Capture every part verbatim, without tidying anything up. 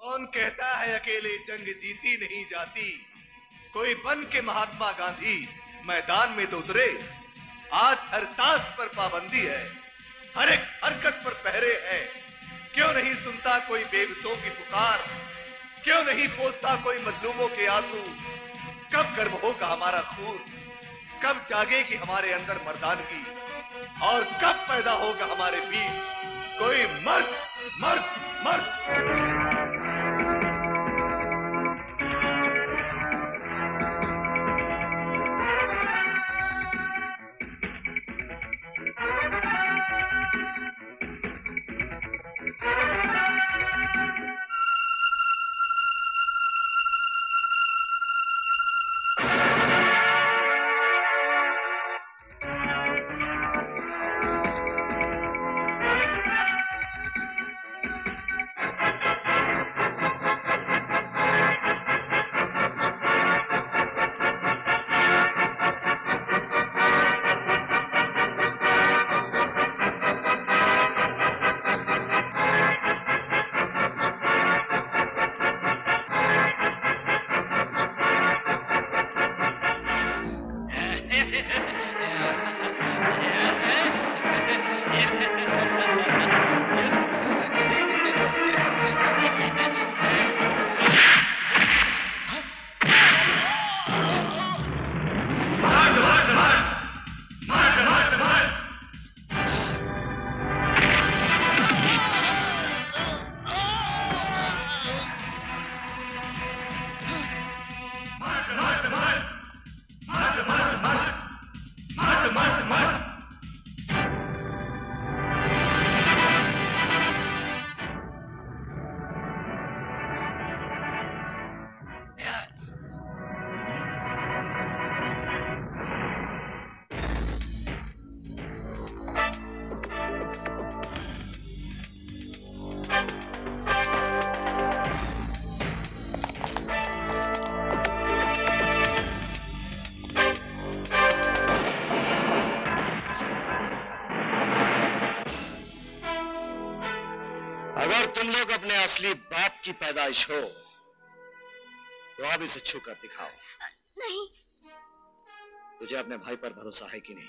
कौन कहता है अकेले जंग जीती नहीं जाती? कोई बन के महात्मा गांधी मैदान में तो उतरे। आज हर सांस पर पाबंदी है, हर एक हरकत पर पहरे है। क्यों नहीं सुनता कोई बेबसों की पुकार? क्यों नहीं पोंछता कोई मजलूमों के आंसू? कब गर्म होगा हमारा खून? कब जागेगी हमारे अंदर मर्दानगी? और कब पैदा होगा हमारे बीच कोई मर्द मर्द मर्द? असली बाप की पैदाइश हो तो अब इसे छू कर दिखाओ। नहीं। तुझे अपने भाई पर भरोसा है कि नहीं?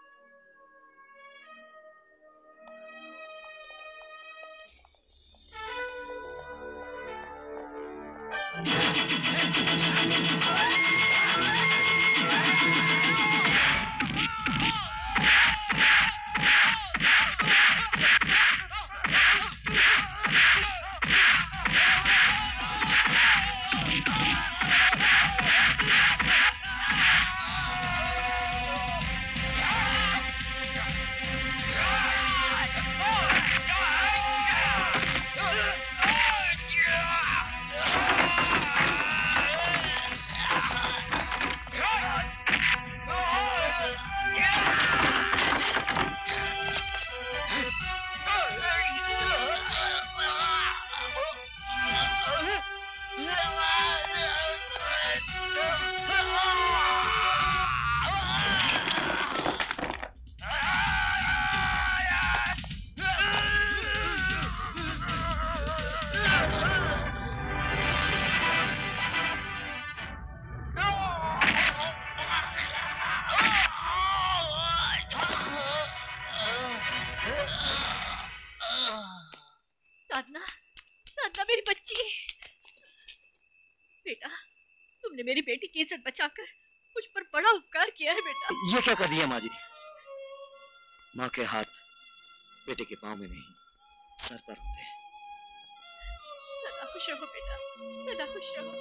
मेरी बेटी की इज्जत बचाकर मुझ पर बड़ा उपकार किया है बेटा। ये क्या कर दिया माँ जी? माँ के हाथ बेटे के पाँव में नहीं सर पर होते हैं। सदा खुश रहो बेटा, सदा खुश रहो।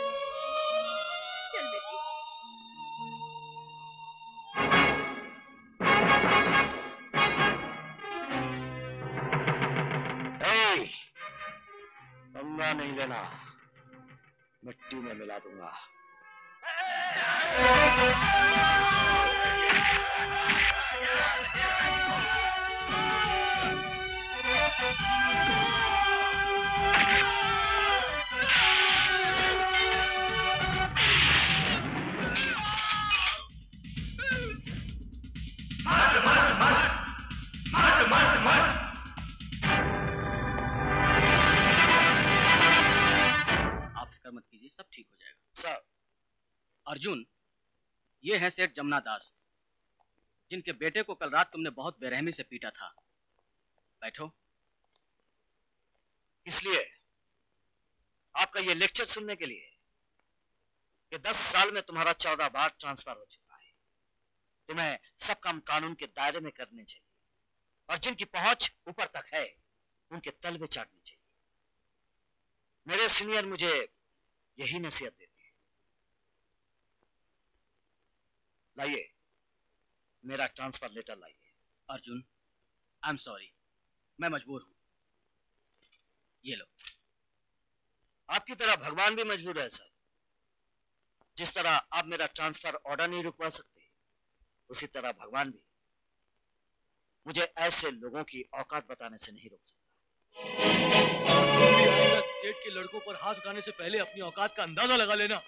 चल बेटी। पंगा नहीं लेना, मिट्टी में मिला दूंगा। मत मत मत मत मत मत मत कीजिए, सब ठीक हो जाएगा। सर। अर्जुन, ये है सेठ जमुना दास, जिनके बेटे को कल रात तुमने बहुत बेरहमी से पीटा था। बैठो। इसलिए आपका ये लेक्चर सुनने के लिए कि दस साल में तुम्हारा चौदह बार ट्रांसफर हो चुका है। तुम्हें सब काम कानून के दायरे में करने चाहिए और जिनकी पहुंच ऊपर तक है उनके तलवे चाटने चाहिए। मेरे सीनियर मुझे यही नसीहत देते हैं। लाइए मेरा ट्रांसफर लेटर लाइए। अर्जुन, आई एम सॉरी, मैं मजबूर हूं। ये लो। आपकी तरह भगवान भी मजबूर है सर। जिस तरह आप मेरा ट्रांसफर ऑर्डर नहीं रुकवा सकते, उसी तरह भगवान भी मुझे ऐसे लोगों की औकात बताने से नहीं रोक सकता। सेठ के लड़कों पर हाथ उठाने से पहले अपनी औकात का अंदाजा लगा लेना।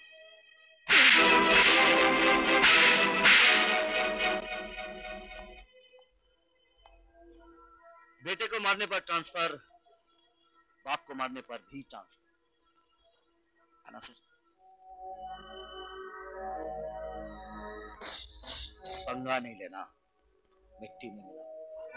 बेटे को मारने पर ट्रांसफर, बाप को मारने पर भी ट्रांसफर, है ना सर? पंगा नहीं लेना, मिट्टी में मिला।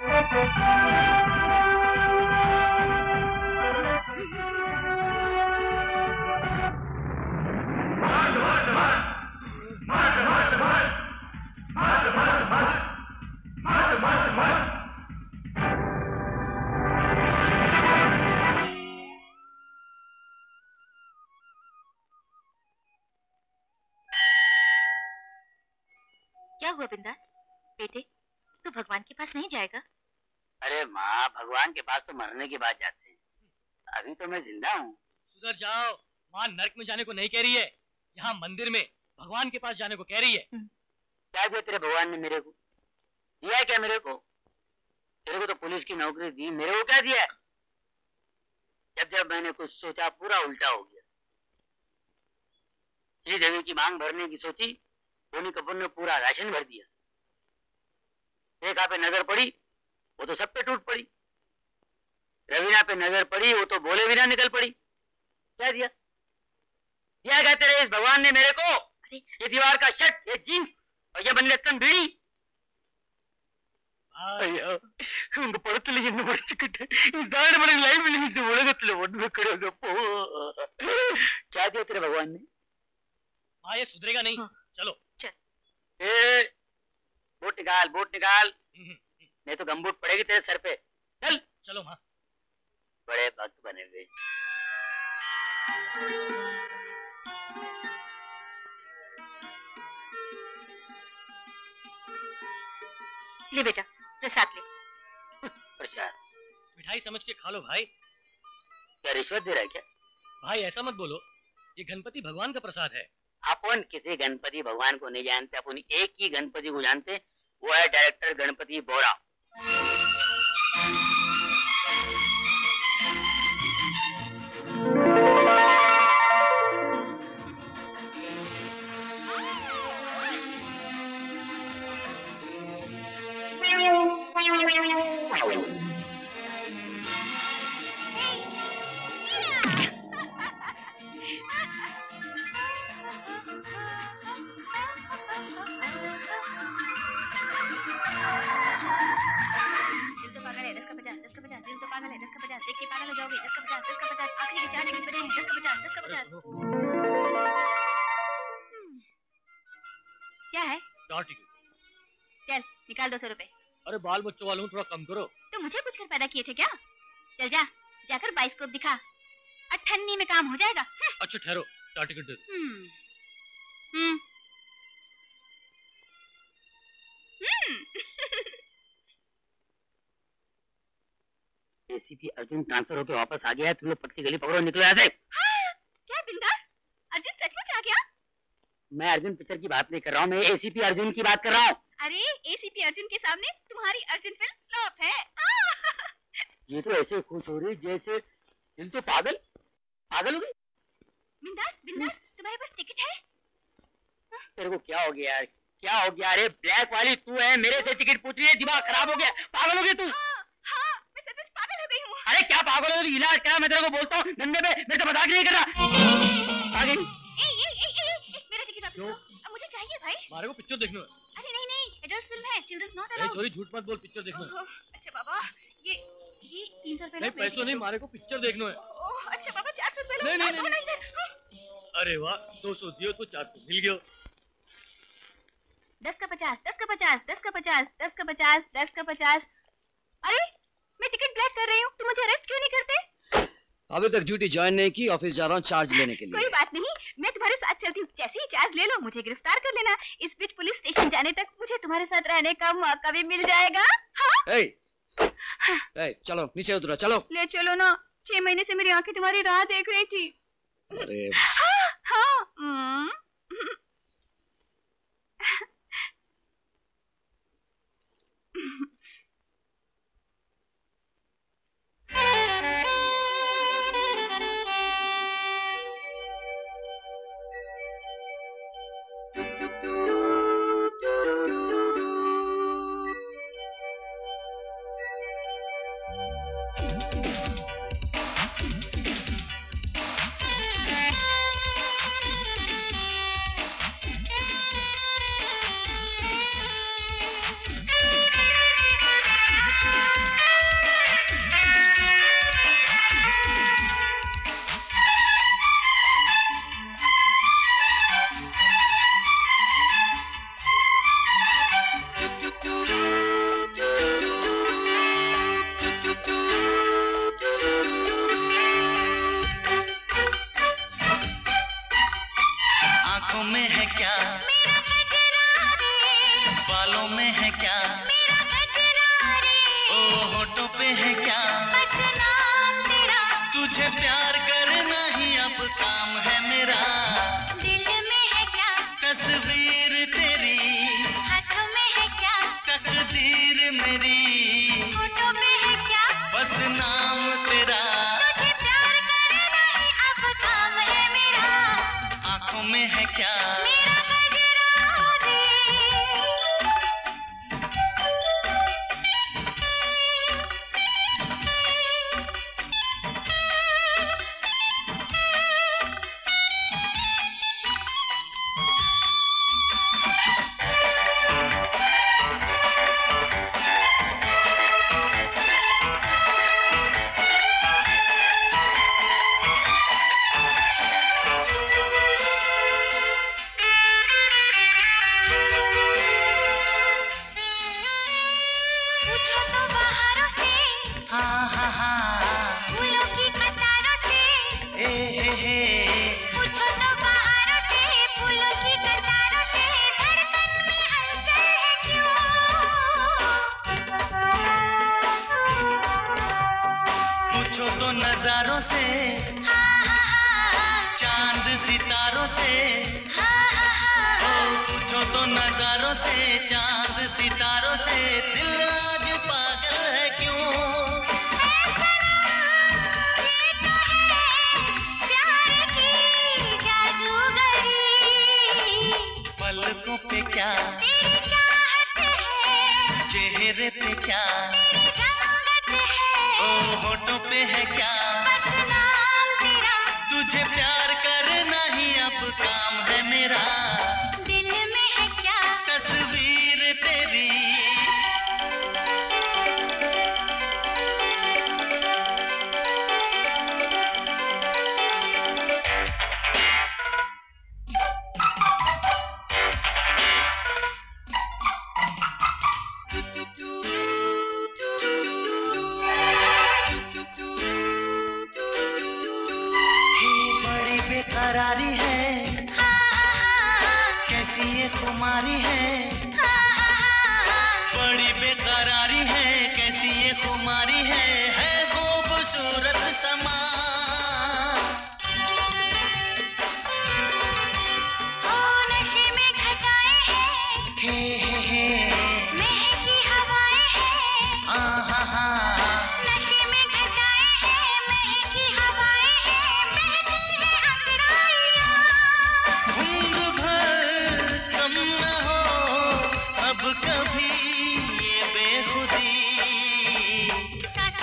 क्या हुआ बिंदास? बेटे, तू भगवान के पास नहीं जाएगा? अरे माँ, भगवान के पास तो मरने के बाद जाते हैं, अभी तो मैं जिंदा हूँ। सुधर जाओ, माँ नरक में जाने को नहीं कह रही है, यहाँ मंदिर में भगवान के पास जाने को कह रही है। क्या दिया तेरे भगवान ने मेरे को? दिया है क्या मेरे को? तेरे को तो पुलिस की नौकरी दी, मेरे को क्या दिया है? जब जब मैंने कुछ सोचा पूरा उल्टा हो गया। श्री देवी की मांग भरने की सोची, धोनी कपूर ने पूरा राशन भर दिया। रेखा पे नजर पड़ी, वो तो सब पे टूट पड़ी। रवीना पे नजर पड़ी, वो तो बोले बिना निकल पड़ी। क्या दिया? दिया क्या तेरे इस भगवान ने मेरे को? ये दीवार का शर्ट, ये जीन्स और ये बनिलत्तन बीड़ी। अయ్యో ఇంక పడుతులు ఎన్ని పడుచుకుంటే ఈ దాడి మనకి లైఫ్ నుంచి ఒడగొత్తులు ఒడ్డు పో। क्या दिया तेरे भगवान ने? हाँ, ये सुधरेगा नहीं। हाँ। चलो चल। ए, बूट निकाल, बूट निकाल, नहीं तो गमबूट पड़ेगी तेरे सर पे। चल चलो। हाँ, बड़े भक्त बने हुए। ले बेटा, प्रसाद ले। प्रसाद? मिठाई समझ के खा लो भाई। क्या रिश्वत दे रहा है क्या? भाई ऐसा मत बोलो, ये गणपति भगवान का प्रसाद है। अपन किसी गणपति भगवान को नहीं जानते, अपन एक ही गणपति को जानते, वो है डायरेक्टर गणपति बोरा। चल निकाल दो सौ रुपए। अरे बाल बच्चों वालों थोड़ा कम करो। तो मुझे पूछकर पैदा किए थे क्या? चल जा, जाकर बाइस्कोप दिखा, अठन्नी में काम हो जाएगा। अच्छा ठहरो, चार टिकट दे दो। हम्म हम्म एसीपी अर्जुन ट्रांसफर होकर वापस आ गया है, तुम लोग पक्की गली पकड़ो, निकलो यहाँ से। हाँ, क्या बिंदास? अर्जुन सचमुच आ गया? मैं अर्जुन पिक्चर की बात नहीं कर रहा हूँ, मैं एसीपी अर्जुन की बात कर रहा हूँ। अरे एसीपी अर्जुन के सामने तुम्हारी अर्जुन फिल्म फ्लॉप है। ये तो ऐसे खुश हो रही जैसे दिल तो पागल पागल हो गई। बिंदास बिंदास, तुम्हारे पास टिकट है? तेरे को क्या हो गया यार, क्या हो गया? अरे ब्लैक वाली तू है, मेरे से टिकट पूछ रही है, दिमाग खराब हो गया, पागल हो गई तू। हाँ, हाँ, मैं सचमुच पागल हो गई हूँ। अरे क्या पागल हो गई? इलाज करा, मैं तेरे को बोलता हूँ, धंधे पे मेरे से मजाक नहीं कर रहा। भागी। ए, ए, ए, ए, ए, मेरा टिकट वापस करो। अब मुझे चाहिए भाई। मारे को पिक्चर देखना है। अरे नहीं नहीं, एडल्ट फिल्म है, चिल्ड्रंस नॉट ए अलाउड। चोरी झूठ मत बोल, पिक्चर देखना है। अच्छा बाबा, ये ये तीन सौ रुपए नहीं पैसों नहीं, मारे को पिक्चर देखना है। ओह अच्छा बाबा, चार सौ रुपए लो। नहीं नहीं नहीं। अरे वाह, दो सौ दियो तो चार सौ मिल गया। दस का पचास, दस का पचास, दस का पचास, दस का पचास, दस का पचास। अरे मैं टिकट ब्लैक कर रही हूँ, तुम मुझे अरेस्ट क्यों नहीं करते? अभी तक ड्यूटी ज्वाइन नहीं की, ऑफिस जा रहा हूँ चार्ज लेने के लिए। कोई बात नहीं, मैं तुम्हारे साथ चलती हूँ, जैसे ही चार्ज ले लो मुझे गिरफ्तार कर लेना। इस बीच पुलिस स्टेशन जाने तक मुझे तुम्हारे साथ रहने का मौका भी मिल जाएगा। हाँ? ए, ए, चलो नीचे उतरो, चलो। ले चलो ना, छह महीने से मेरी आंखें तुम्हारी राह देख रही थी। अरे हाँ, हाँ,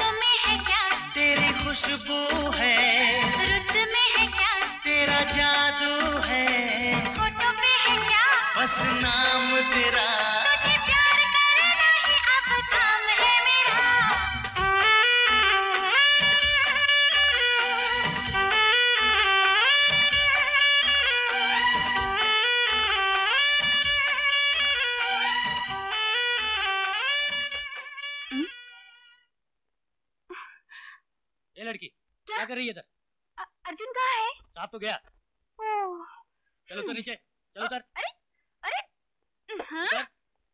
खुशबू है रुत में है क्या तेरा जादू बस नाम तेरा। तुझे प्यार करना ही अब काम है मेरा। ये लड़की क्या, क्या कर रही है इधर? अर्जुन कहाँ है? साहब तो गया। ओह, चलो तो नीचे, चलो उधर। अरे अरे हाँ? उधर।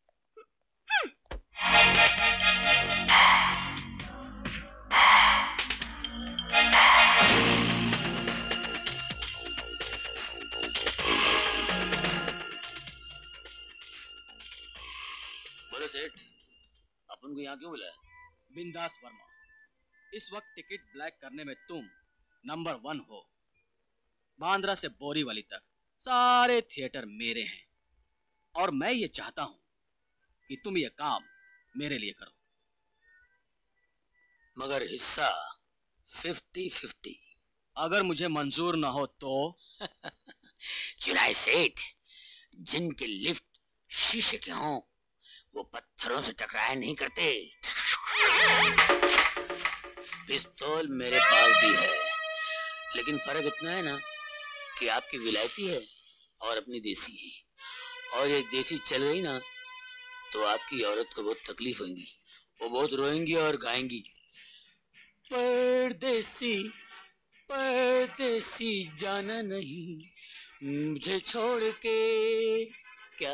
बोलो सेठ, अपन को यहाँ क्यों बुलाया? बिंदास वर्मा, इस वक्त टिकट ब्लैक करने में तुम नंबर वन हो। बांद्रा से बोरीवली तक सारे थिएटर मेरे हैं और मैं ये चाहता हूं कि तुम ये काम मेरे लिए करो। मगर हिस्सा फिफ्टी फिफ्टी। अगर मुझे मंजूर ना हो तो? चुनाई सेठ, जिनके लिफ्ट शीशे के हों वो पत्थरों से टकराया नहीं करते। पिस्तौल मेरे पास भी है, लेकिन फर्क इतना है ना कि आपकी विलायती है और अपनी देसी है। और एक देसी चल गई ना तो आपकी औरत को बहुत तकलीफ होगी, वो बहुत रोएंगी और गाएंगी, परदेसी परदेसी जाना नहीं मुझे छोड़ के। क्या?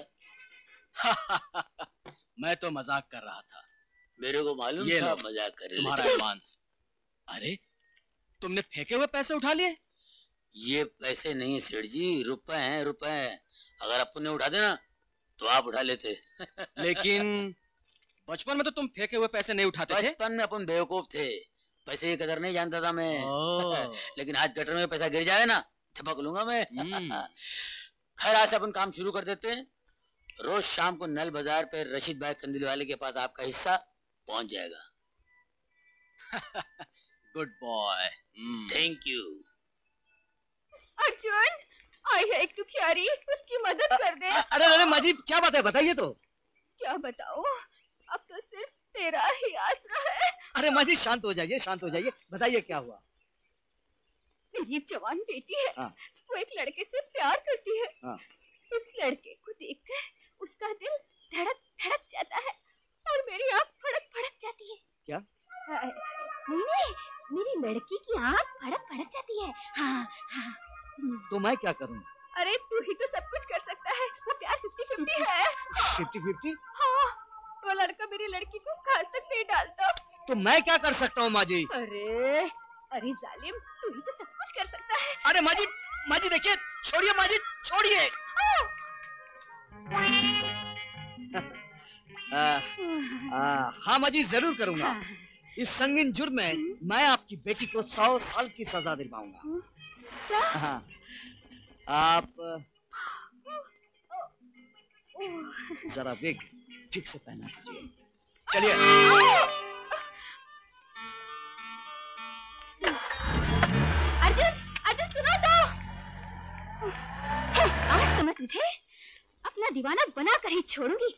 मैं तो मजाक कर रहा था। मेरे को मालूम ये था लो, मजाक कर रहे तुम्हारा एडवांस। अरे तुमने फेंके हुए पैसे उठा लिए? ये पैसे नहीं है सेठ जी, रुपए हैं रुपए। अगर अपन ने उठा देना तो आप उठा लेते। लेकिन बचपन में तो तुम फेंके हुए पैसे नहीं उठाते थे। बचपन में अपन बेवकूफ थे, पैसे की कदर नहीं जानता था मैं। लेकिन आज गटर में पैसा गिर जाए ना छपक लूंगा मैं। खैर आज से अपन काम शुरू कर देते हैं। रोज शाम को नल बाजार पे रशीद भाई कंदील वाले के पास आपका हिस्सा पहुंच जाएगा। Good boy. Thank you. Arjun, आई है एक दुखियारी, उसकी मदद कर दे। अरे अरे माजी, क्या बात है, बताइए तो। क्या बताऊं, अब तो सिर्फ तेरा ही आसरा है। अरे माजी शांत हो जाइए, शांत हो जाइए, बताइए क्या हुआ। मेरी एक जवान बेटी है, हाँ। वो एक लड़के से प्यार करती है। हाँ। उस लड़के को देखकर उसका दिल धड़क धड़क जाता है और मेरी आँख फड़क फड़क जाती है। क्या? नहीं नहीं, मेरी लड़की की आँख फड़क फड़क जाती है। हाँ हाँ। तो मैं क्या करूं? अरे तू ही तो सब कुछ कर सकता है, वो प्यार फिफ्टी फिफ्टी है। Fifty fifty? हाँ, वो लड़का मेरी लड़की को खास तक नहीं डालता। तो मैं क्या कर सकता हूँ माजी? अरे अरे जालिम, तू ही तो सब कुछ कर सकता है। अरे माजी, माजी देखिए, छोड़िए माजी, छोड़िए। हाँ माजी, जरूर करूंगा। इस संगीन जुर्म में मैं आपकी बेटी को सौ साल की सजा दिलवाऊंगा। हाँ, आप जरा विग ठीक से पहना दीजिए। चलिए। अर्जुन, अर्जुन सुनो तो। आज तो मैं तुझे अपना दीवाना बना कर ही छोड़ूंगी।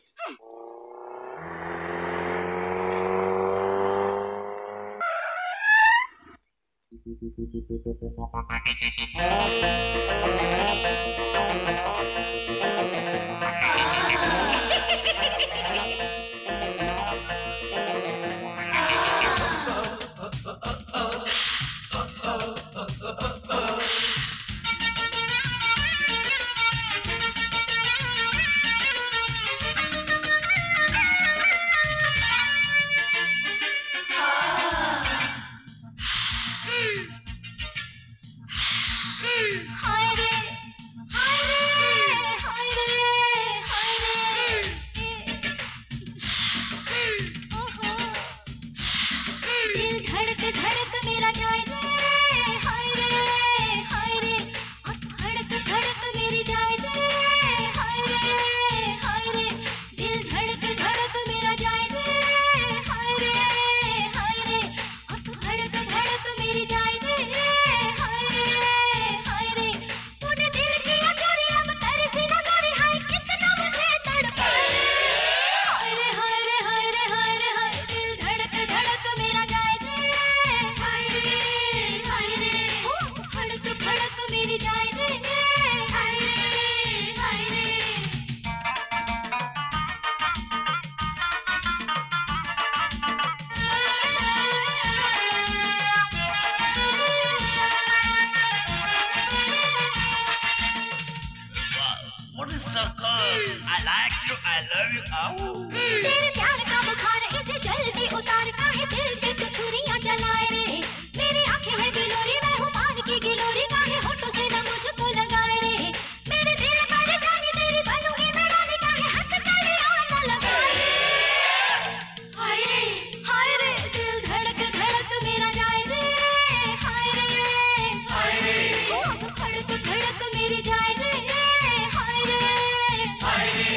What is the cause? I like you, I love you. Oh. तेरे प्यार का बुखार इसे जल्दी उतार काहे दिल पे तू छुरियां जलाए रे मेरी आंखें है बिलोरी मैं हूँ पान की गिलोरी काहे होठों से ना मुझको लगाए रे मेरे दिल पर जाने तेरी बनूंगी मैं रानी काहे हाथ तालियां ना लगाए हाय रे हाय रे दिल धड़क धड़क मेरा जाए रे हाय रे हाय रे धड़क धड़क मेरी जाए रे हाय रे हाय रे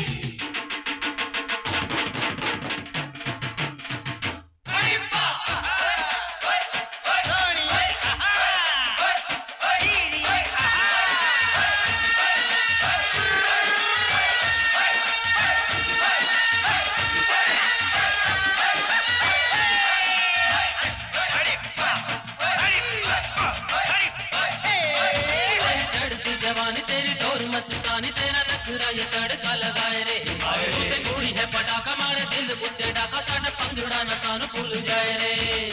जवानी तेरी डोर मस्तानी तेरा नखरा ये तड़का लगाए रे तूते कुड़ी है पटाखा मारे दिल बुत्ते डाका साडे पंगड़ा न सानू भूल जाए रे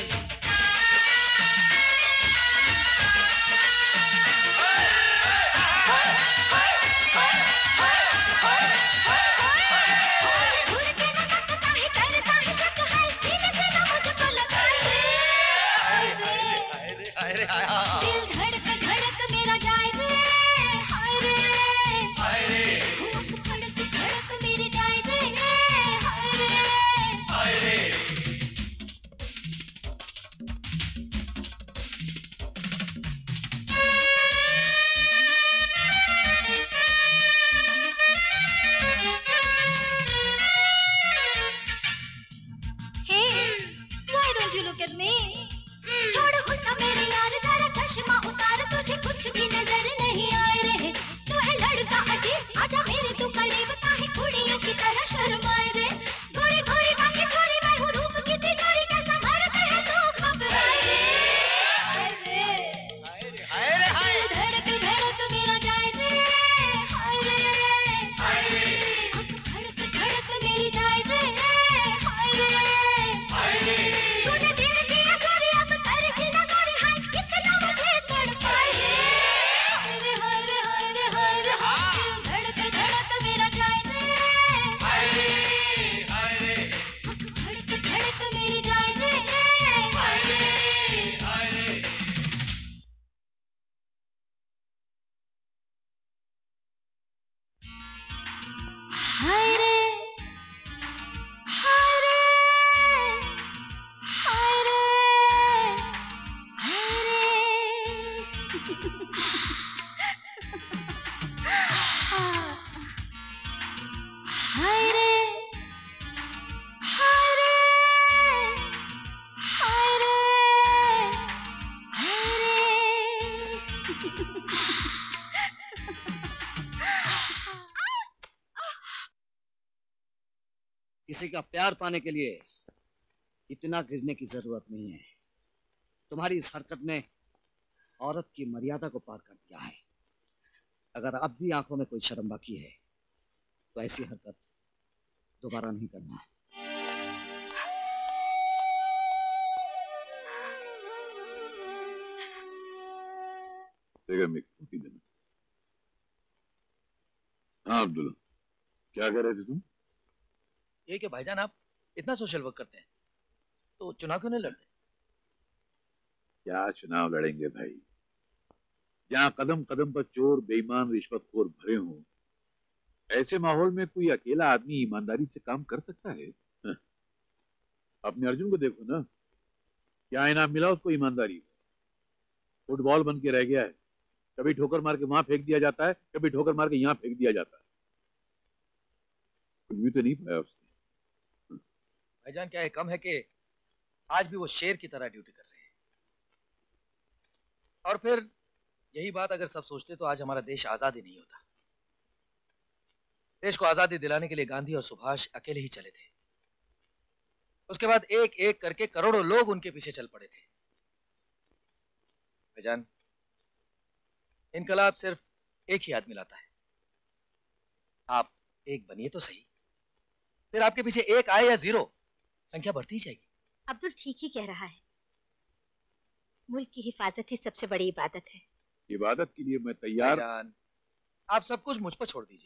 किसी का प्यार पाने के लिए इतना गिरने की जरूरत नहीं है। तुम्हारी इस हरकत ने औरत की मर्यादा को पार कर दिया है। अगर अब भी आंखों में कोई शर्म बाकी है तो ऐसी हरकत दोबारा नहीं करना। हाँ अब्दुल, क्या कह रहे थे तुम? ये कि भाईजान आप इतना सोशल वर्क करते हैं तो चुनाव क्यों नहीं लड़ते? क्या चुनाव लड़ेंगे भाई? जहाँ कदम कदम पर चोर, बेईमान, रिश्वतखोर भरे हों, ऐसे माहौल में कोई अकेला आदमी ईमानदारी से काम कर सकता है? हाँ। अपने अर्जुन को देखो ना, क्या इनाम मिला उसको ईमानदारी का? फुटबॉल बन के रह गया है। कभी ठोकर मार के वहां फेंक दिया जाता है, कभी ठोकर मार के यहाँ फेंक दिया जाता है। कुछ भी तो नहीं पाया उसने। भाईजान क्या है, कम है कि आज भी वो शेर की तरह ड्यूटी कर रहे हैं। और फिर यही बात अगर सब सोचते तो आज हमारा देश आजाद ही नहीं होता। देश को आजादी दिलाने के लिए गांधी और सुभाष अकेले ही चले थे। उसके बाद एक एक करके करोड़ों लोग उनके पीछे चल पड़े थे। भाईजान, इनकलाब सिर्फ एक ही आदमी लाता है। आप एक बनिए तो सही, फिर आपके पीछे एक आए या जीरो, संख्या बढ़ती ही जाएगी। अब्दुल ठीक ही कह रहा है। मुल्क की हिफाजत ही सबसे बड़ी इबादत है। इबादत के लिए मैं तैयार। भाईजान, आप सब कुछ मुझ पर छोड़ दीजिए।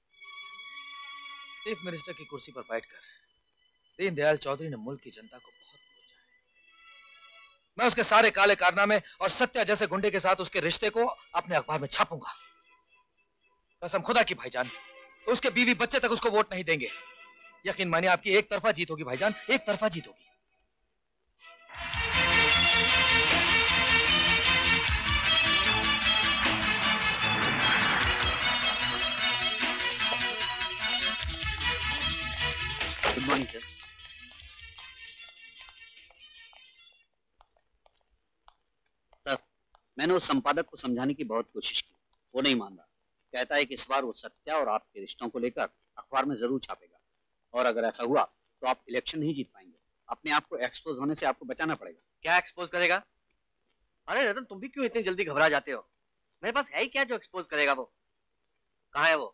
चीफ मिनिस्टर की कुर्सी पर बैठकर दीन दयाल चौधरी ने मुल्क की जनता को बहुत लोचा है। मैं उसके सारे काले कारनामे और सत्या जैसे गुंडे के साथ उसके रिश्ते को अपने अखबार में छापूंगा। कसम खुदा की भाईजान, उसके बीवी बच्चे तक उसको वोट नहीं देंगे। यकीन मानिए आपकी एक तरफा जीत होगी भाईजान, एक तरफा जीत होगी। Good morning sir. सर, मैंने उस संपादक को समझाने की बहुत कोशिश की, वो नहीं मान रहा। कहता है कि इस बार वो सत्या और आपके रिश्तों को लेकर अखबार में जरूर छापेगा, और अगर ऐसा हुआ तो आप इलेक्शन नहीं जीत पाएंगे। अपने आप को एक्सपोज होने से आपको बचाना पड़ेगा। क्या एक्सपोज करेगा? अरे रतन, तुम भी क्यों इतनी जल्दी घबरा जाते हो? मेरे पास है ही क्या जो एक्सपोज करेगा? वो कहाँ है? वो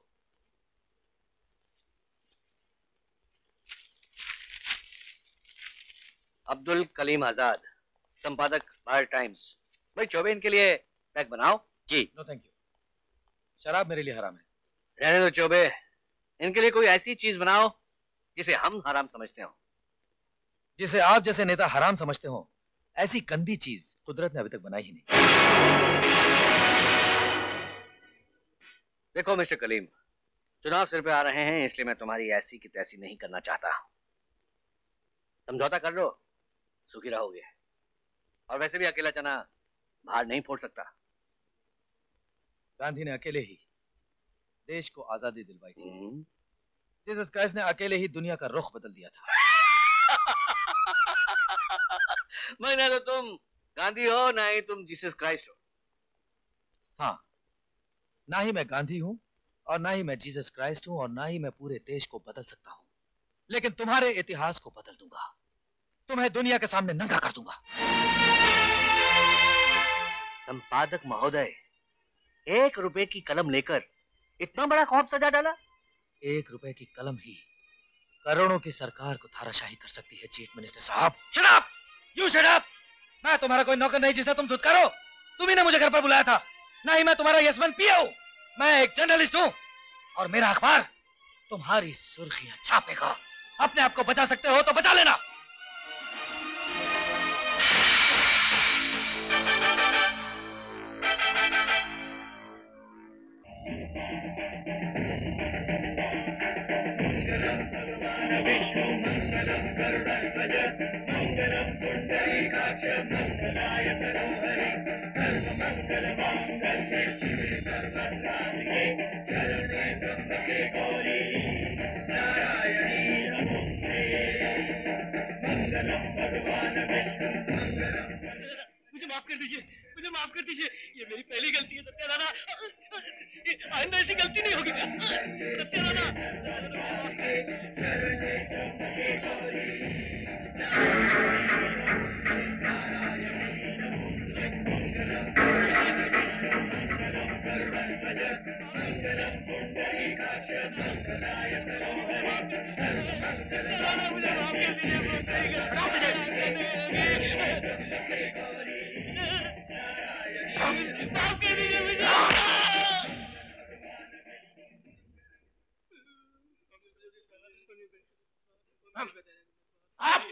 अब्दुल कलीम आजाद, संपादक भारत टाइम्स। भाई चौबे, इनके लिए पैक बनाओ। जी। नो थैंक यू, शराब मेरे लिए हराम है। रहने दो चौबे, इनके लिए कोई ऐसी चीज बनाओ जिसे हम हराम समझते हो। जिसे आप जैसे नेता हराम समझते हो, ऐसी गंदी चीज कुदरत ने अभी तक बनाई ही नहीं। देखो मिस्टर कलीम, चुनाव सिर पे आ रहे हैं, इसलिए मैं तुम्हारी ऐसी की तैसी नहीं करना चाहता। समझौता कर लो, सुखी रहोगे। और वैसे भी अकेला चना बाहर नहीं फोड़ सकता। गांधी ने अकेले ही देश को आजादी दिलवाई थी। जीसस क्राइस्ट ने अकेले ही दुनिया का रुख बदल दिया था। मैं ना तो तुम गांधी हो, ना ही तुम जीसस क्राइस्ट हो। हाँ, ना ही मैं गांधी हूं और ना ही मैं जीसस क्राइस्ट हूं और ना ही मैं पूरे देश को बदल सकता हूं, लेकिन तुम्हारे इतिहास को बदल दूंगा। तुम्हें दुनिया के सामने नंगा कर दूंगा। संपादक महोदय, एक रुपए की कलम लेकर इतना बड़ा खौफ सजा डाला? एक रुपए की कलम ही करोड़ों की सरकार को धाराशाही कर सकती है चीफ मिनिस्टर साहब। Shut up! You shut up! मैं तुम्हारा कोई नौकर नहीं जिसे तुम धुतकारो। तुम ही ने मुझे घर पर बुलाया था, ना ही मैं तुम्हारा यशमन पिया हूं। मैं एक जर्नलिस्ट हूं और मेरा अखबार तुम्हारी सुर्खियां छापेगा। अपने आप को बचा सकते हो तो बचा लेना। मुझे माफ कर दीजिए, मुझे माफ कर दीजिए। ये मेरी पहली गलती है सत्यालाल। आइंदा ऐसी गलती नहीं होगी सत्यालाल। मुझे माफ कर दीजिए मुझे। आप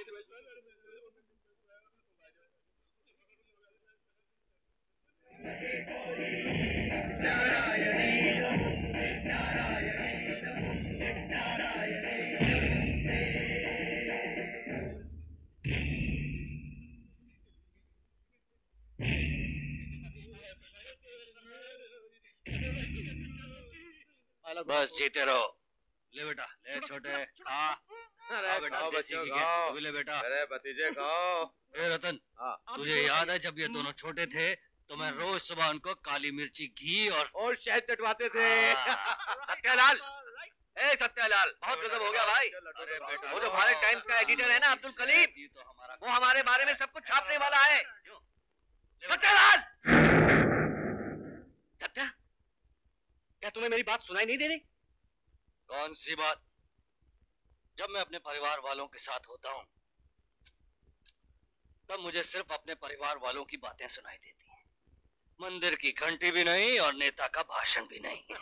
बस जीते रहो। ले बेटा, ले छोटे, खा। अरे बेटा, खाओ देसी बच्चों घी खाओ। के, ले बेटा। अरे भतीजे खाओ। ए रतन, तुझे याद है जब ये दोनों छोटे थे तो मैं रोज सुबह उनको काली मिर्ची, घी और और शहद चटवाते थे। सत्यालाल, ए सत्यालाल, बहुत गजब हो गया भाई। अरे बेटा, वो जो भारत टाइम्स का एडिटर है ना अब्दुल कलीम, वो हमारे बारे में सब कुछ छापने वाला है। सत्यालाल! सत्या, क्या तुम्हें मेरी बात सुनाई नहीं दे रही? कौन सी बात? जब मैं अपने परिवार वालों के साथ होता हूँ तब मुझे सिर्फ अपने परिवार वालों की बातें सुनाई देती हैं। मंदिर की घंटी भी नहीं और नेता का भाषण भी नहीं।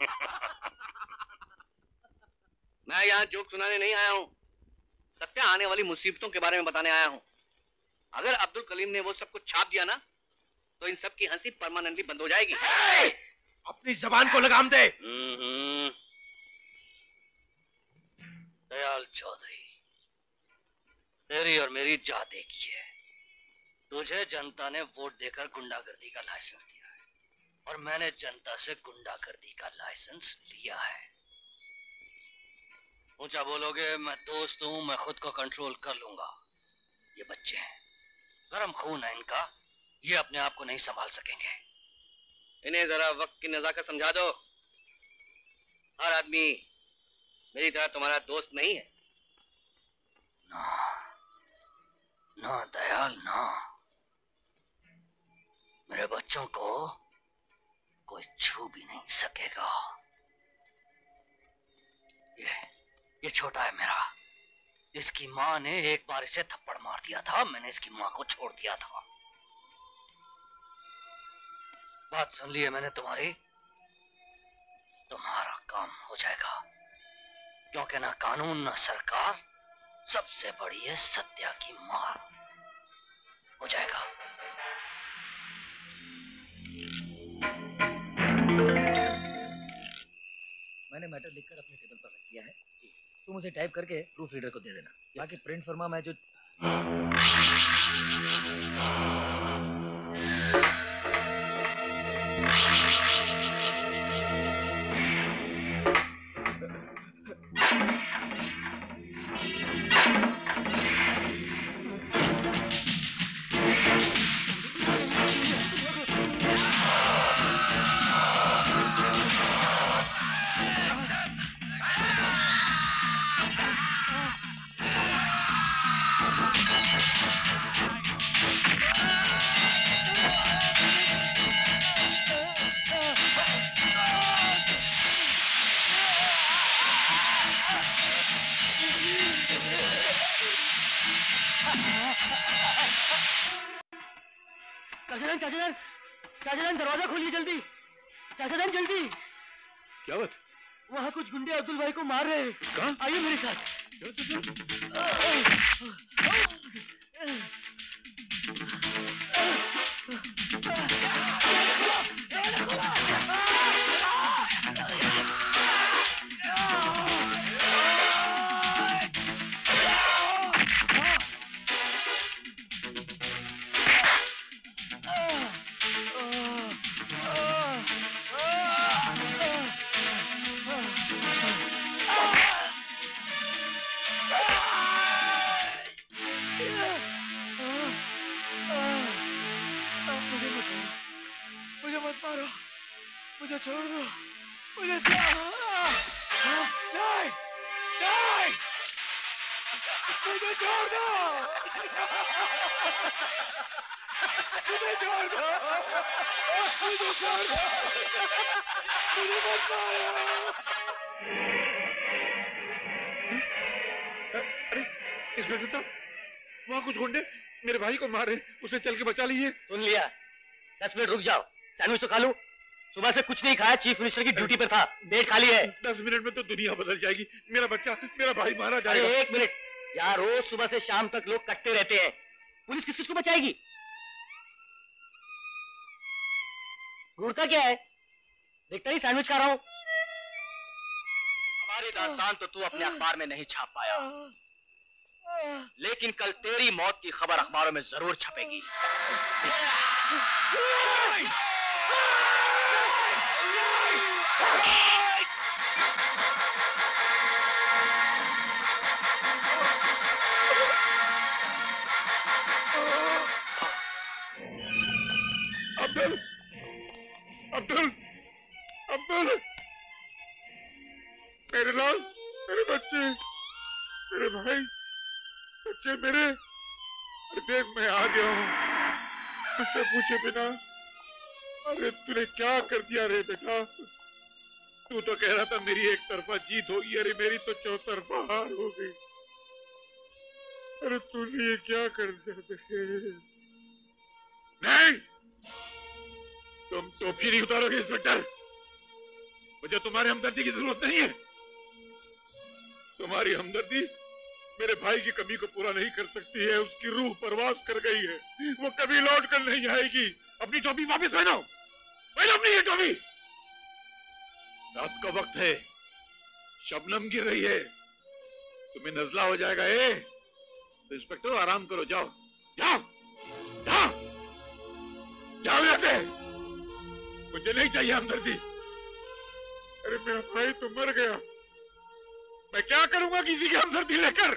मैं यहाँ जोक सुनाने नहीं आया हूँ, सत्या आने वाली मुसीबतों के बारे में बताने आया हूँ। अगर अब्दुल कलीम ने वो सब कुछ छाप दिया ना, तो इन सब की हंसी परमानेंटली बंद हो जाएगी। अपनी जबान को लगाम दे। दयाल चौधरी, तेरी और मेरी जात एक ही है। तुझे जनता ने वोट देकर गुंडागर्दी का लाइसेंस दिया है और मैंने जनता से गुंडागर्दी का लाइसेंस लिया है। ऊंचा बोलोगे मैं दोस्त हूं, मैं खुद को कंट्रोल कर लूंगा। ये बच्चे हैं, गरम खून है इनका, ये अपने आप को नहीं संभाल सकेंगे। इन्हें जरा वक्त की नजाकत समझा दो। हर आदमी मेरी तरह तुम्हारा दोस्त नहीं है। ना ना दयाल ना, मेरे बच्चों को कोई छू भी नहीं सकेगा। ये ये छोटा है मेरा, इसकी माँ ने एक बार इसे थप्पड़ मार दिया था, मैंने इसकी माँ को छोड़ दिया था। बात सुन ली है मैंने तुम्हारी, तुम्हारा काम हो जाएगा, क्योंकि ना कानून ना सरकार, सबसे बड़ी है सत्या की मार। हो जाएगा। मैंने मैटर लिखकर अपने टेबल पर रख दिया है, तुम उसे टाइप करके प्रूफ रीडर को दे देना। बाकी प्रिंट फर्मा मैं जो चाचा चाचा चाचा दरवाजा खोलिए जल्दी, चाचा जल्दी। क्या बात? वहाँ कुछ गुंडे अब्दुल भाई को मार रहे हैं। कहाँ? आइए मेरे साथ। मुझे मत मारो, मुझे छोड़ दो, मुझे नहीं नहीं, मुझे छोड़ दो, मुझे छोड़ दो, मुझे छोड़ दो, मुझे मत मारो। अरे इंस्पेक्टर साहब, वहाँ कुछ गुंडे मेरे भाई को मारे, उसे चल के बचा लीजिए। सुन लिया, दस मिनट रुक जाओ, सैंडविच तो खा लूं। सुबह से कुछ नहीं खाया, चीफ मिनिस्टर की ड्यूटी पर था, पेट खाली है। दस मिनट में तो दुनिया बदल जाएगी, मेरा बच्चा, मेरा भाई मारा जाएगा। अरे एक मिनट यार, रोज सुबह से शाम तक लोग कटते रहते हैं, पुलिस किस किसको बचाएगी? घूरता क्या है, देखता ही सैंडविच खा रहा हूं। हमारी दास्तान तो तू अपने अखबार में नहीं छाप पाया, लेकिन कल तेरी मौत की खबर अखबारों में जरूर छपेगी। अब्दुल, अब्दुल, अब्दुल, मेरे लाल, मेरे बच्चे, मेरे भाई, बच्चे मेरे। अरे देख मैं आ गया हूँ, मुझसे पूछे बिना। अरे तूने क्या कर दिया रे बेटा? तू तो कह रहा था मेरी एक तरफा जीत होगी, अरे मेरी तो चौतरफा हार हो गई। अरे तूने ये क्या कर दिया? नहीं, तुम टोपी नहीं उतारोगे इंस्पेक्टर? मुझे तुम्हारी हमदर्दी की जरूरत नहीं है। तुम्हारी हमदर्दी मेरे भाई की कमी को पूरा नहीं कर सकती है। उसकी रूह परवास कर गई है, वो कभी लौट कर नहीं आएगी। अपनी टोपी वापस पहनो, पहनो अपनी ये टोपी। रात का वक्त है, शबनम गिर रही है, तुम्हें नजला हो जाएगा। ए तो इंस्पेक्टर आराम करो, जाओ जाओ जाओ जाओ यहाँ पे। मुझे नहीं चाहिए हमदर्दी। अरे मेरा भाई तो मर गया, मैं क्या करूंगा किसी की हमदर्दी लेकर?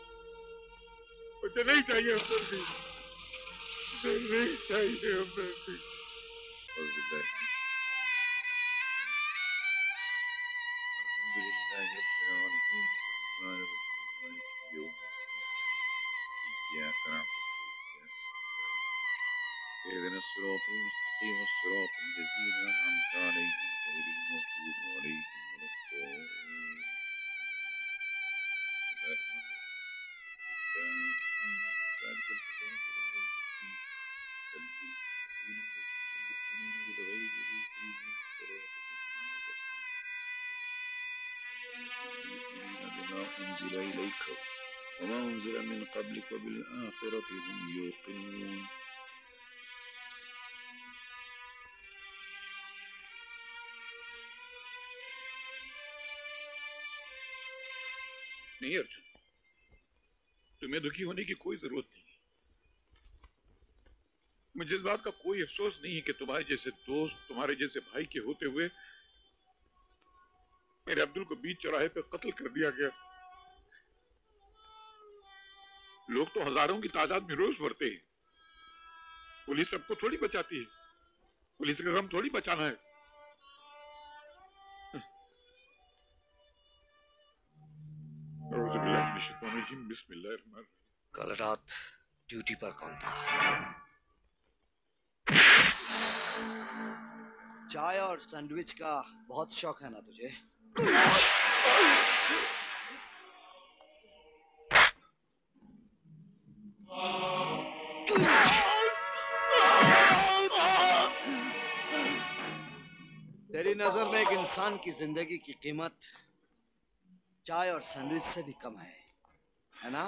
मुझे नहीं चाहिए हमदर्दी, मुझे नहीं चाहिए हमदर्दी। اهدنا الصراط المستقيم الصراط الذين أنعمت عليهم غير المغضوب عليهم ولا الضالين. ذلك الكتاب لا ريب فيه هدى للمتقين الذين بالغيب ويقيمون الصلاة ومما رزقناهم بما أنزل إليك وما أنزل من قبلك وبالآخرة هم يوقنون. नहीं अर्जुन, तुम्हें दुखी होने की कोई जरूरत नहीं। मुझे इस बात का कोई अफसोस नहीं है कि तुम्हारे जैसे दोस्त, तुम्हारे जैसे भाई के होते हुए मेरे अब्दुल को बीच चौराहे पर कत्ल कर दिया गया। लोग तो हजारों की तादाद में रोज मरते हैं, पुलिस सबको थोड़ी बचाती है। पुलिस का गम थोड़ी बचाना है। कल रात ड्यूटी पर कौन था? चाय और सैंडविच का बहुत शौक है ना तुझे? तेरी नजर में एक इंसान की जिंदगी की कीमत चाय और सैंडविच से भी कम है, है ना?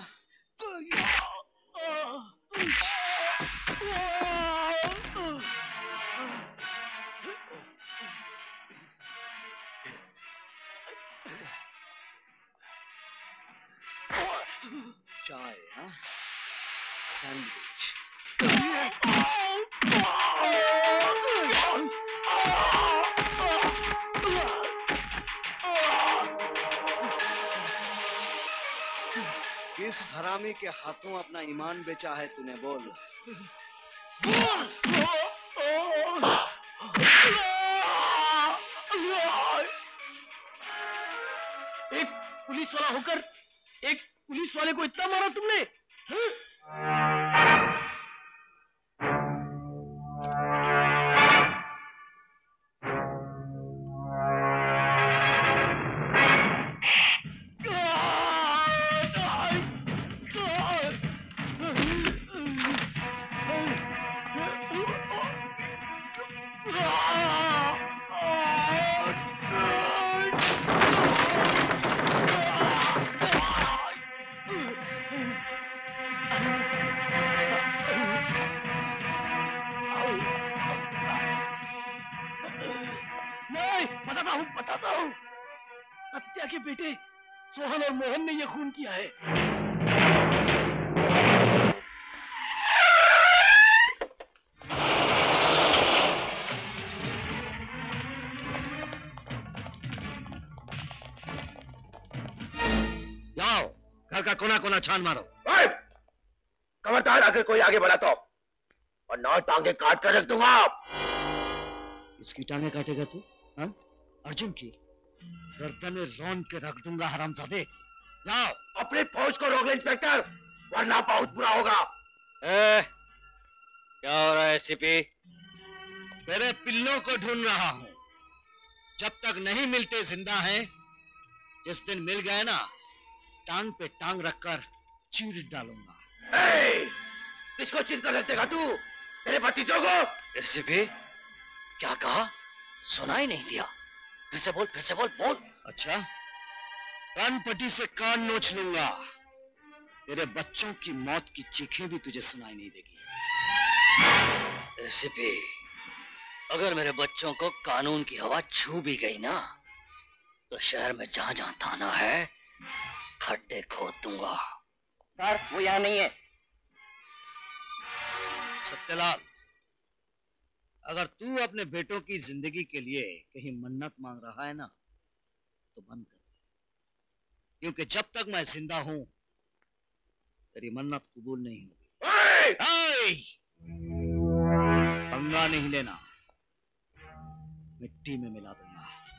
चाय, हाँ? सैंडविच। किस हरामी के हाथों अपना ईमान बेचा है तूने? बोल एक पुलिस वाला होकर एक पुलिस वाले को इतना मारा तुमने? के बेटे सोहन और मोहन ने ये खून किया है। जाओ घर का कोना कोना छान मारो। खबरदार अगर कोई आगे बढ़ा तो और नौ टांगे काट कर रख दूंगा। इसकी टांगे काटेगा तू? हाँ? अर्जुन की गर्दन रौन के रख दूंगा हरामजादे। जाओ अपनी फौज को रोक ले इंस्पेक्टर, वरना बहुत बुरा होगा। ए, क्या हो रहा है एसीपी? तेरे पिल्लों को ढूंढ रहा हूँ। जब तक नहीं मिलते जिंदा हैं, जिस दिन मिल गए ना टांग पे टांग रखकर चीर डालूंगा। किसको चीर कर रख देगा तू? तेरे भतीजों को? एसीपी क्या कहा? सुनाई नहीं दिया। फिर से बोल, फिर से बोल, बोल। अच्छा, कान पट्टी से कान नोच लूंगा। तेरे बच्चों की मौत की चीखें भी तुझे सुनाई नहीं देगी। एसीपी, अगर मेरे बच्चों को कानून की हवा छू भी गई ना, तो शहर में जहां जहां थाना है खड्डे खोद दूंगा। सर, वो यहाँ नहीं है। सत्यलाल, अगर तू अपने बेटों की जिंदगी के लिए कहीं मन्नत मांग रहा है ना, तो बंद कर दे, क्योंकि जब तक मैं जिंदा हूं तेरी मन्नत कबूल नहीं होगी। पंगा नहीं लेना, मिट्टी में मिला दूंगा।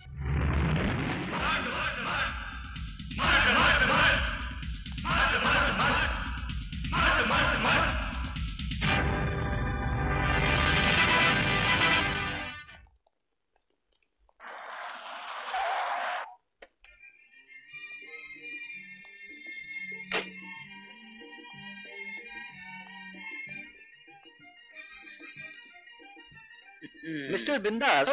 मिस्टर बिंदास,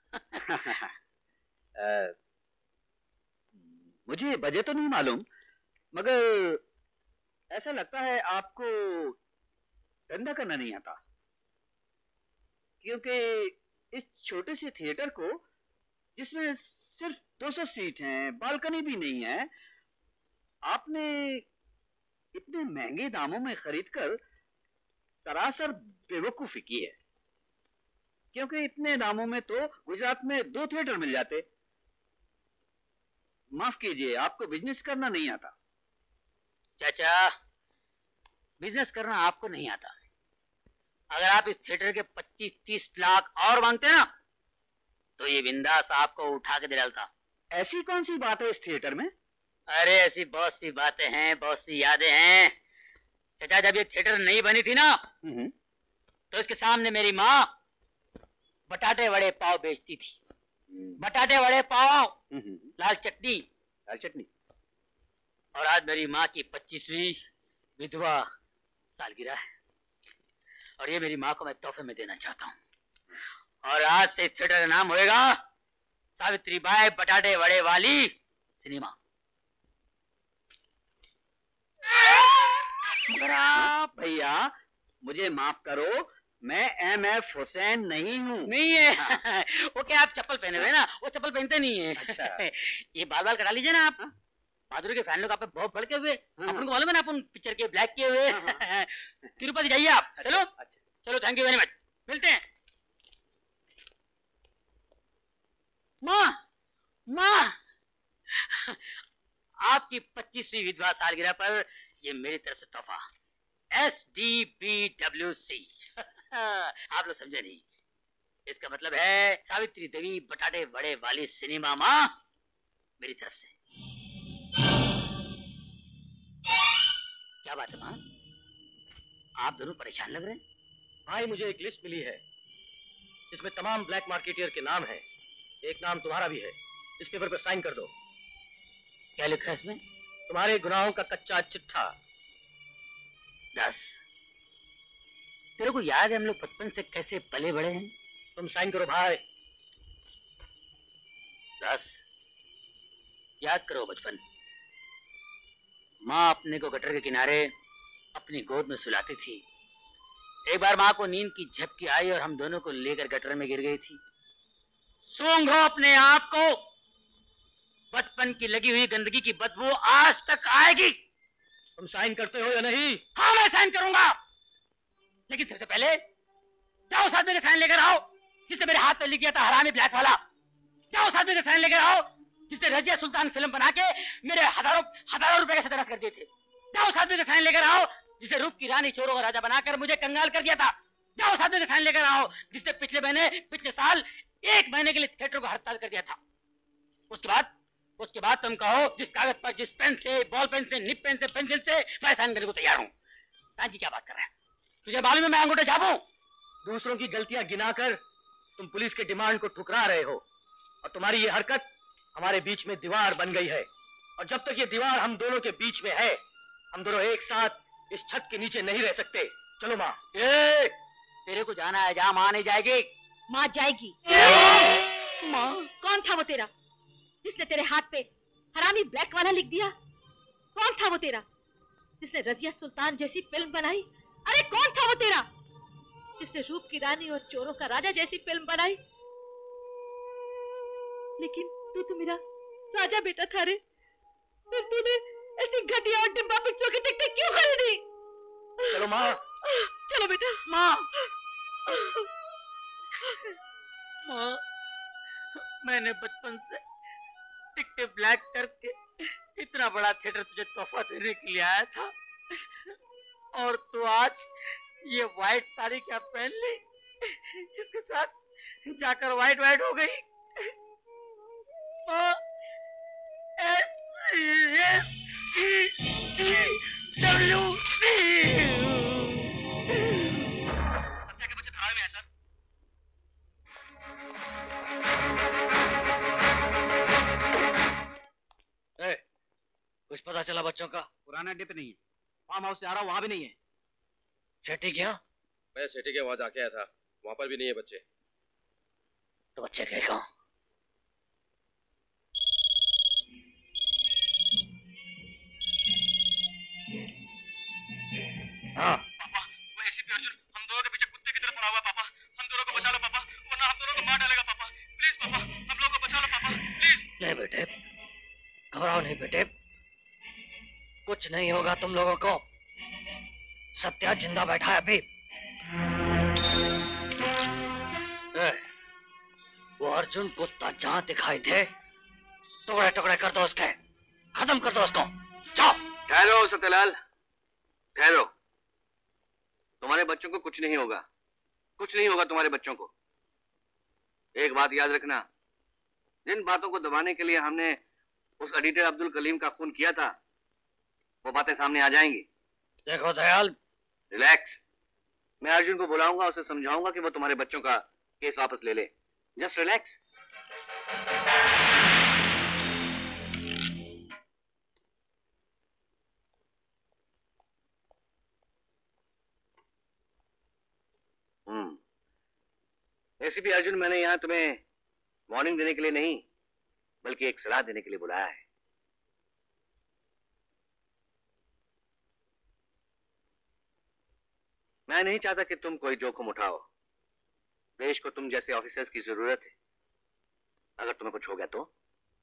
मुझे वजह तो नहीं मालूम, मगर ऐसा लगता है आपको धंधा करना नहीं आता, क्योंकि इस छोटे से थिएटर को, जिसमें सिर्फ दो सौ सीट हैं, बालकनी भी नहीं है, आपने इतने महंगे दामों में खरीदकर सरासर बेवकूफी की है, क्योंकि इतने दामों में तो गुजरात में दो थिएटर मिल जाते। माफ कीजिए, आपको बिजनेस करना नहीं आता। चाचा, बिजनेस करना आपको नहीं आता। अगर आप इस थिएटर के पच्चीस तीस लाख और मांगते ना, तो ये बिंदास आपको उठा के दिलाता। ऐसी कौन सी बात है इस थिएटर में? अरे ऐसी बहुत सी बातें हैं, बहुत सी यादें हैं। चाचा, जब ये थिएटर नहीं बनी थी ना, तो इसके सामने मेरी माँ बटाटे वड़े पाव बेचती थी। बटाटे वड़े पाव, लाल चटनी, लाल चटनी। और आज मेरी माँ की पच्चीसवीं विधवा सालगिरह है, और ये मेरी माँ को मैं तोहफे में देना चाहता हूँ। और आज से इस थिएटर का नाम होएगा सावित्रीबाई बटाटे वड़े वाली सिनेमा। मगर आप भैया मुझे माफ करो, मैं एम एफ हुसैन नहीं हूँ। नहीं है। वो क्या आप चप्पल पहने हुए ना, वो चप्पल पहनते नहीं है। अच्छा। ये बाल बाल कटा लीजिए ना आप। बहादुर के फैन लोग आप पे बहुत भड़के हुए। अपन को मालूम है ना, अपन पिक्चर के ब्लैक किए हुए। तिरुपति जाइए आप। चलो चलो, थैंक यू वेरी मच, मिलते हैं। माँ, माँ, आपकी पच्चीसवीं विधवा सालगिरह पर ये मेरी तरफ से तोहफा, S D B W C. आप लोग समझे नहीं, इसका मतलब है सावित्री देवी बटाटे बड़े वाली सिनेमा माँ मेरी तरफ से। क्या बात है माँ, आप दोनों परेशान लग रहे हैं? भाई, मुझे एक लिस्ट मिली है, इसमें तमाम ब्लैक मार्केटियर के नाम हैं। एक नाम तुम्हारा भी है, इस पेपर पर साइन कर दो। क्या लिखा है इसमें? तुम्हारे गुनाहों का कच्चा चिट्ठा। दस, तेरे को याद है हम लोग बचपन से कैसे पले बड़े हैं? तुम साइन करो भाई। दस, याद करो बचपन। माँ अपने को गटर के किनारे अपनी गोद में सुलाती थी। एक बार माँ को नींद की झपकी आई और हम दोनों को लेकर गटर में गिर गई थी। सूंघो अपने आप को, बचपन की लगी हुई गंदगी की बदबू आज तक आएगी। तुम साइन करते हो या नहीं? हाँ, मैं साइन करूंगा, लेकिन सबसे पहले जाओ साथ मेरे साइन लेकर आओ, जिससे मेरे हाथ पे लिख गया था हरामी ब्लैक वाला। जाओ साथ मेरे साइन लेकर आओ, जिससे रजिया सुल्तान फिल्म बना के मेरे हजारों हजारों रुपए का सत्यानाश कर दिए थे। जाओ साथ मेरे साइन लेकर आओ, जिसे रूप की रानी चोरों का राजा बनाकर मुझे कंगाल कर दिया था। जाओ साथ मेरे साइन लेकर आओ, जिससे पिछले महीने पिछले साल एक महीने के लिए थिएटर को हड़ताल कर दिया था। उसके बाद उसके बाद तुम कहो, जिस कागज पर, जिस पेन से, बॉल पेन से, निप पेन से, पेंसिल से मैं साइन करने को तैयार हूँ। साइन की क्या बात कर रहा है? तुझे मालूम है मैं अंगूठे छापूं? दूसरों की गलतियां गिनाकर तुम पुलिस के डिमांड को ठुकरा रहे हो, और तुम्हारी ये हरकत हमारे बीच में दीवार बन गई है। और जब तक ये दीवार हम दोनों के बीच में है, हम दोनों एक साथ इस छत के नीचे नहीं रह सकते। चलो माँ। तेरे को जाना है जहाँ माँ नहीं जाएगी। माँ जाएगी। माँ, कौन था वो तेरा जिसने तेरे हाथ पे हरामी ब्लैक वाला लिख दिया? कौन था वो तेरा जिसने रजिया सुल्तान जैसी फिल्म बनाई? अरे कौन था वो तेरा जिसने रूप की रानी और चोरों का राजा जैसी फिल्म बनाई? लेकिन तू तो मेरा राजा बेटा था रे, फिर तूने ऐसी घटिया और डिब्बा पिक्चर की टिकटें क्यों खरीदी? चलो माँ, चलो बेटा। माँ, माँ, मैंने बचपन से टिकटें ब्लैक करके इतना बड़ा थिएटर तुझे तोहफा देने के लिए आया था, और तू आज ये व्हाइट साड़ी क्या पहन ली, इसके साथ जाकर व्हाइट व्हाइट हो गई। माँ, एस एस डब्ल्यू सत्या के बच्चे धारावी में है सर। ए, कुछ पता चला बच्चों का? पुराना अड्डे पे नहीं है, फार्म हाउस से आ रहा हूँ, वहां भी नहीं है। सेठी क्या? मैं सेठी के वहां जाके आया था, वहां पर भी नहीं है बच्चे। तो बच्चे गए कहाँ? हाँ पापा, वो एसीपी अर्जुन हम दोनों के पीछे कुत्ते की तरह पड़ा हुआ है पापा। हम दोनों को बचा लो पापा, वरना हम दोनों को मार डालेगा पापा। प्लीज पापा, हम लोगों को बचा लो पापा, प्लीज। नहीं बेटे, घबराओ नहीं बेटे, कुछ नहीं होगा तुम लोगों को। सत्या जिंदा बैठा है अभी। ए, वो अर्जुन कुत्ता जहां दिखाई दे टुकड़े टुकड़े कर दो उसके, खत्म कर दो उसको। जाओ। ठहरो सत्यलाल, ठहरो। तुम्हारे बच्चों को कुछ नहीं होगा, कुछ नहीं होगा तुम्हारे बच्चों को। एक बात याद रखना, जिन बातों को दबाने के लिए हमने उस एडिटर अब्दुल कलीम का खून किया था, वो बातें सामने आ जाएंगी। देखो दयाल, रिलैक्स। मैं अर्जुन को बुलाऊंगा, उसे समझाऊंगा कि वो तुम्हारे बच्चों का केस वापस ले ले। Just relax. हम्म एसीपी अर्जुन, मैंने यहाँ तुम्हें वार्निंग देने के लिए नहीं, बल्कि एक सलाह देने के लिए बुलाया है। मैं नहीं चाहता कि तुम कोई जोखिम उठाओ। देश को तुम जैसे ऑफिसर्स की जरूरत है। अगर तुम्हें कुछ हो गया तो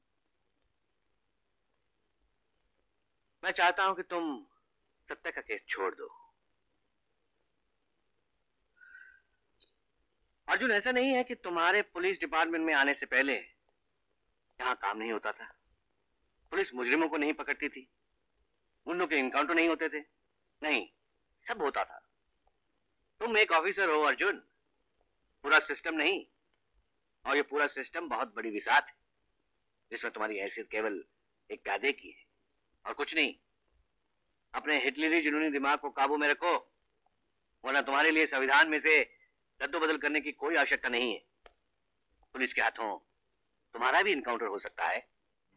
मैं चाहता हूं कि तुम सत्या का केस छोड़ दो। अर्जुन, ऐसा नहीं है कि तुम्हारे पुलिस डिपार्टमेंट में आने से पहले यहां काम नहीं होता था। पुलिस मुजरिमों को नहीं पकड़ती थी, उन लोगों के इनकाउंटर नहीं होते थे, नहीं, सब होता था। तुम एक ऑफिसर हो अर्जुन, पूरा सिस्टम नहीं। और ये पूरा सिस्टम बहुत बड़ी विसात है, जिसमें तुम्हारी हैसियत केवल एक प्यादे की है और कुछ नहीं। अपने हिटलरी जुनूनी दिमाग को काबू में रखो, वरना तुम्हारे लिए संविधान में से रद्दो बदल करने की कोई आवश्यकता नहीं है। पुलिस के हाथों तुम्हारा भी इनकाउंटर हो सकता है।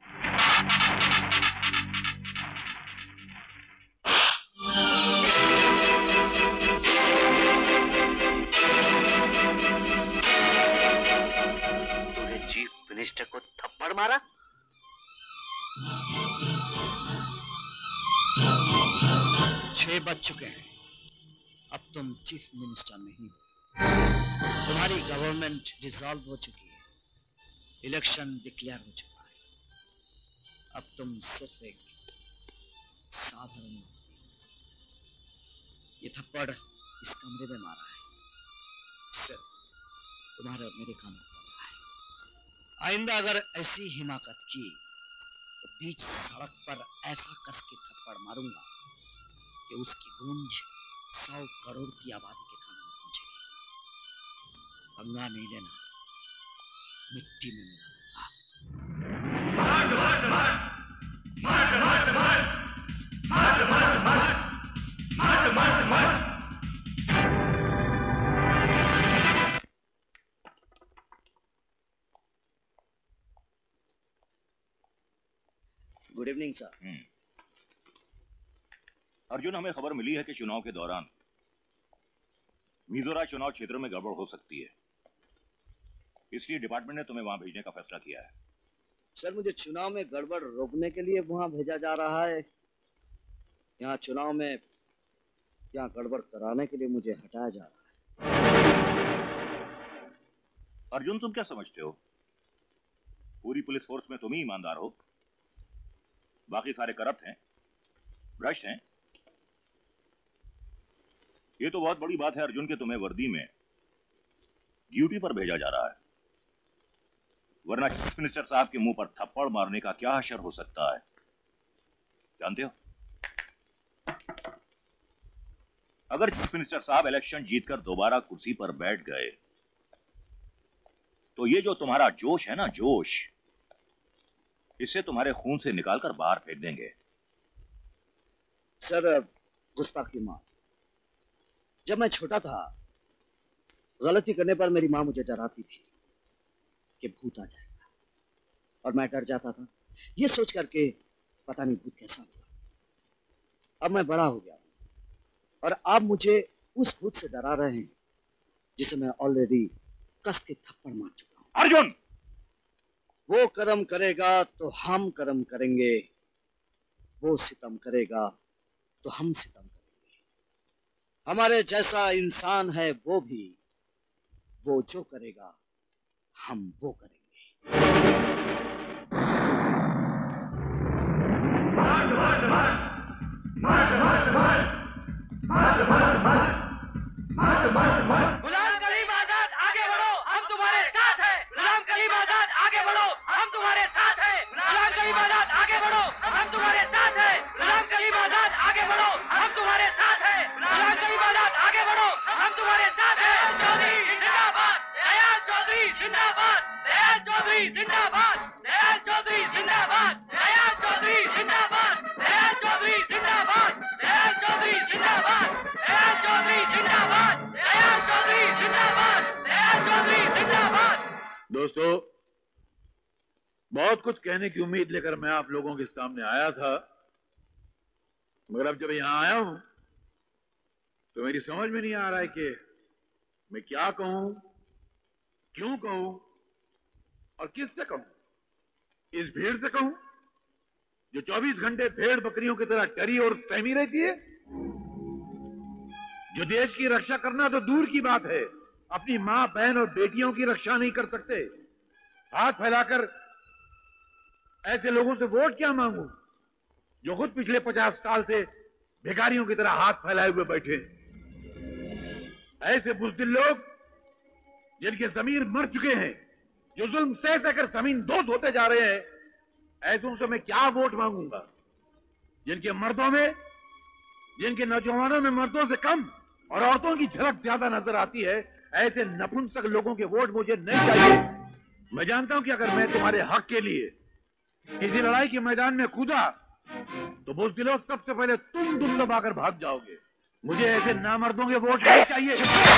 तूने चीफ मिनिस्टर को थप्पड़ मारा? छह बज चुके हैं, अब तुम चीफ मिनिस्टर नहीं हो। तुम्हारी गवर्नमेंट डिसॉल्व हो चुकी है, इलेक्शन डिक्लेयर हो चुका है। अब तुम सिर्फ एक साधारण व्यक्ति। ये थप्पड़ इस कमरे में मारा है, सिर्फ तुम्हारे और मेरे कानों पर पड़ा है। आइंदा अगर ऐसी हिमाकत की तो बीच सड़क पर ऐसा कस के थप्पड़ मारूंगा कि उसकी गूंज सौ करोड़ की आबादी के कानों में पहुंचेगी। पंगा नहीं लेना, मिट्टी में मिला दूंगा। मार मार मार मार मार मार मार मार मार मार मार। Good evening sir. अर्जुन, हमें खबर मिली है कि चुनाव के दौरान मिजोरा चुनाव क्षेत्र में गड़बड़ हो सकती है। इसलिए डिपार्टमेंट ने तुम्हें वहां भेजने का फैसला किया है। सर, मुझे चुनाव में गड़बड़ रोकने के लिए वहां भेजा जा रहा है, यहाँ चुनाव में यहाँ गड़बड़ कराने के लिए मुझे हटाया जा रहा है। अर्जुन, तुम क्या समझते हो? पूरी पुलिस फोर्स में तुम ही ईमानदार हो, बाकी सारे करप्ट हैं, भ्रष्ट हैं। ये तो बहुत बड़ी बात है अर्जुन कि तुम्हें वर्दी में ड्यूटी पर भेजा जा रहा है, वरना चीफ मिनिस्टर साहब के मुंह पर थप्पड़ मारने का क्या असर हो सकता है जानते हो? अगर चीफ मिनिस्टर साहब इलेक्शन जीतकर दोबारा कुर्सी पर बैठ गए तो ये जो तुम्हारा जोश है ना, जोश, इसे तुम्हारे खून से निकालकर बाहर फेंक देंगे। सर, गुस्ताखी माफ। जब मैं छोटा था, गलती करने पर मेरी माँ मुझे डराती थी कि भूत आ जाएगा, और मैं डर जाता था ये सोच करके पता नहीं भूत कैसा होगा। अब मैं बड़ा हो गया और आप मुझे उस भूत से डरा रहे हैं जिसे मैं ऑलरेडी कस के थप्पड़ मार चुका हूं। अर्जुन, वो कर्म करेगा तो हम कर्म करेंगे, वो सितम करेगा तो हम सितम करेंगे। हमारे जैसा इंसान है वो भी, वो जो करेगा हम वो करेंगे। गुलाम कलीम आजाद, आगे बढ़ो, हम तुम्हारे साथ हैं। गुलाम कलीम आजाद, आगे बढ़ो, हम तुम्हारे साथ हैं। गुलाम कलीम आजाद, आगे बढ़ो, हम तुम्हारे साथ हैं। गुलाम कलीम आजाद, आगे बढ़ो, हम तुम्हारे साथ हैं। गुलाम कलीम आजाद, आगे बढ़ो, हम तुम्हारे साथ हैं। चौधरी जिंदाबाद, दयाल चौधरी जिंदाबाद, दयाल चौधरी जिंदाबाद, दयाल चौधरी जिंदाबाद, दयाल चौधरी जिंदाबाद, दयाल चौधरी जिंदाबाद, दयाल चौधरी जिंदाबाद, दयाल चौधरी जिंदाबाद, दयाल चौधरी जिंदाबाद, दयाल चौधरी जिंदाबाद। दोस्तों, बहुत कुछ कहने की उम्मीद लेकर मैं आप लोगों के सामने आया था, मगर अब जब यहां आया हूं तो मेरी समझ में नहीं आ रहा है कि मैं क्या कहूं, क्यों कहूं और किससे कहूं। इस भीड़ से कहूं जो चौबीस घंटे भेड़ बकरियों की तरह डरी और सहमी रहती है, जो देश की रक्षा करना तो दूर की बात है, अपनी मां, बहन और बेटियों की रक्षा नहीं कर सकते। हाथ फैलाकर ऐसे लोगों से वोट क्या मांगू जो खुद पिछले पचास साल से भिखारियों की तरह हाथ फैलाए हुए बैठे। ऐसे बुज़दिल लोग जिनके जमीर मर चुके हैं, जो जुल्म सह सहकर जमीन दोस्त होते जा रहे हैं, ऐसों से मैं क्या वोट मांगूंगा? जिनके मर्दों में, जिनके नौजवानों में मर्दों से कम और औरतों की झलक ज्यादा नजर आती है, ऐसे नपुंसक लोगों के वोट मुझे नहीं चाहिए। मैं जानता हूं कि अगर मैं तुम्हारे हक के लिए किसी लड़ाई के मैदान में कूदा तो बुज़दिलों सबसे पहले तुम दुम दबाकर भाग जाओगे। मुझे ऐसे नामर्दों के वोट नहीं चाहिए।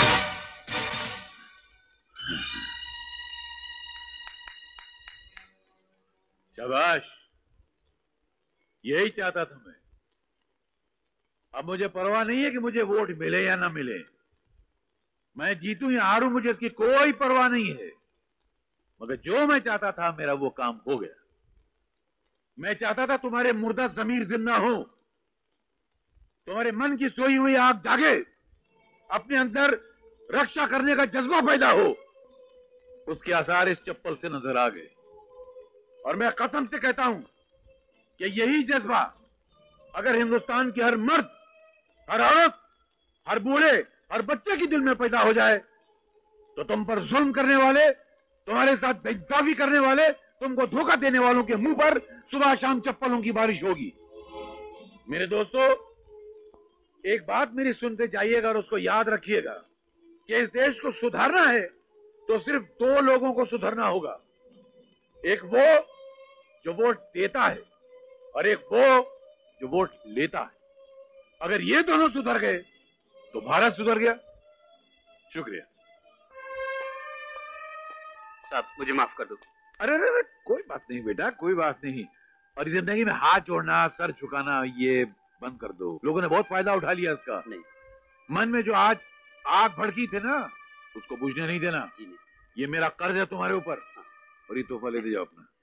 शाबाश, यही चाहता था मैं। अब मुझे परवाह नहीं है कि मुझे वोट मिले या ना मिले, मैं जीतूं या हारूं, मुझे इसकी कोई परवाह नहीं है। मगर जो मैं चाहता था मेरा वो काम हो गया। मैं चाहता था तुम्हारे मुर्दा जमीर जिंदा हो, तुम्हारे मन की सोई हुई आग जागे, अपने अंदर रक्षा करने का जज्बा पैदा हो। उसके आसार इस चप्पल से नजर आ गए, और मैं कसम से कहता हूं कि यही जज्बा अगर हिंदुस्तान के हर मर्द, हर औरत, हर बूढ़े, हर बच्चे की दिल में पैदा हो जाए तो तुम पर जुल्म करने वाले, तुम्हारे साथ बेइंसाफी करने वाले, तुमको धोखा देने वालों के मुंह पर सुबह शाम चप्पलों की बारिश होगी। मेरे दोस्तों, एक बात मेरी सुनते जाइएगा और उसको याद रखिएगा कि इस देश को सुधारना है तो सिर्फ दो लोगों को सुधरना होगा। एक वो जो वोट देता है और एक वो जो वोट लेता है। अगर ये दोनों सुधर गए तो भारत सुधर गया। शुक्रिया साहब, मुझे माफ कर दो। अरे अरे अरे कोई बात नहीं बेटा, कोई बात नहीं। और इस जिंदगी में हाथ जोड़ना, सर झुकाना, ये बंद कर दो। लोगों ने बहुत फायदा उठा लिया इसका। नहीं, मन में जो आज आग भड़की थे ना, उसको बुझने नहीं देना। जी नहीं। ये मेरा कर्ज है तुम्हारे ऊपर, और ये तोहफा लेते जाओ अपना।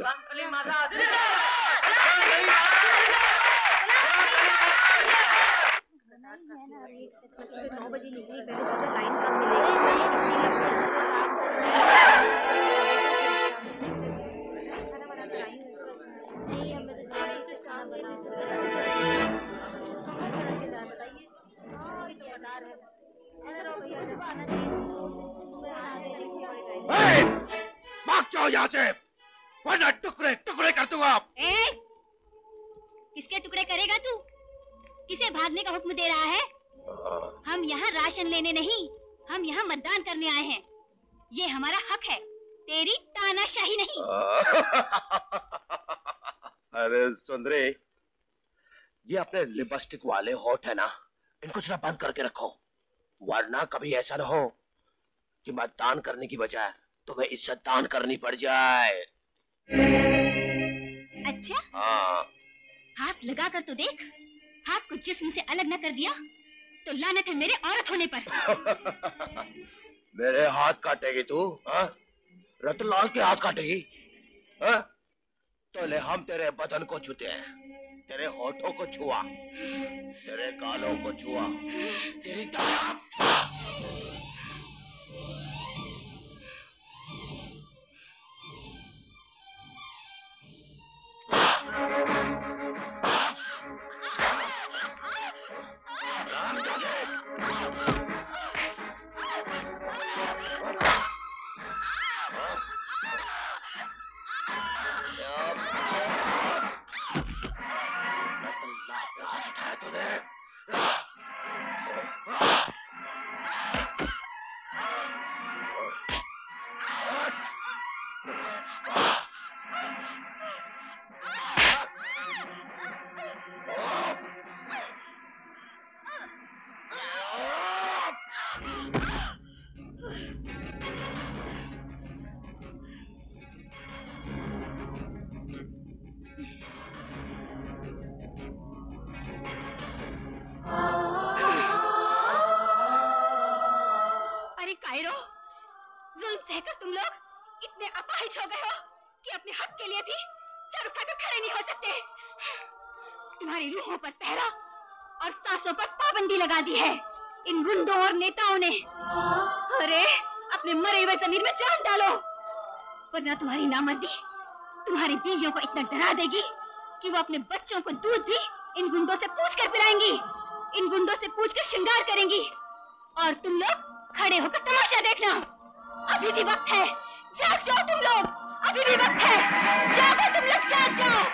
नौ बजे निकली, पहले सोचा लाइन कब मिलेगी। भाग जाओ यहाँ से, वरना टुकड़े टुकड़े कर दूंगा। किसके टुकड़े करेगा तू? किसे भागने का हुक्म दे रहा है? हम यहाँ राशन लेने नहीं, हम यहाँ मतदान करने आए हैं। ये हमारा हक है, तेरी तानाशाही नहीं। अरे सुंदरी, ये अपने लिपस्टिक वाले होठ है ना, इनको जरा बंद करके रखो, वरना कभी ऐसा ना हो कि मतदान करने की बजाय तुम्हें इज्जत दान करनी पड़ जाए। अच्छा? हाँ। हाथ लगा कर तो देख, हाथ को जिस्म से अलग न कर दिया तो लानत है मेरे औरत होने पर। मेरे हाथ काटेगी तू? हाँ? रतनलाल के हाथ काटेगी? हाँ? तो ले, हम तेरे बदन को छूते हैं, तेरे होठों को छुआ, तेरे गालों को छुआ, तेरी दी है इन गुंडों और नेताओं ने। अरे अपने मरे हुए जमीर में जान डालो, वरना तुम्हारी नामर्दी तुम्हारी बीवियों को इतना डरा देगी कि वो अपने बच्चों को दूध भी इन गुंडों से पूछ कर पिलाएंगी, इन गुंडों से पूछ कर श्रृंगार करेंगी, और तुम लोग खड़े होकर तमाशा देखना। अभी भी वक्त है, जाग जाओ तुम लोग, अभी भी वक्त है, जागो तुम लोग, जाग जाओ।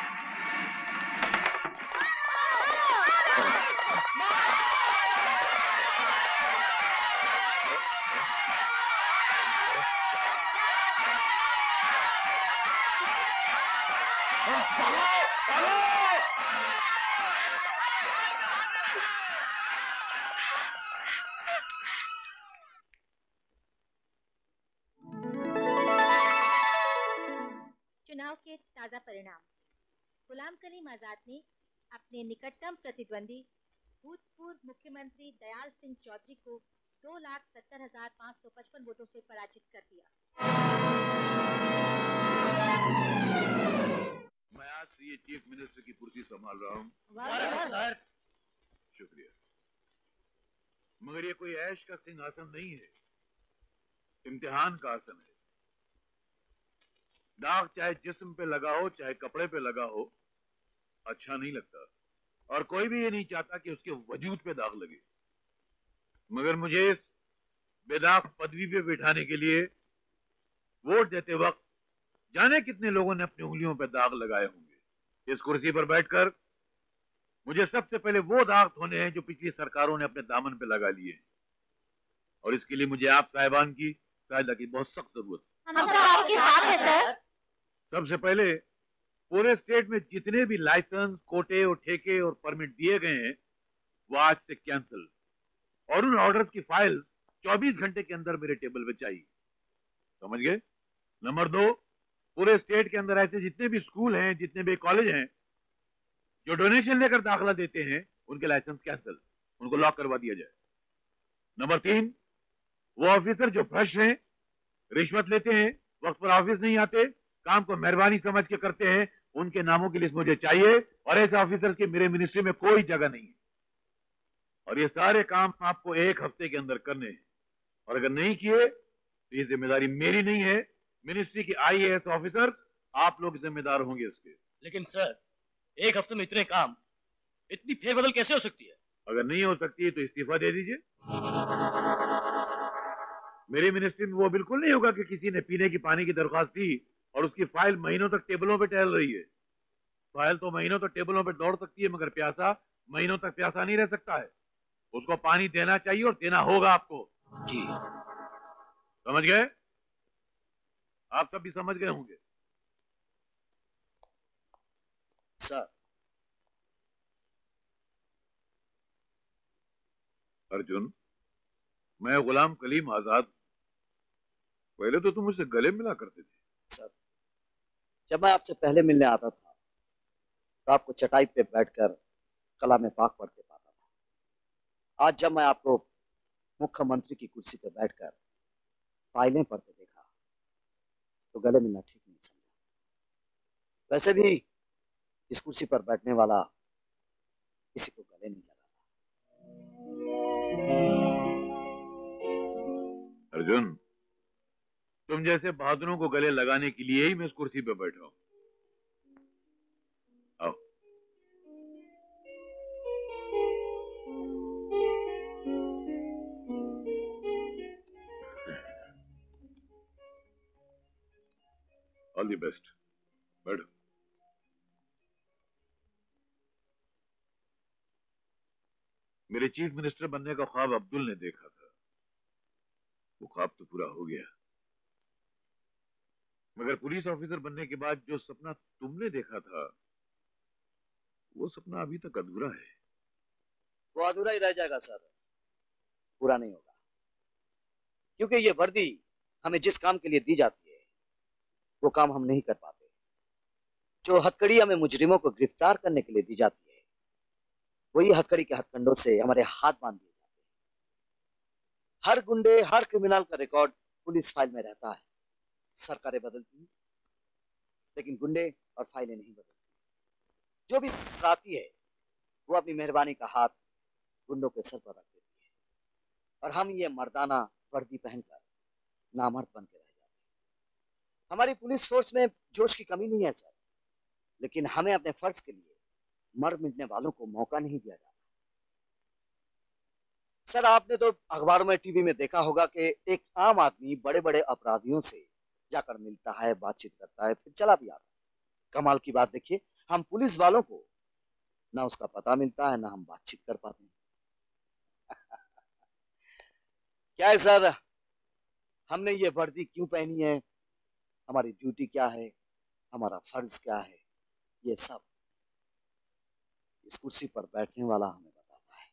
चुनाव के ताजा परिणाम। गुलाम कलीम आजाद ने अपने निकटतम प्रतिद्वंदी भूतपूर्व मुख्यमंत्री दयाल सिंह चौधरी को दो लाख सत्तर हजार पाँच सौ पचपन वोटों से पराजित कर दिया। मैं आज से ये चीफ मिनिस्टर की कुर्सी संभाल रहा हूँ। सर। शुक्रिया, मगर ये कोई ऐश का सिंहासन नहीं है, इम्तिहान का आसन है। दाग चाहे जिस्म पे लगा हो चाहे कपड़े पे लगा हो, अच्छा नहीं लगता, और कोई भी ये नहीं चाहता कि उसके वजूद पे दाग लगे। मगर मुझे इस बेदाग पदवी पे बिठाने के लिए वोट देते वक्त जाने कितने लोगों ने अपनी उंगलियों पे दाग लगाए होंगे। इस कुर्सी पर बैठकर मुझे सबसे पहले वो दाग धोने हैं जो पिछली सरकारों ने अपने दामन पे लगा लिए हैं, और इसके लिए मुझे आप साहिबान की सहायता की बहुत सख्त जरूरत है। सबसे पहले पूरे स्टेट में जितने भी लाइसेंस, कोटे और ठेके और परमिट दिए गए हैं वो आज से कैंसिल, और उन ऑर्डर्स की फाइल्स चौबीस घंटे के अंदर मेरे टेबल पे चाहिए। समझ गए? नंबर दो, पूरे स्टेट के अंदर ऐसे जितने भी स्कूल हैं, जितने भी कॉलेज हैं जो डोनेशन लेकर दाखिला देते हैं, उनके लाइसेंस कैंसिल, उनको लॉक करवा दिया जाए। नंबर तीन, वो ऑफिसर जो भ्रष्ट हैं, रिश्वत लेते हैं, वक्त पर ऑफिस नहीं आते, काम को मेहरबानी समझ के करते हैं, उनके नामों की लिस्ट मुझे चाहिए और ऐसे ऑफिसर्स की मेरे मिनिस्ट्री में कोई जगह नहीं है। और ये सारे काम आपको एक हफ्ते के अंदर करने हैं और अगर नहीं किए तो ये जिम्मेदारी मेरी नहीं है, मिनिस्ट्री की आई ए एस ऑफिसर आप लोग जिम्मेदार होंगे इसके। लेकिन सर, एक हफ्ते में इतने काम, इतनी फेरबदल कैसे हो सकती है? अगर नहीं हो सकती है तो इस्तीफा दे दीजिए। मेरी मिनिस्ट्री में वो बिल्कुल नहीं होगा कि किसी ने पीने की पानी की दरख्वास्त दी और उसकी फाइल महीनों तक टेबलों पे टहल रही है। फाइल तो महीनों तक टेबलों पे दौड़ सकती है मगर प्यासा महीनों तक प्यासा नहीं रह सकता है। उसको पानी देना चाहिए और देना होगा आपको। जी समझ गए? आप सब भी समझ गए होंगे। सर। अर्जुन, मैं गुलाम कलीम आजाद। पहले तो तुम मुझसे गले मिला करते थे। सर, जब मैं आपसे पहले मिलने आता था तो आपको चटाई पे बैठकर कला में पाक पढ़ते पाता था। आज जब मैं आपको मुख्यमंत्री की कुर्सी पे बैठकर फाइलें पढ़ते देखा तो गले मिलना ठीक नहीं समझा। वैसे भी इस कुर्सी पर बैठने वाला किसी को गले नहीं लगाता। अर्जुन, तुम जैसे बहादुरों को गले लगाने के लिए ही मैं इस कुर्सी पे बैठा हूं। आओ। All the best. बैठो। मेरे चीफ मिनिस्टर बनने का ख्वाब अब्दुल ने देखा था, वो ख्वाब तो पूरा हो गया, मगर पुलिस ऑफिसर बनने के बाद जो सपना तुमने देखा था वो सपना अभी तक अधूरा है। वो अधूरा ही रह जाएगा सर, पूरा नहीं होगा, क्योंकि ये वर्दी हमें जिस काम के लिए दी जाती है वो काम हम नहीं कर पाते। जो हथकड़ी हमें मुजरिमों को गिरफ्तार करने के लिए दी जाती है वही हथकड़ी के हथकंडों से हमारे हाथ बांध दिए जाते हैं। हर गुंडे, हर क्रिमिनल का रिकॉर्ड पुलिस फाइल में रहता है। सरकारें बदलती हैं लेकिन गुंडे और फाइलें नहीं बदलती। जो भी आती है वो अपनी मेहरबानी का हाथ गुंडों के सर पर रख देती है और हम ये मर्दाना वर्दी पहनकर नामर्द बन के रह जाते हैं। हमारी पुलिस फोर्स में जोश की कमी नहीं है सर, लेकिन हमें अपने फर्ज के लिए मर मिटने वालों को मौका नहीं दिया जाता। सर, आपने तो अखबारों में, टीवी में देखा होगा कि एक आम आदमी बड़े बड़े अपराधियों से जाकर मिलता है, बातचीत करता है, फिर चला भी आता है। कमाल की बात देखिए, हम पुलिस वालों को ना उसका पता मिलता है ना हम बातचीत कर पाते हैं। क्या है सर, हमने ये वर्दी क्यों पहनी है, हमारी ड्यूटी क्या है, हमारा फर्ज क्या है, ये सब इस कुर्सी पर बैठने वाला हमें बताता है।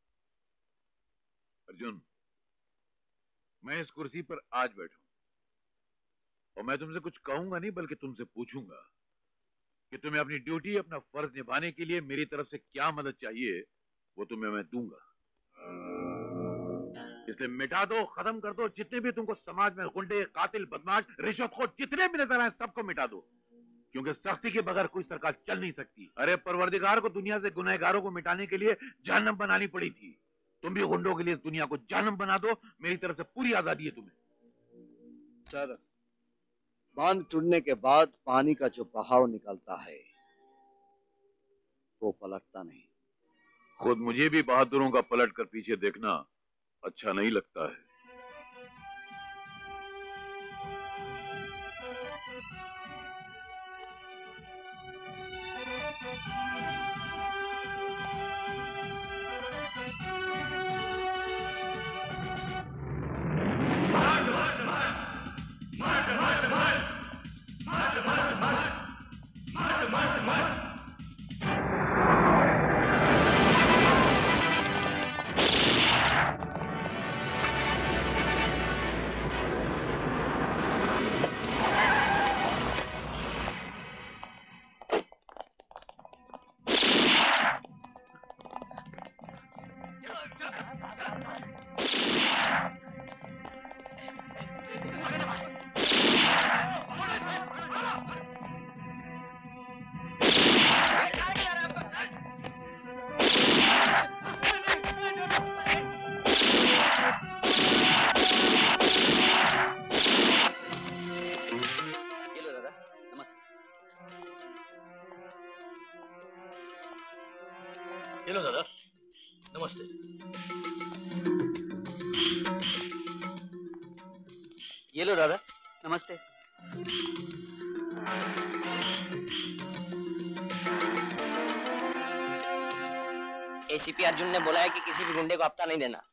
अर्जुन, मैं इस कुर्सी पर आज बैठा हूं और मैं तुमसे कुछ कहूंगा नहीं बल्कि तुमसे पूछूंगा कि तुम्हें अपनी ड्यूटी, अपना फर्ज निभाने के लिए मेरी तरफ से क्या मदद चाहिए, वो तुम्हें मैं दूंगा। इसलिए मिटा दो, खत्म कर दो जितने भी तुमको समाज में गुंडे, कातिल, बदमाश, रिश्वतखोर जितने भी नजर आए सबको मिटा दो, क्योंकि सख्ती के बगैर कोई सरकार चल नहीं सकती। अरे परवरदिगार को दुनिया से गुनहगारों को मिटाने के लिए जहन्नम बनानी पड़ी थी, तुम भी गुंडों के लिए इस दुनिया को जहन्नम बना दो। मेरी तरफ से पूरी आजादी है तुम्हें। सर, बांध टूटने के बाद पानी का जो बहाव निकलता है वो पलटता नहीं। खुद मुझे भी बहादुरों का पलट कर पीछे देखना अच्छा नहीं लगता है। ये लो दादा, नमस्ते। ये लो दादा, नमस्ते। एसीपी अर्जुन ने बोला है कि किसी भी गुंडे को हफ्ता नहीं देना।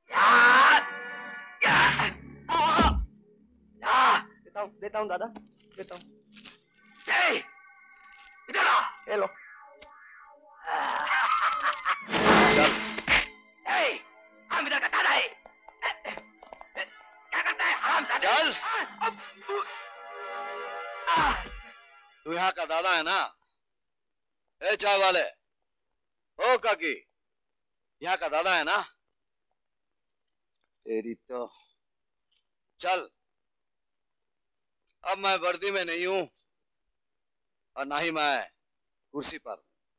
देता हूँ, देता हूँ दादा, देता हूँ। ये लो। हम इधर का दादा है। क्या करता है हरामजादा? चल। तू यहाँ का दादा है ना? ए चाय वाले, ओ काकी, यहाँ का दादा है ना? तेरी तो। चल, अब मैं वर्दी में नहीं हूं और ना ही मैं कुर्सी पर।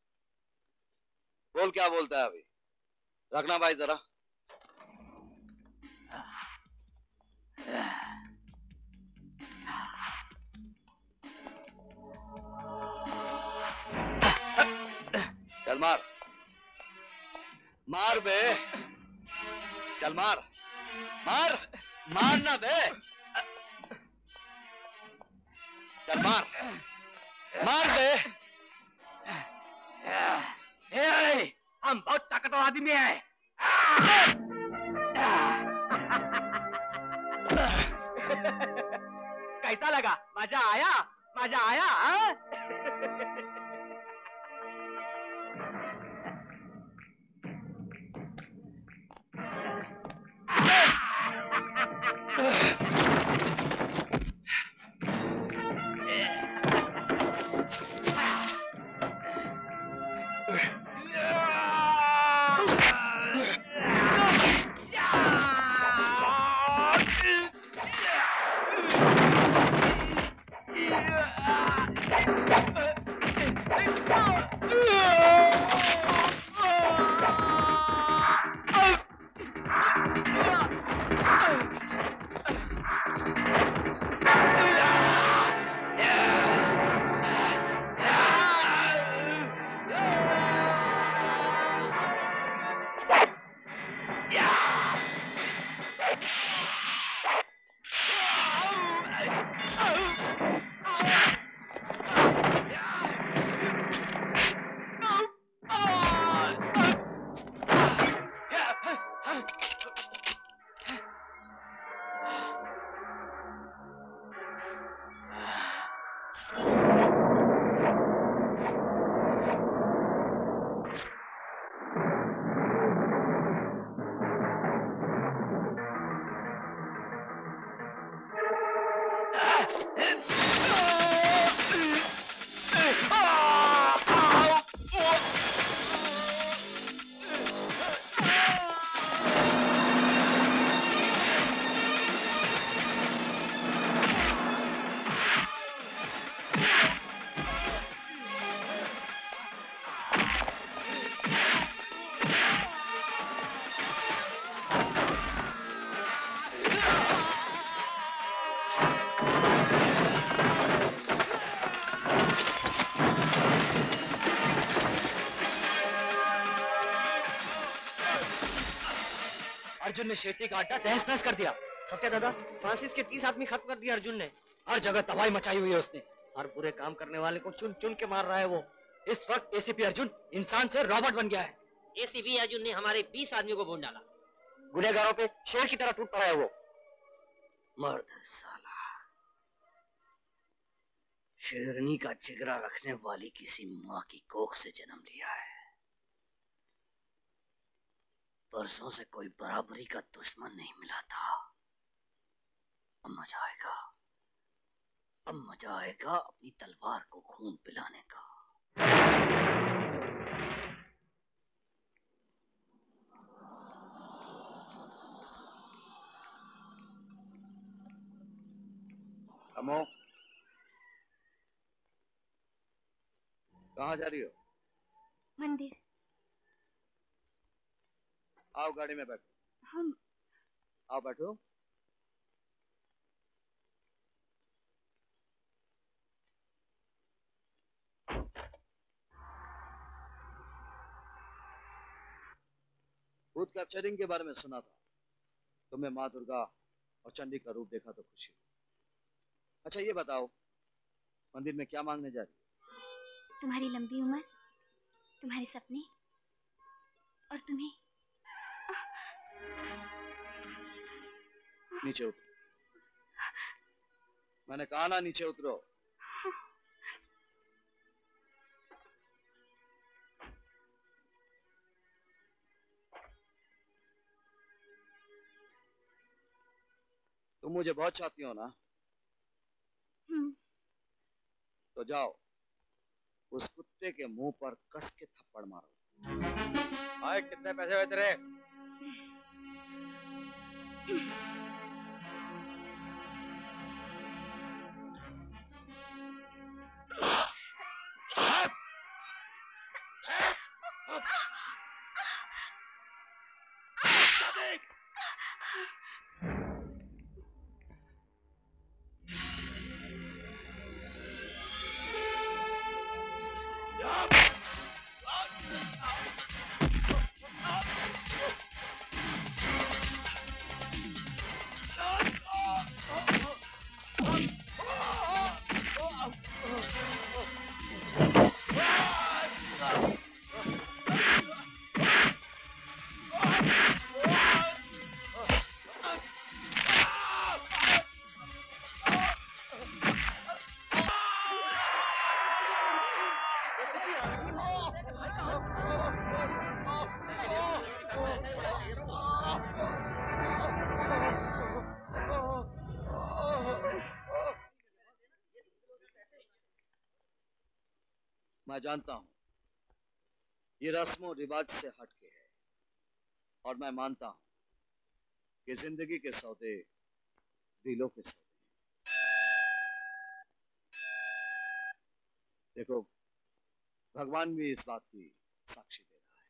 बोल क्या बोलता है अभी? रखना भाई जरा। चल मार, मार बे, चल मार, मार, मार ना बे, चल मार, मार बे। ए, हम बहुत ताकतवर आदमी हैं। कैसा लगा? मजा आया? मजा आया? हाँ? अर्जुन ने शेट्टी का अड्डा तहस नहस कर दिया। सत्या दादा, फ्रांसिस के तीस आदमी खत्म कर दिया अर्जुन ने। हर जगह तबाही मचाई हुई है उसने। हर बुरे काम करने वाले को चुन चुन के मार रहा है वो। इस वक्त एसीपी अर्जुन इंसान से रॉबोट बन गया है। एसीपी अर्जुन ने हमारे बीस आदमियों को भून डाला। गुनहगारों पे शेर की तरह टूट पड़ा है वो। मर्द साला, शेरनी का जिगरा रखने वाली किसी माँ की कोख से जन्म लिया है। परसों से कोई बराबरी का दुश्मन नहीं मिला था। अब मजा आएगा, अब मजा आएगा अपनी तलवार को खून पिलाने का। अमो, कहाँ जा रही हो? मंदिर। आओ गाड़ी में बैठो। हम आओ बैठो। बूथ कैप्चरिंग के बारे में सुना था। तुम्हें माँ दुर्गा और चंडी का रूप देखा तो खुशी हुई। अच्छा ये बताओ, मंदिर में क्या मांगने जा रही हो? तुम्हारी लंबी उम्र, तुम्हारे सपने और तुम्हें। नीचे उतरो। मैंने कहा ना नीचे उतरो। तुम मुझे बहुत चाहती हो ना? हम्म। तो जाओ उस कुत्ते के मुंह पर कस के थप्पड़ मारो। भाई कितने पैसे हुए तेरे? मैं जानता हूं ये रस्मों रिवाज से हटके है, और मैं मानता हूं कि जिंदगी के सौदे दिलों के सौदे। देखो भगवान भी इस बात की साक्षी दे रहा है।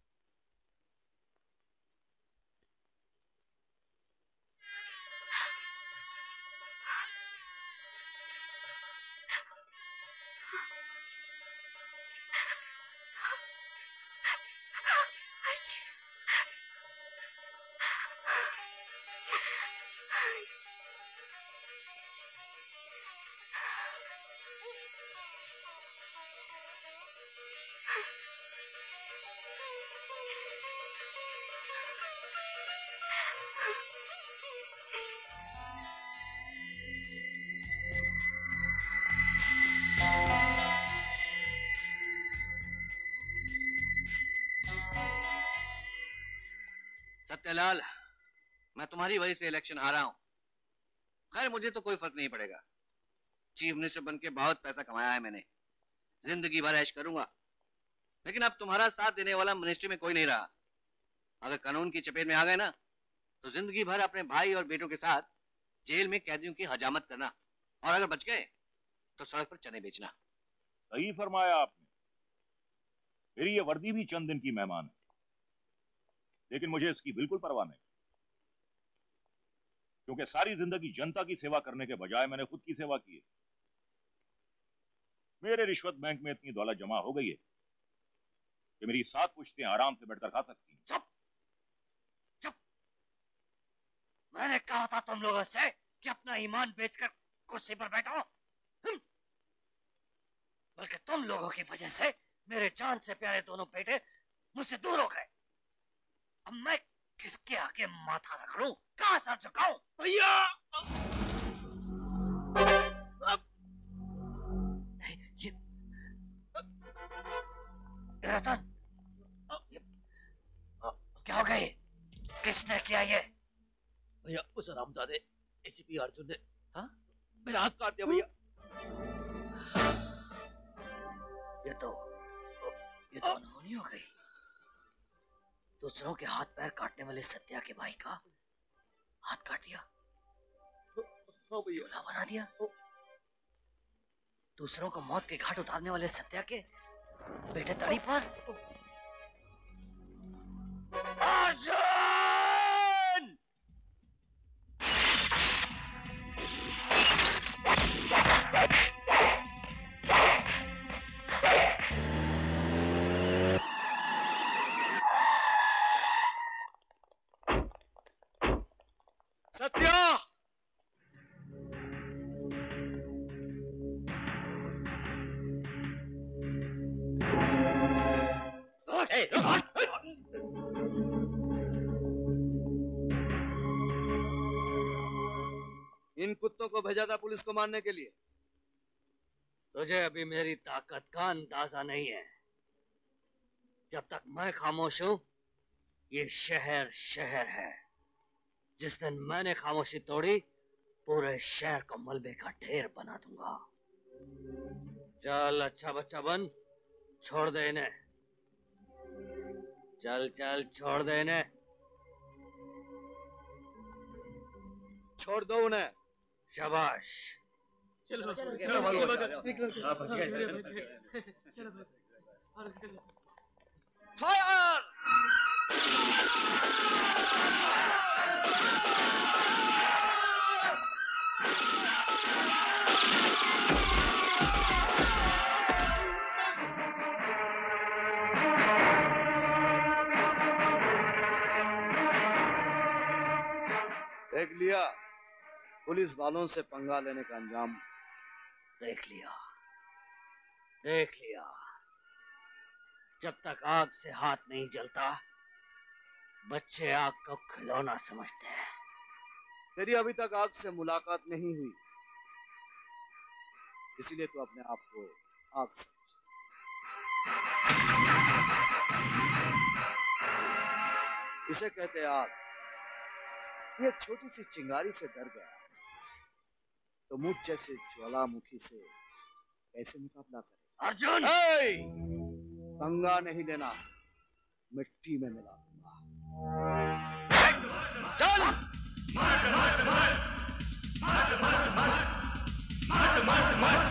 सत्यलाल, मैं तुम्हारी वजह से इलेक्शन हारा हूं। खैर मुझे तो कोई फर्क नहीं पड़ेगा। चीफ मिनिस्टर बन के बहुत पैसा कमाया है मैंने, जिंदगी भर ऐश करूंगा। लेकिन अब तुम्हारा साथ देने वाला मिनिस्ट्री में कोई नहीं रहा। अगर कानून की चपेट में आ गए ना तो जिंदगी भर अपने भाई और बेटों के साथ जेल में कैदियों की हजामत करना, और अगर बच गए तो सड़क पर चने बेचना। सही फरमाया आपने। मेरी ये वर्दी भी चंद दिन की मेहमान है, लेकिन मुझे इसकी बिल्कुल परवाह नहीं, क्योंकि सारी जिंदगी जनता की सेवा करने के बजाय मैंने खुद की सेवा की है। मेरे रिश्वत बैंक में इतनी दौलत जमा हो गई है कि मेरी सात पुश्तें आराम से बैठकर खा सकती हैं। चुप चुप। मैंने कहा था तुम लोगों से कि अपना ईमान बेचकर कुर्सी पर बैठो, बल्कि तुम लोगों की वजह से मेरे जान से प्यारे दोनों बेटे मुझसे दूर हो गए। अब मैं किसके आगे माथा रख लूं, कहां सर झुकाऊं? भैया ये रतन, क्या हो गए? किसने किया ये? भैया उस हरामजादे एसीपी अर्जुन ने हाँ मेरा हाथ काट दिया भैया। ये तो ये तो अनहोनी हो गई। दूसरों के हाथ पैर काटने वाले सत्या के भाई का हाथ काट दिया, दूल्हा बना दिया। दूसरों को मौत के घाट उतारने वाले सत्या के बेटे तड़ी पर। अर्जुन! सत्या! इन कुत्तों को भेजा था पुलिस को मारने के लिए। तुझे अभी मेरी ताकत का अंदाजा नहीं है। जब तक मैं खामोश हूं, ये शहर शहर है। जिस दिन मैंने खामोशी तोड़ी, पूरे शहर को मलबे का ढेर बना दूंगा। चल अच्छा बच्चा बन, छोड़ दे इन्हें। चल चल छोड़ दे इन्हें। छोड़ दो उन्हें। शाबाश। चलो चलो, चलो चलो, चलो चलो, आप बच गए। चलो फायर! देख लिया पुलिस वालों से पंगा लेने का अंजाम। देख लिया देख लिया। जब तक आग से हाथ नहीं जलता, बच्चे आग को खिलौना समझते हैं। तेरी अभी तक आग से मुलाकात नहीं हुई, इसीलिए तू अपने आप को आग समझता। इसे कहते हैं आग। ये छोटी सी चिंगारी से डर गया तो मुझ जैसे ज्वालामुखी से कैसे मुकाबला करे? अर्जुन! पंगा नहीं लेना, मिट्टी में मिला दूंगा। चल! मार मार मार मार मार मार मार मार मार।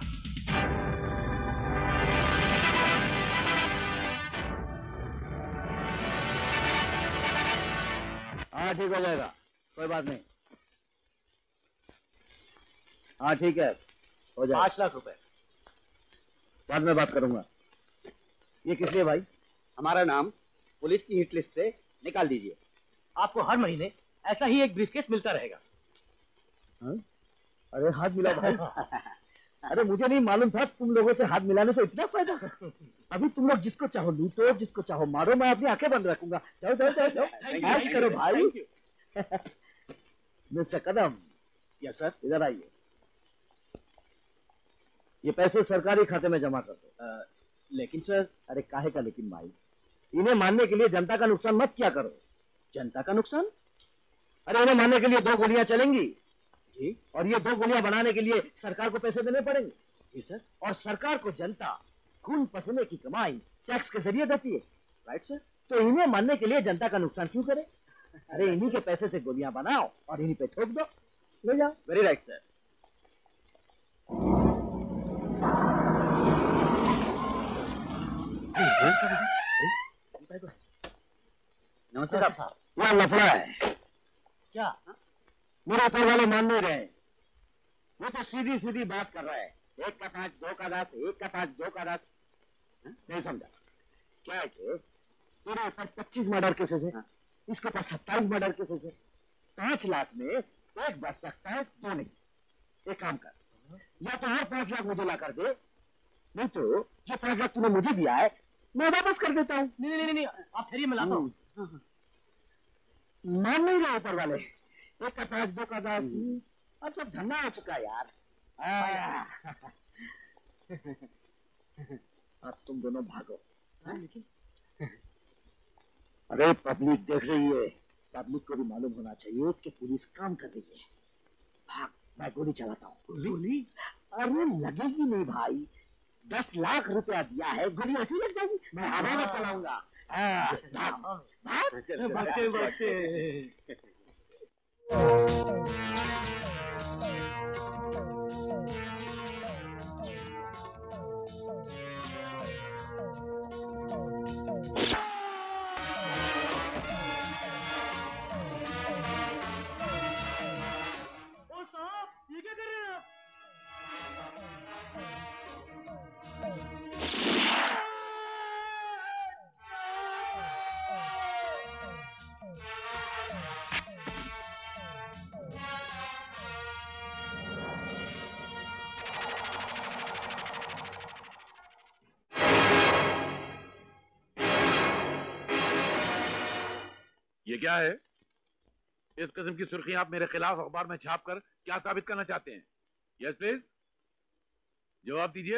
हाँ ठीक हो जाएगा, कोई बात नहीं। हाँ ठीक है, हो जाएगा। पांच लाख रुपए बाद में बात करूंगा। ये किस लिए भाई? हमारा नाम पुलिस की हिट लिस्ट से निकाल दीजिए। आपको हर महीने ऐसा ही एक ब्रीफकेस मिलता रहेगा। हाँ? अरे हाथ मिला भाई। अरे मुझे नहीं मालूम था तुम लोगों से हाथ मिलाने से इतना फायदा। अभी तुम लोग जिसको चाहो लूटो, जिसको चाहो मारो, मैं अपनी आंखें बंद रखूंगा। जाओ जाओ जाओ जाओ, ऐश करो भाई। मिस्टर कदम। Yes sir. इधर आइए। ये पैसे सरकारी खाते में जमा कर दो। लेकिन सर। अरे काहे का लेकिन भाई? इन्हें मारने के लिए जनता का नुकसान मत क्या करो। जनता का नुकसान? अरे इन्हें मारने के लिए दो गोलियां चलेंगी जी, और ये दो गोलियां बनाने के लिए सरकार को पैसे देने पड़ेंगे। जी सर। और सरकार को जनता खून पसीने की कमाई टैक्स के जरिए देती है। Right sir. तो इन्हें मारने के लिए जनता का नुकसान क्यों करे? अरे इन्हीं के पैसे से गोलियां बनाओ और इन्हीं पे ठोक दो, ले जाओ। Very right sir. नमस्ते डॉक्टर साहब। यहाँ लफड़ा है। क्या? मेरे ऊपर वाले मान नहीं रहे। वो तो सीधी सीधी बात कर रहा है। एक का पांच, दो का दस, एक का पांच, दो का दस। नहीं समझा क्या है कि तेरे ऊपर पच्चीस मर्डर केसेस है, इसके ऊपर सत्ताईस मर्डर केसेस है। पांच लाख में एक बच सकता है, दो नहीं। एक काम कर, या तो हर पांच लाख मुझे ला कर दे, नहीं तो जो पांच लाख तूने मुझे दिया है मैं वापस कर देता हूँ। नहीं नहीं नहीं, आप ठहरिए, मैं लाता हूँ। मान नहीं रहे ऊपर वाले। एक का पांच, दो का दस, अब सब धन्ना हो चुका है यार। अब तुम दोनों भागो। अरे पब्लिक देख रही है, पब्लिक को भी मालूम होना चाहिए कि पुलिस काम कर रही है। भाग, मैं गोली चलाता हूँ। गोली? अरे लगेगी नहीं भाई, दस लाख रुपया दिया है, गोली ऐसी लग जाएगी। मैं हवा में चलाऊंगा। भाग भाग भागते भागते। ये क्या कर रहे हैं आप? ये क्या है? इस किस्म की सुर्खियां आप मेरे खिलाफ अखबार में छाप कर क्या साबित करना चाहते हैं? यस प्लीज, जवाब दीजिए।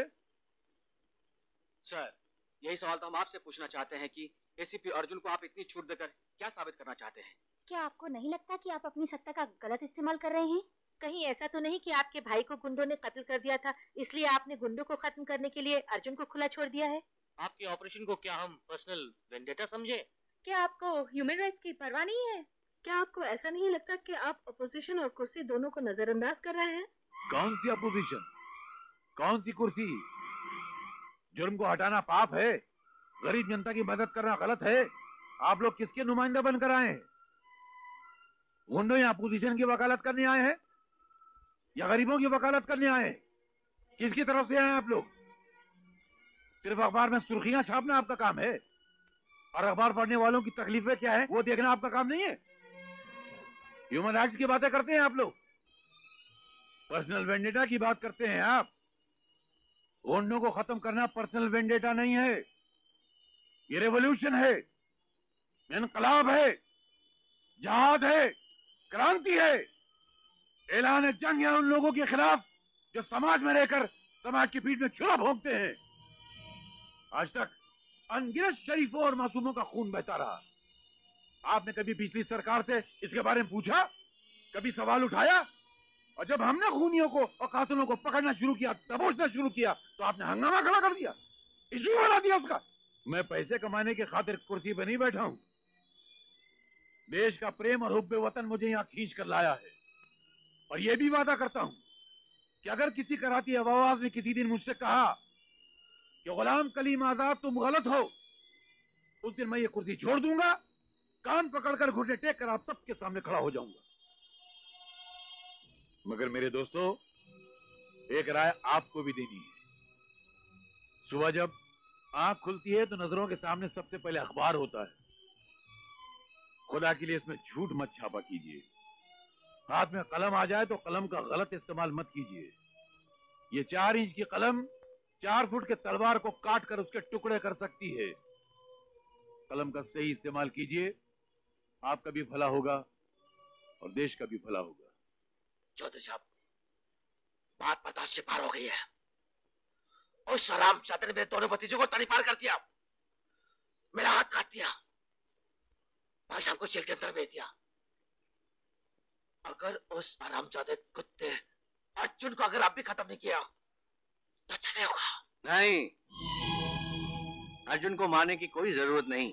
सर, यही सवाल तो हम आपसे पूछना चाहते हैं कि एसीपी अर्जुन को आप इतनी छूट देकर क्या साबित करना चाहते हैं? क्या आपको नहीं लगता कि आप अपनी सत्ता का गलत इस्तेमाल कर रहे हैं? कहीं ऐसा तो नहीं कि आपके भाई को गुंडों ने कत्ल कर दिया था, इसलिए आपने गुंडों को खत्म करने के लिए अर्जुन को खुला छोड़ दिया है? आपके ऑपरेशन को क्या हम पर्सनल वेंडेटा समझे? क्या आपको ह्यूमन राइट्स की परवाह नहीं है? क्या आपको ऐसा नहीं लगता कि आप अपोजिशन और कुर्सी दोनों को नजरअंदाज कर रहे हैं? कौन सी अपोजिशन, कौन सी कुर्सी? जुर्म को हटाना पाप है, गरीब जनता की मदद करना गलत है। आप लोग किसके नुमाइंदा बनकर आए हैं? गुंडों या अपोजिशन की वकालत करने आए हैं या गरीबों की वकालत करने आए हैं? किसकी तरफ से आए हैं आप लोग? सिर्फ अखबार में सुर्खियां छापना आपका काम है और अखबार पढ़ने वालों की तकलीफें क्या है वो देखना आपका काम नहीं है। ह्यूमन राइट्स की बातें करते हैं आप लोग, पर्सनल वेंडेटा की बात करते हैं आप। गुंडों को खत्म करना पर्सनल वेंडेटा नहीं है, ये रेवोल्यूशन है, इनकलाब है, जहाद है, क्रांति है, ऐलान जंग है उन लोगों के खिलाफ जो समाज में रहकर समाज की पीठ में छुरा भोंकते हैं। आज तक अनगिनत शरीफों और मासूमों का खून बहता रहा। आपने कभी पिछली सरकार से इसके बारे में पूछा, कभी सवाल उठाया? और जब हमने खूनियों को और कातिलों को पकड़ना शुरू किया, दबोचना शुरू किया, तो आपने हंगामा खड़ा कर दिया, इश्यू बना दिया उसका। मैं पैसे कमाने के खातिर कुर्सी पर नहीं बैठा हूं। देश का प्रेम और हुब्बे वतन मुझे यहां खींच कर लाया है और यह भी वादा करता हूं कि अगर किसी कराती आवाज ने किसी दिन मुझसे कहा कि गुलाम कलीम आजाद तुम गलत हो, उस दिन मैं ये कुर्सी छोड़ दूंगा, कान पकड़कर घुटने टेक कर आप सबके सामने खड़ा हो जाऊंगा। मगर मेरे दोस्तों, एक राय आपको भी देनी है। सुबह जब आंख खुलती है तो नजरों के सामने सबसे पहले अखबार होता है। खुदा के लिए इसमें झूठ मत छापा कीजिए। हाथ में कलम आ जाए तो कलम का गलत इस्तेमाल मत कीजिए। ये चार इंच की कलम चार फुट के तलवार को काट कर उसके टुकड़े कर सकती है। कलम का सही इस्तेमाल कीजिए, आपका भी भला होगा और देश का भी भला होगा। चौधरी साहब, बात बर्दाश्त से पार हो गई है। उस हराम चादर ने मेरे दोनों भतीजों को तड़ी पार कर दिया, मेरा हाथ काट दिया, भाई साहब को जेल के अंदर भेज दिया। अगर उस हराम चादर कुत्ते अर्जुन को अगर आप भी खत्म नहीं किया तो चले होगा। नहीं, अर्जुन को मारने की कोई जरूरत नहीं,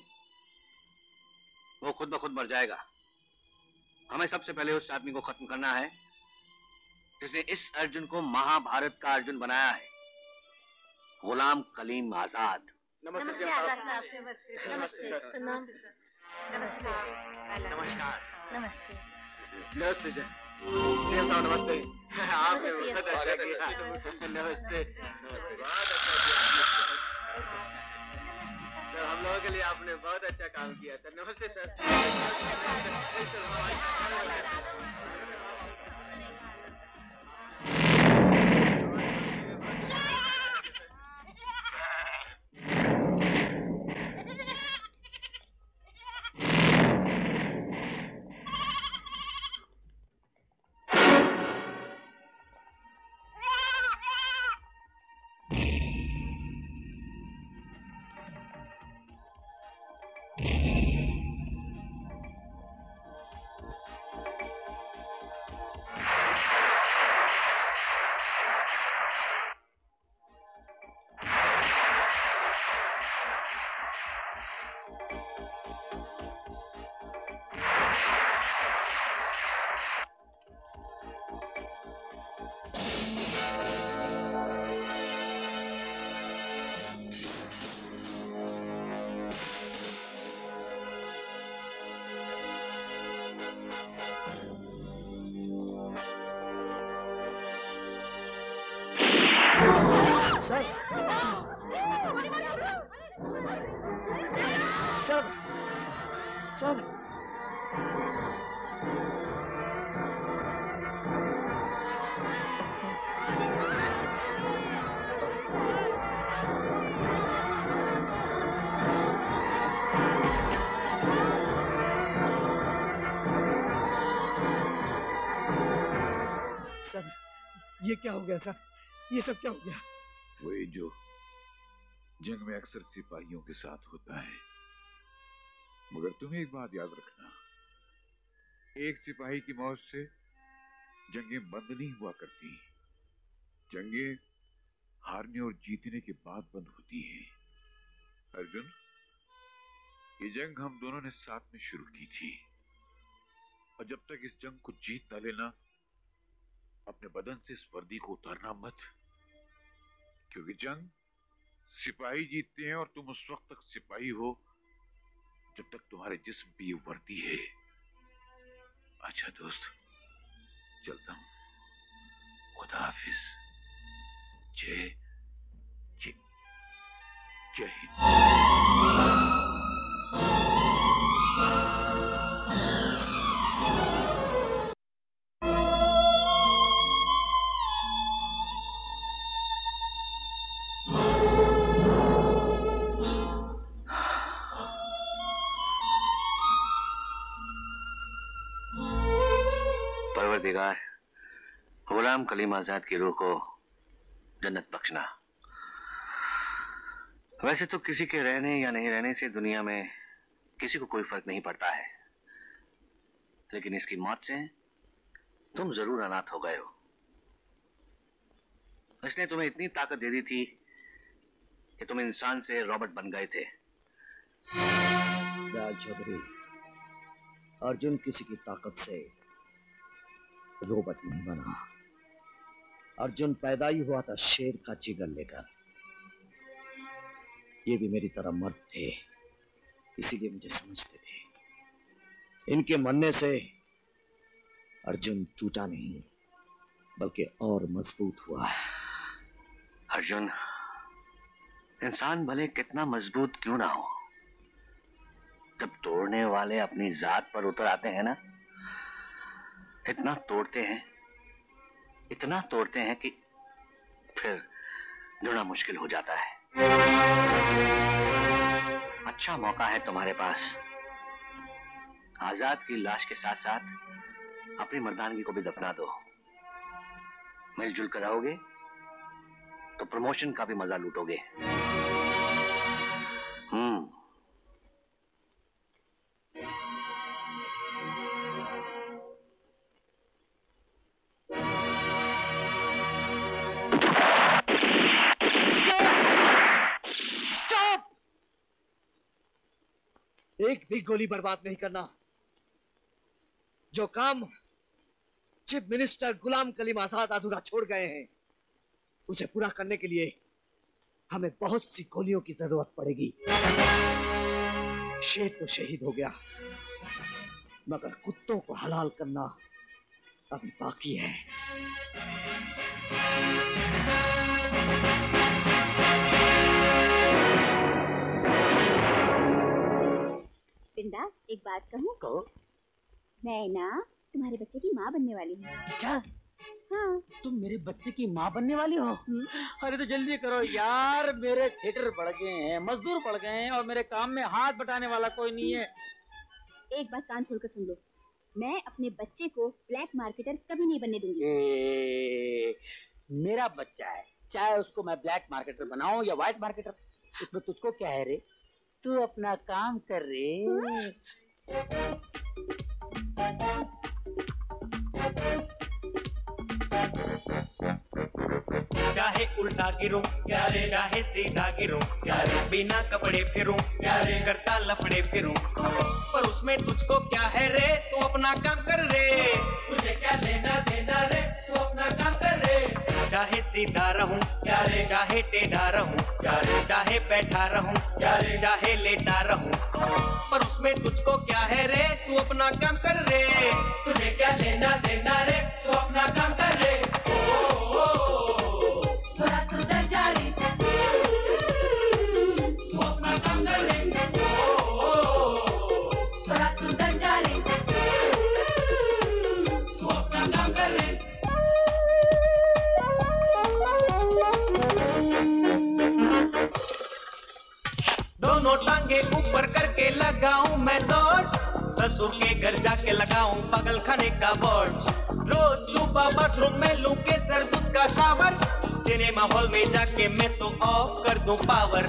वो खुद ब खुद मर जाएगा। हमें सबसे पहले उस आदमी को खत्म करना है जिसने इस अर्जुन को महाभारत का अर्जुन बनाया है, गुलाम कलीम आजाद। नमस्ते आजाद साहब। नमस्ते नमस्ते सर। नमस्ते नमस्कार। नमस्ते नमस्ते सर। सीएम साहब नमस्ते। आपने बहुत अच्छा किया। नमस्ते। बहुत अच्छा किया सर, हम लोगों के लिए आपने बहुत अच्छा काम किया सर। नमस्ते सर। सर सर सर ये क्या हो गया सर? ये सब क्या हो गया? वही जो जंग में अक्सर सिपाहियों के साथ होता है। मगर तुम्हें एक बात याद रखना, एक सिपाही की मौत से जंगें बंद नहीं हुआ करती। जंगें हारने और जीतने के बाद बंद होती हैं। अर्जुन, ये जंग हम दोनों ने साथ में शुरू की थी, और जब तक इस जंग को जीत न लेना, अपने बदन से इस वर्दी को उतारना मत। क्योंकि जंग सिपाही जीतते हैं और तुम उस वक्त तक सिपाही हो जब तक तुम्हारे जिस्म पे ये वर्दी है। अच्छा दोस्त, चलता हूं। खुदा हाफिज। जय जय जय हिंद। परवरदिगार, गुलाम कलीम आजाद की रूह को जन्नत बख्शना। वैसे तो किसी के रहने या नहीं रहने से दुनिया में किसी को कोई फर्क नहीं पड़ता है, लेकिन इसकी मौत से तुम जरूर अनाथ हो गए हो। इसने तुम्हें इतनी ताकत दे दी थी कि तुम इंसान से रॉबोट बन गए थे। दयाल चौधरी, अर्जुन किसी की ताकत से रोबोट नहीं बना। अर्जुन पैदा ही हुआ था शेर का जिगर लेकर। ये भी मेरी तरह मर्द थे, इसीलिए मुझे समझते थे। इनके मरने से अर्जुन टूटा नहीं, बल्कि और मजबूत हुआ। अर्जुन, इंसान भले कितना मजबूत क्यों ना हो, जब तोड़ने वाले अपनी जात पर उतर आते हैं ना, इतना तोड़ते हैं, इतना तोड़ते हैं कि फिर जुड़ना मुश्किल हो जाता है। अच्छा मौका है तुम्हारे पास। आजाद की लाश के साथ साथ अपनी मर्दानगी को भी दफना दो। मिलजुल कर रहोगे तो प्रमोशन का भी मजा लूटोगे। हम्म एक भी गोली बर्बाद नहीं करना। जो काम चीफ मिनिस्टर गुलाम कलीम आजाद अधूरा छोड़ गए हैं, उसे पूरा करने के लिए हमें बहुत सी गोलियों की जरूरत पड़ेगी। शेर तो शहीद हो गया, मगर कुत्तों को हलाल करना अभी बाकी है। पिंडा, एक बात कहूँ? कहो। मैं ना तुम्हारे बच्चे की माँ बनने वाली हूँ। क्या? हाँ। तुम मेरे बच्चे की माँ बनने वाली हो? अरे तो जल्दी करो यार, मेरे थिएटर बढ़ गए हैं, मजदूर बढ़ गए हैं, और मेरे काम में हाथ बटाने वाला कोई नहीं है। एक बात कान खोलकर सुन लो, मैं अपने बच्चे को ब्लैक मार्केटर कभी नहीं बनने दूंगी। ए, मेरा बच्चा है, चाहे उसको मैं ब्लैक मार्केटर बनाऊं या व्हाइट मार्केटर, इसमें तुझको क्या है रे? तू अपना काम कर रे। चाहे उल्टा गिरो क्या रे, चाहे सीधा गिरो क्या रे, बिना कपड़े फिरूं क्या रे, करता लफड़े फिरूं, पर उसमें तुझको क्या है रे, तू अपना काम कर रे। तुझे क्या लेना देना रे, तू अपना काम कर रे। चाहे सीधा रहूं क्या रे, चाहे टेढ़ा रहूं क्या रे, चाहे बैठा रहूं क्या रे, चाहे लेटा रहूं, पर उसमें तुझको क्या है रे, तू अपना काम कर रे। तुझे क्या लेना देना रे, तू अपना काम कर रे। थोड़ा सुधर जा रे, तू अपना काम कर रे। थोड़ा सुधर जा रे, तू अपना काम कर रे। दोनों टांगे ऊपर करके लगाऊं मैं दौड़, ससुर के घर जाके लगाऊं पागल खाने का बोर्ड। रोज सुबह बाथरूम में लूं केसर दूध का शावर। सिनेमा हॉल में जाके मैं तो ऑफ कर दूं पावर।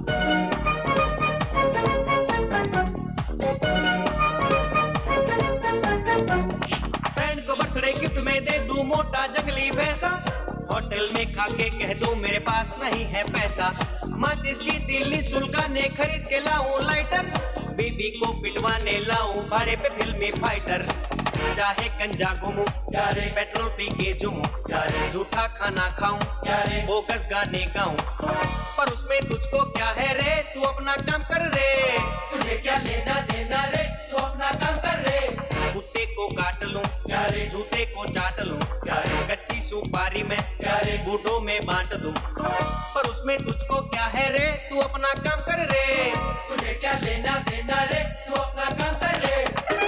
फ्रेंड को बर्थडे गिफ्ट में दे दूं मोटा जंगली भैंसा। होटल में खाके कह दूं मेरे पास नहीं है पैसा। माचिस की दिल्ली सुलगाने खरीद के लाऊं लाइटर। बीबी को पिटवाने लाऊं भाड़े पे फिल्मी फाइटर। चाहे गंजा घूमूं पेट्रोल पी के झूमूं। झूठा खाना खाऊं बोगस गाने गाऊं। पर उसमें तुझको क्या है रे, तू अपना काम कर रे। तुझे क्या लेना देना रे, तू अपना काम कर रे। कुत्ते को काट लूं जूते को चाट लूं। कच्ची सुपारी में बूढ़ों में बांट दूं। पर उसमें तुझको क्या है रे, तू अपना काम कर रे। तुझे क्या लेना देना रे, तू अपना काम कर रे।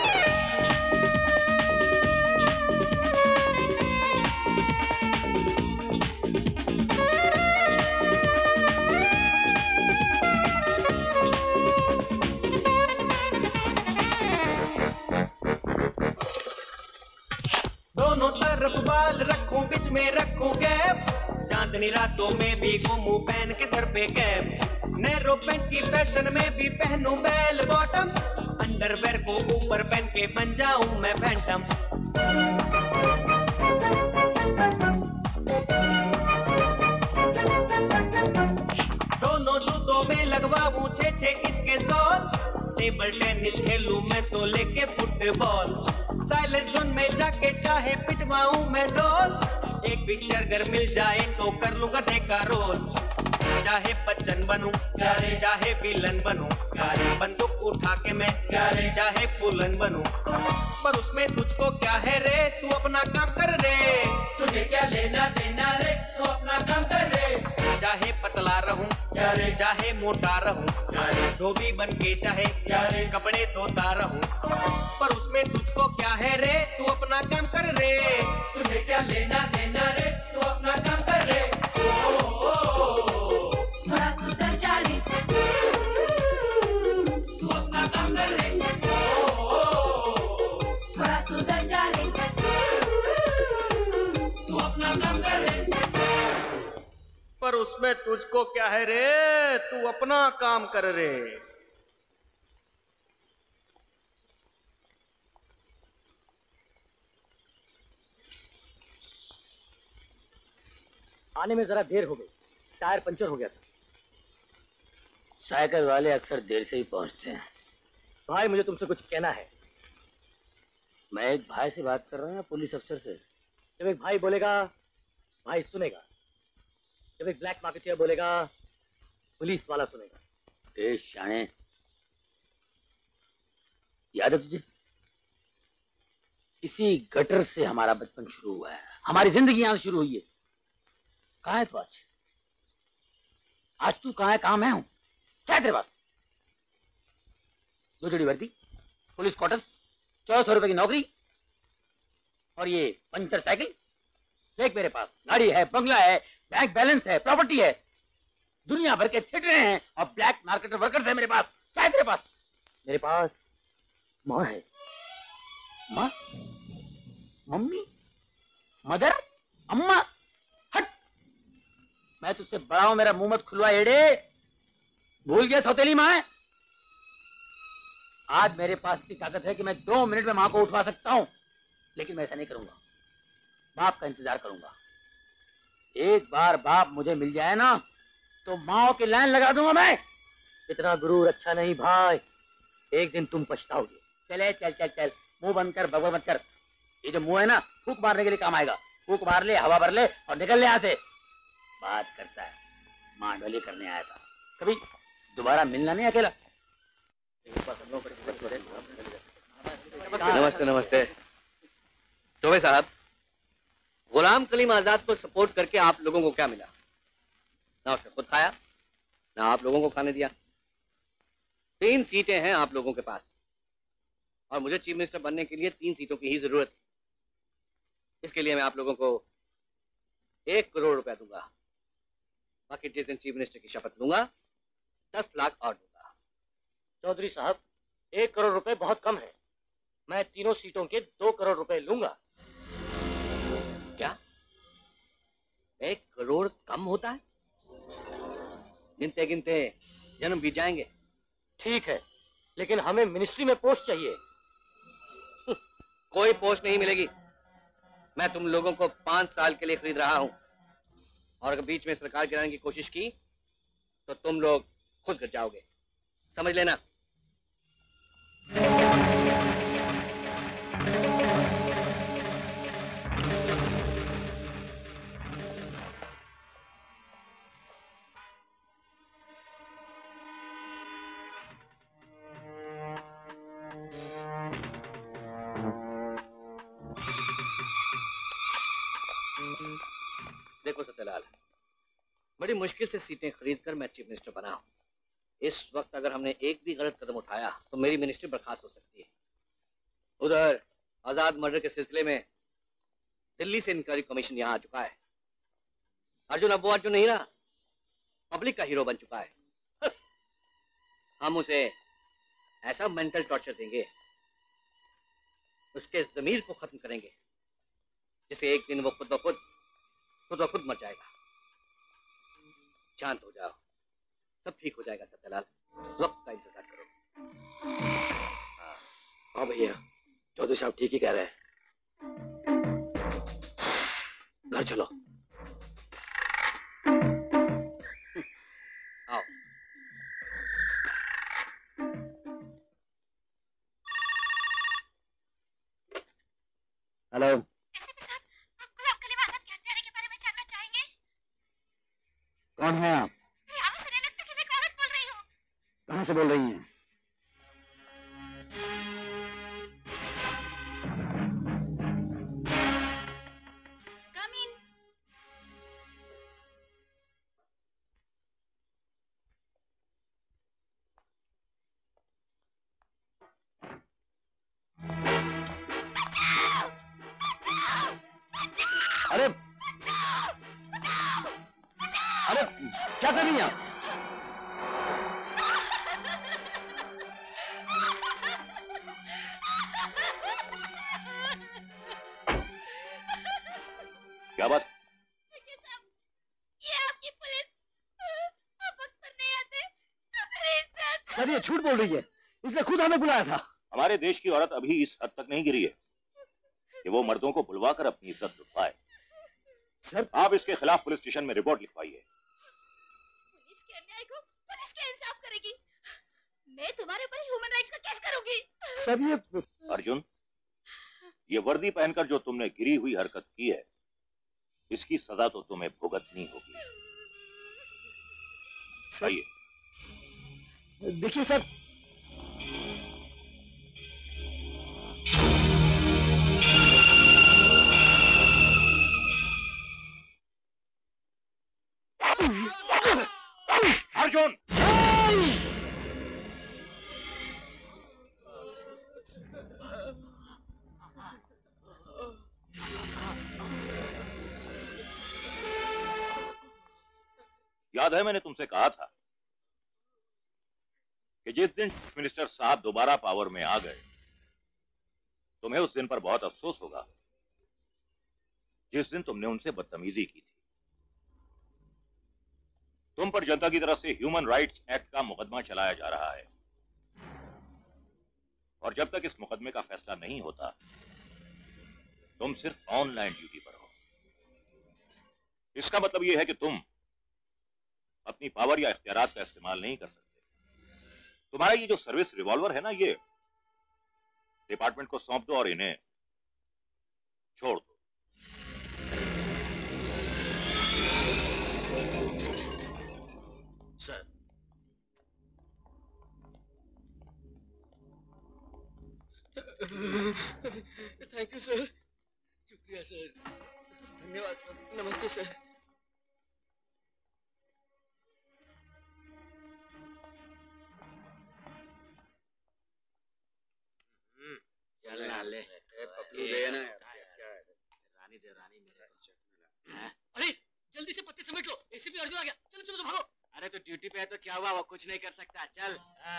दोनों तरफ बाल रखूं बीच में रखूं गैप। चांदनी रातों में भी घूमूं पहन के सर पे कैप। नैरो पैंट की फैशन में भी पहनूं बेल बॉटम। अंडरवेयर को ऊपर पहन के बन जाऊं मैं फैंटम। दोनों जूतों में लगवाऊं छे छे इंच के सोल। टेबल टेनिस खेलूं मैं तो लेके फुटबॉल। साइलेंट जोन में जाके चाहे पिटवाऊं मैं डोल। एक पिक्चर अगर मिल जाए तो कर लूंगा देखा रोल। चाहे बच्चन बनूं चाहे विलन बनूं। बंदूक उठा के मैं चाहे फूलन बनूं। पर उसमें तुझको क्या है रे, तू अपना काम कर रे। तुझे क्या लेना देना रे, तू अपना काम कर रे। चाहे पतला रहूं चाहे मोटा रहूं। धोबी बन के चाहे कपड़े धोता रहूं। पर उसमें तुझको क्या है रे, तू अपना काम कर रे। तुझे क्या लेना देना रे, तू अपना काम कर रे। ओ, ओ, ओ, ओ, थोड़ा सुधर जा रे, तू अपना काम कर रे। ओ, ओ, ओ, थोड़ा सुधर जा रे, तू अपना काम कर रे। पर उसमें तुझको क्या है रे, तू अपना काम कर रे। आने में जरा देर हो गई, टायर पंचर हो गया था। साइकिल वाले अक्सर देर से ही पहुंचते हैं। भाई मुझे तुमसे कुछ कहना है। मैं एक भाई से बात कर रहा हूँ, पुलिस अफसर से। जब एक भाई बोलेगा भाई सुनेगा। जब एक ब्लैक मार्केटियर बोलेगा पुलिस वाला सुनेगा। ए शाणे, याद है तुझे? इसी गटर से हमारा बचपन शुरू हुआ है, हमारी जिंदगी यहां शुरू हुई है। कहाँ है तू आज? आज तू कहाँ है? कहाँ मैं हूं? क्या है तेरे पास? दो जोड़ी वर्दी, पुलिस क्वार्टर्स, चौदह सौ रुपए की नौकरी और ये पंचर साइकिल। देख मेरे पास गाड़ी है, बंगला है, बैंक बैलेंस है, प्रॉपर्टी है, दुनिया भर के थिएटर हैं और ब्लैक मार्केट वर्कर्स है मेरे पास। क्या है तेरे पास? मेरे पास माँ है। माँ? मम्मी? मदर? अम्मा? हट, मैं तुझसे बड़ा हूं, मेरा मुंह मत खुलवा एड़े। भूल गया सौतेली माँ है? आज मेरे पास की ताकत है कि मैं दो मिनट में माँ को उठवा सकता हूं, लेकिन मैं ऐसा नहीं करूंगा। बाप का इंतजार करूंगा। एक बार बाप मुझे मिल जाए ना तो माँ की लाइन लगा दूंगा मैं। इतना गुरूर अच्छा नहीं भाई, एक दिन तुम पछताओगे। चले चल चल चल, मुंह बंद कर, बगबग मत कर। ये जो मुंह है ना, फूक मारने के लिए काम आएगा। फूक मार ले, हवा भर ले और निकल ले यहाँ से। बात करता है, माँ डोली करने आया था, कभी दोबारा मिलना नहीं अकेला। नमस्ते नमस्ते। चौबे साहब, गुलाम कलीम आजाद को सपोर्ट करके आप लोगों को क्या मिला? ना उसने खुद खाया, ना आप लोगों को खाने दिया। तीन सीटें हैं आप लोगों के पास और मुझे चीफ मिनिस्टर बनने के लिए तीन सीटों की ही जरूरत है। इसके लिए मैं आप लोगों को एक करोड़ रुपया दूंगा। बाकी जिस दिन चीफ मिनिस्टर की शपथ लूंगा, दस लाख और दूंगा। चौधरी साहब, एक करोड़ रुपए बहुत कम है। मैं तीनों सीटों के दो करोड़ रुपए लूंगा। क्या एक करोड़ कम होता है? गिनते गिनते जन्म बीत जाएंगे। ठीक है, लेकिन हमें मिनिस्ट्री में पोस्ट चाहिए। कोई पोस्ट नहीं मिलेगी। मैं तुम लोगों को पांच साल के लिए खरीद रहा हूं, और अगर बीच में सरकार गिराने की कोशिश की तो तुम लोग खुद गिर जाओगे, समझ लेना। देखो सत्यलाल, बड़ी मुश्किल से सीटें खरीदकर मैं चीफ मिनिस्टर बना हूं। इस वक्त अगर हमने एक भी गलत कदम उठाया तो मेरी मिनिस्ट्री बर्खास्त हो सकती है। उधर आजाद मर्डर के सिलसिले में दिल्ली से इंक्वायरी कमीशन यहां आ चुका है। अर्जुन अब वो अर्जुन नहीं रहा, पब्लिक का हीरो बन चुका है। हम उसे ऐसा मेंटल टॉर्चर देंगे, उसके जमीर को खत्म करेंगे, जिसे एक दिन वो खुद ब खुद खुद ब खुद मर जाएगा। शांत हो जाओ, सब ठीक हो जाएगा सत्यलाल, वक्त का इंतजार करो। हाँ भैया, चौधरी साहब ठीक ही कह रहे हैं। घर चलो। आओ। हेलो। कौन है आप? लगता कि मैं गलत बोल रही हूँ। कहाँ से बोल रही हैं? Come in. अरे अरे क्या कर रही हैं आप? क्या बात? ये आपकी पुलिस आप वक्त पर नहीं आते तो मेरी इज्जत। सर ये झूठ बोल रही है, इसने खुद हमें बुलाया था। हमारे देश की औरत अभी इस हद तक नहीं गिरी है कि वो मर्दों को बुलवाकर अपनी इज्जत लुटवाए। सर आप इसके खिलाफ पुलिस स्टेशन में रिपोर्ट लिखवाइए। पुलिस के अन्याय को पुलिस क्या इंसाफ करेगी? मैं तुम्हारे ऊपर ह्यूमन राइट्स का केस करूंगी। सर ये अर्जुन, ये वर्दी पहनकर जो तुमने गिरी हुई हरकत की है, इसकी सजा तो तुम्हें भुगतनी होगी। आइए। देखिए सर, अर्जुन! याद है मैंने तुमसे कहा था कि जिस दिन मिनिस्टर साहब दोबारा पावर में आ गए, तुम्हें उस दिन पर बहुत अफसोस होगा, जिस दिन तुमने उनसे बदतमीजी की थी। तुम पर जनता की तरफ से ह्यूमन राइट्स एक्ट का मुकदमा चलाया जा रहा है, और जब तक इस मुकदमे का फैसला नहीं होता, तुम सिर्फ ऑनलाइन ड्यूटी पर हो। इसका मतलब यह है कि तुम अपनी पावर या इख्तियारात का इस्तेमाल नहीं कर सकते। तुम्हारा ये जो सर्विस रिवॉल्वर है ना, ये डिपार्टमेंट को सौंप दो और इन्हें छोड़ दो। Sir thank you sir. शुक्रिया सर, धन्यवाद सर। नमस्ते सर। चल ना ले, पप्पू दे ना यार, क्या है? रानी दे, रानी मेरे। अरे जल्दी से पत्ते समेट लो, एसीपी अर्जुन आ गया। चलो चलो तो भागो। अरे तो ड्यूटी पे है तो क्या हुआ, वो कुछ नहीं कर सकता। चल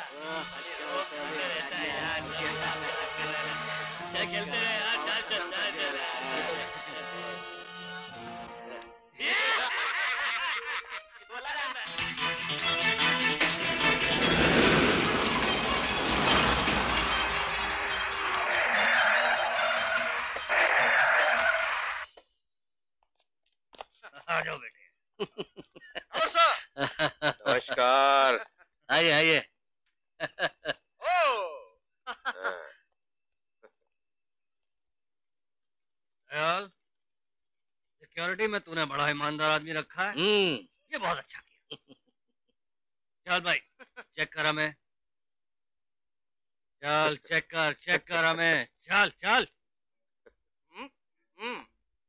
खेलते रहे यार, चल चल चल आ जाओ बेटे। नमस्कार। आइए आइए। सिक्योरिटी में तूने बड़ा ईमानदार आदमी रखा है, ये बहुत अच्छा किया। चल भाई चेक कर हमें, चल चेक कर चेक कर हमें, चल चल। हम्म हम्म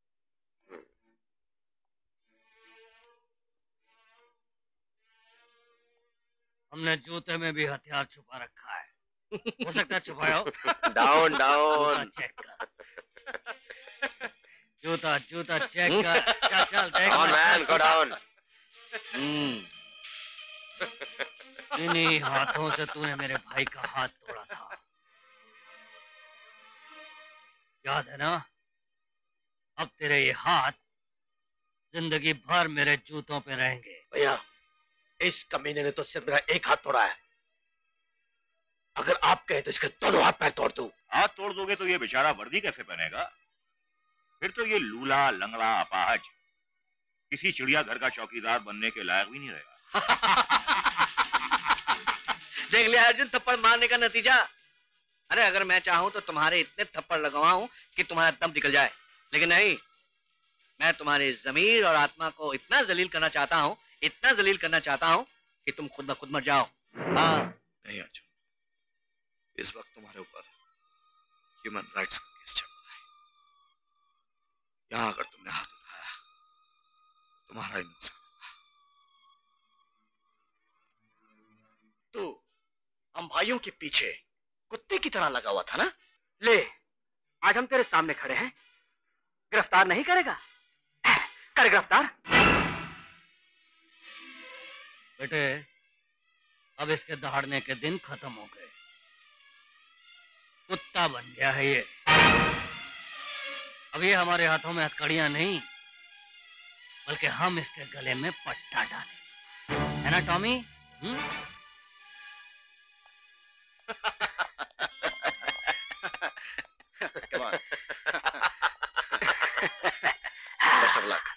हमने जूते में भी हथियार छुपा रखा है, हो सकता है छुपाया हो। Down down. चेक कर जूता जूता चेक कर, चल चल देख। Down man, go down. इन्हीं हाथों से तूने मेरे भाई का हाथ तोड़ा था, याद है ना? अब तेरे ये हाथ जिंदगी भर मेरे जूतों पे रहेंगे। भैया इस कमीने ने तो सिर्फ मेरा एक हाथ तोड़ा है, अगर आप कहें तो इसके दोनों हाथ पैर तोड़ दूं। हाथ तोड़ दोगे तो ये बेचारा वर्दी कैसे पहनेगा? फिर तो ये लूला लंगड़ा अपाहज किसी चिड़ियाघर का चौकीदार बनने के लायक भी नहीं रहेगा। देख लिया अर्जुन, थप्पड़ मारने का नतीजा। अरे अगर मैं चाहूं तो तुम्हारे इतने थप्पड़ लगवाऊं कि तुम्हारा दम निकल जाए, लेकिन नहीं, मैं तुम्हारी ज़मीर और आत्मा को इतना जलील करना चाहता हूं, इतना जलील करना चाहता हूं कि तुम खुद ब खुद मर जाओ। हाँ नहीं अर्जुन, इस वक्त तुम्हारे ऊपर ह्यूमन राइट्स का केस चल रहा है। यहाँ अगर तुमने हाथ उठाया तुम्हारा ही नुकसान होगा। तू हम भाइयों के पीछे कुत्ते की तरह लगा हुआ था ना? ले आज हम तेरे सामने खड़े हैं, गिरफ्तार नहीं करेगा? कर गिरफ्तार। बेटे अब इसके दहाड़ने के दिन खत्म हो गए, कुत्ता बन गया है ये। अब ये हमारे हाथों में हथकड़ियां नहीं, बल्कि हम इसके गले में पट्टा डालें, है ना टॉमी? हम्म? Come on. Best of luck.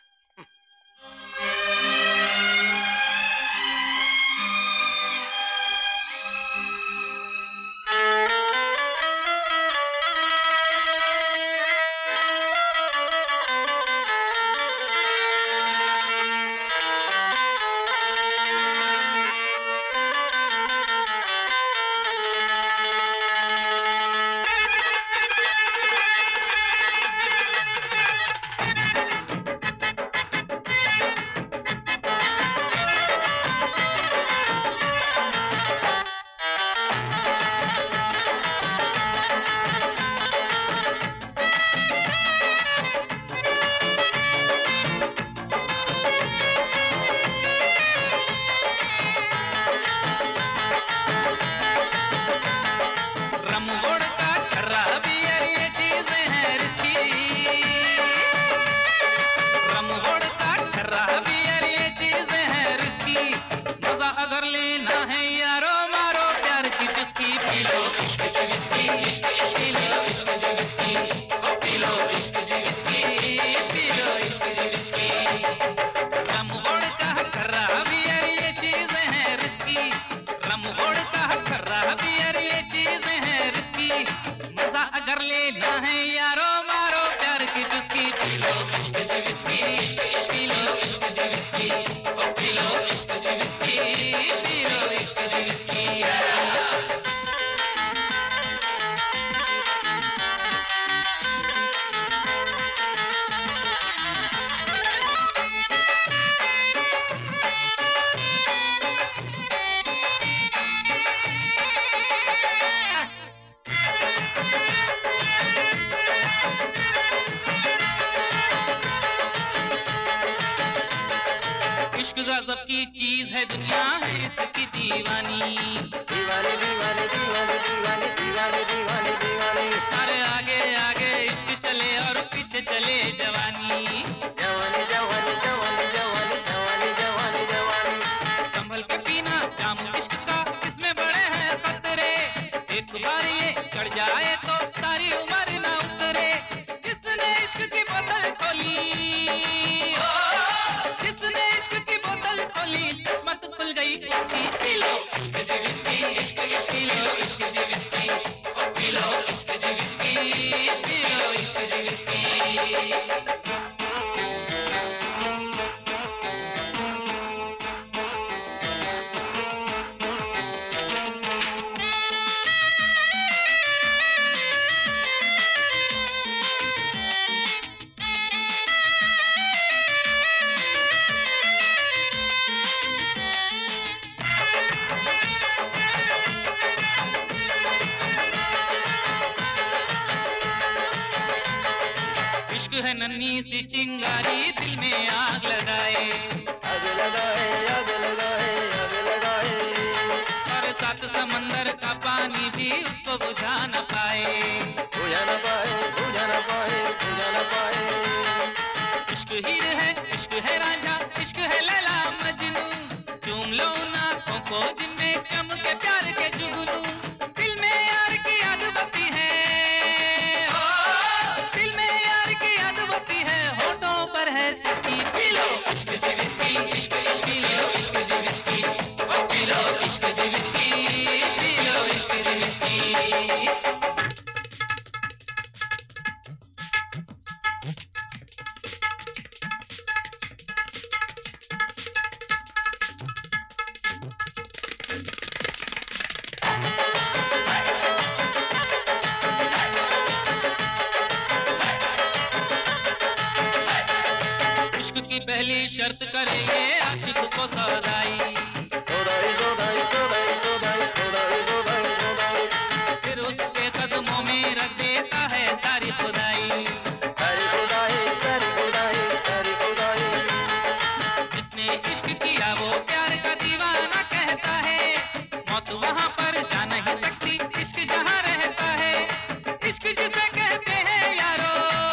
गजब की की चीज है दुनिया है इसकी दीवानी दीवानी दीवानी दीवानी दीवानी दीवानी दीवानी दीवानी अरे आगे आगे इश्क चले और पीछे चले जवानी जवानी जवानी जवानी जवानी जवानी जवानी जवानी संभल के पीना जाम इश्क का इसमें बड़े हैं खतरे एक बार ये चढ़ जाए तो सारी उम्र ना उतरे जिसने इश्क की बोतल खोली जिसने इश्क की बोतल खोली मत खुल गई उसकी पी लो इश्क जी विस्की इश्क इश्क पी लो इश्क जी विस्की पी लो इश्क जी विस्की पी लो इश्क जी विस्की है नन्ही सी चिंगारी दिल में आग लगाए आग लगाए आग लगाए आग लगाए और सात समंदर का पानी भी उसको बुझा न पाए बुझा न पाए बुझा न पाए बुझा न पाए इश्क हीर है इश्क है रांझा इश्क है लैला मजनू चूम लो उन आँखों को जिनमें चमके प्यार के जुगनू दिल में यार की याद बसी है दिल में यार की याद बसी है होठों पर है सिक्की पी लो इश्क जी विस्की इश्क इश्क पी लो इश्क जी विस्की पी लो इश्क जी विस्की पी लो इश्क जी विस्की पहली शर्त करे ये आशिक को सौदाई सौदाई सौदाई सौदाई सौदाई सौदाई सौदाई सौदाई फिर उसके कदमों में रख देता है सारी खुदाई सारी खुदाई सारी खुदाई सारी खुदाई जिसने इश्क किया वो प्यार का दीवाना कहता है मौत वहाँ पर जा नहीं सकती इश्क जहाँ रहता है इश्क जिसे कहते हैं यारो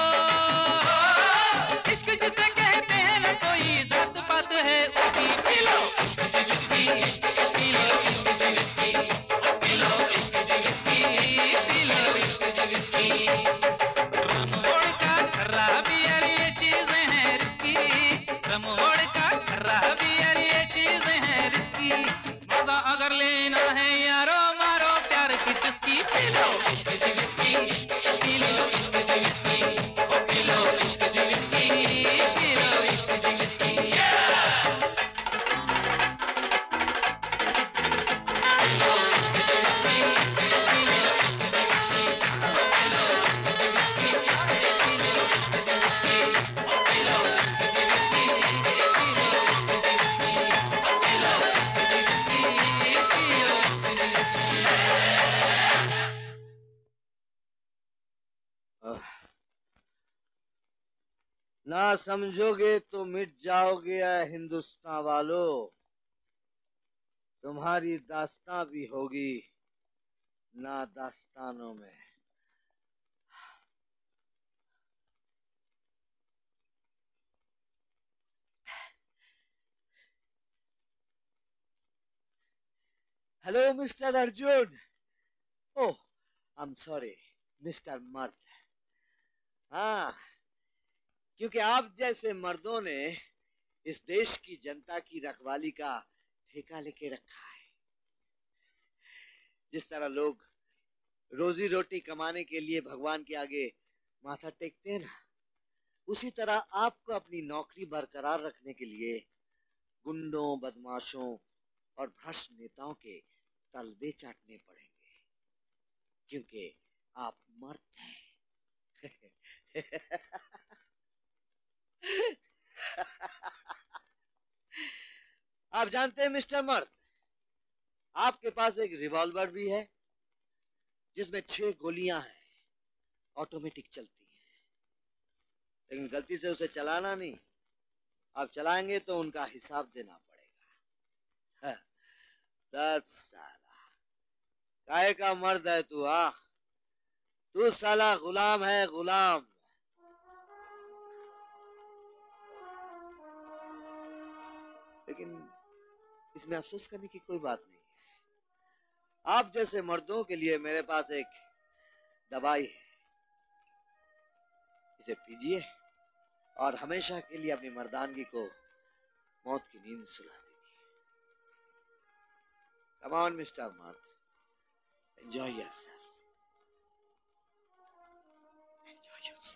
इश्क जिसे कहते हैं न कोई जात पात है उसकी पी लो इश्क जी विस्की इश्क इश्क पी लो इश्क जी विस्की पी लो इश्क जी विस्की पी लो इश्क जी विस्की रमोड़ का खर्रा बियर ये चीजें हैं रिस्की रमोड़ का खर्रा बियर ये चीजें हैं रिस्की मजा अगर लेना है यारो मारो प्यार की चुस्की पी लो इश्क जी विस्की इश्क इश्क पी लो इश्क जी विस्की पी लो इश्क जी विस्की पी लो इश्क जी विस्की ना समझोगे तो मिट जाओगे ऐ हिंदुस्तान वालों तुम्हारी दास्तां भी होगी ना दास्तानों में hello mister Arjun oh I am sorry mister Mard हाँ क्योंकि आप जैसे मर्दों ने इस देश की जनता की रखवाली का ठेका लेके रखा है जिस तरह लोग रोजी रोटी कमाने के लिए भगवान के आगे माथा टेकते हैं ना उसी तरह आपको अपनी नौकरी बरकरार रखने के लिए गुंडों बदमाशों और भ्रष्ट नेताओं के तलबे चाटने पड़ेंगे क्योंकि आप मर्द हैं आप जानते हैं मिस्टर मर्द आपके पास एक रिवॉल्वर भी है जिसमें छह गोलियां हैं ऑटोमेटिक चलती हैं लेकिन गलती से उसे चलाना नहीं आप चलाएंगे तो उनका हिसाब देना पड़ेगा दस साला काहे का मर्द है तू? हाँ, तू साला गुलाम है, गुलाम। लेकिन इसमें अफसोस करने की कोई बात नहीं है। आप जैसे मर्दों के लिए मेरे पास एक दवाई है, इसे पीजिए और हमेशा के लिए अपनी मर्दानगी को मौत की नींद सुला दीजिए। Come on mister Mard, enjoy yourself, enjoy yourself.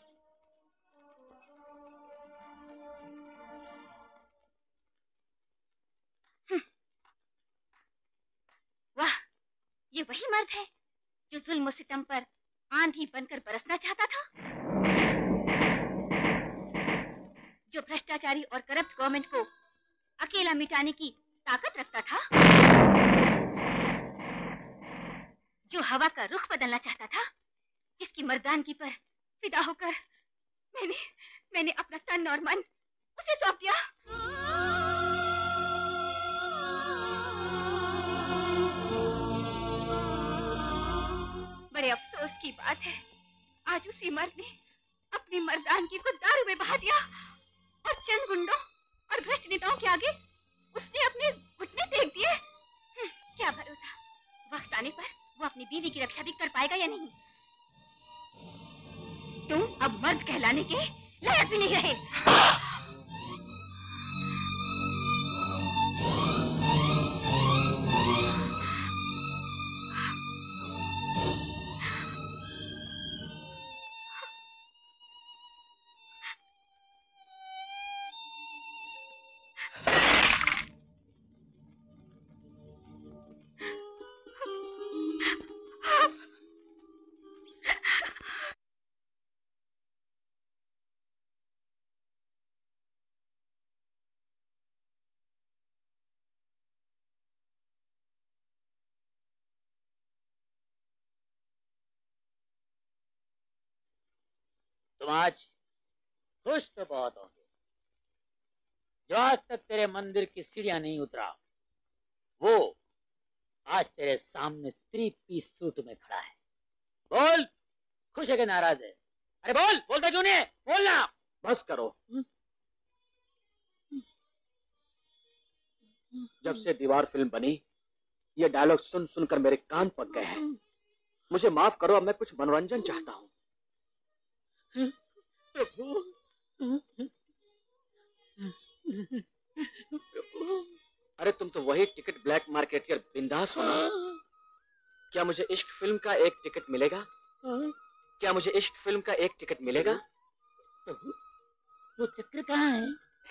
वाह, ये वही मर्द है जो जुल्म सितम पर आंधी बनकर बरसना चाहता था, जो भ्रष्टाचारी और करप्ट गवर्नमेंट को अकेला मिटाने की ताकत रखता था, जो हवा का रुख बदलना चाहता था, जिसकी मर्दानगी पर फिदा होकर मैंने मैंने अपना तन और मन उसे सौंप दिया। बड़े अफसोस की बात है, आज उसी मर्द ने अपनी मर्दानगी को दारू में बहा दिया और चंद गुंडों और भ्रष्ट नेताओं के आगे उसने अपने घुटने टेक दिए। क्या भरोसा, वक्त आने पर वो अपनी बीवी की रक्षा भी कर पाएगा या नहीं। तुम अब मर्द कहलाने के लायक भी नहीं रहे। तुम आज खुश तो बहुत होंगे। जो आज तक तेरे मंदिर की सीढ़ियां नहीं उतरा, वो आज तेरे सामने थ्री पीस सूट में खड़ा है। बोल, खुश है कि नाराज है? अरे बोल, बोलता क्यों नहीं है? बोलना। बस करो। जब से दीवार फिल्म बनी, ये डायलॉग सुन सुनकर मेरे कान पक गए हैं। मुझे माफ करो, अब मैं कुछ मनोरंजन चाहता हूँ। प्रभु, प्रभु। अरे तुम तो वही टिकट ब्लैक मार्केटियर बिंदास हो ना? क्या मुझे इश्क फिल्म का एक टिकट मिलेगा? क्या मुझे इश्क फिल्म का एक टिकट मिलेगा? प्रभु, वो चक्र कहाँ है?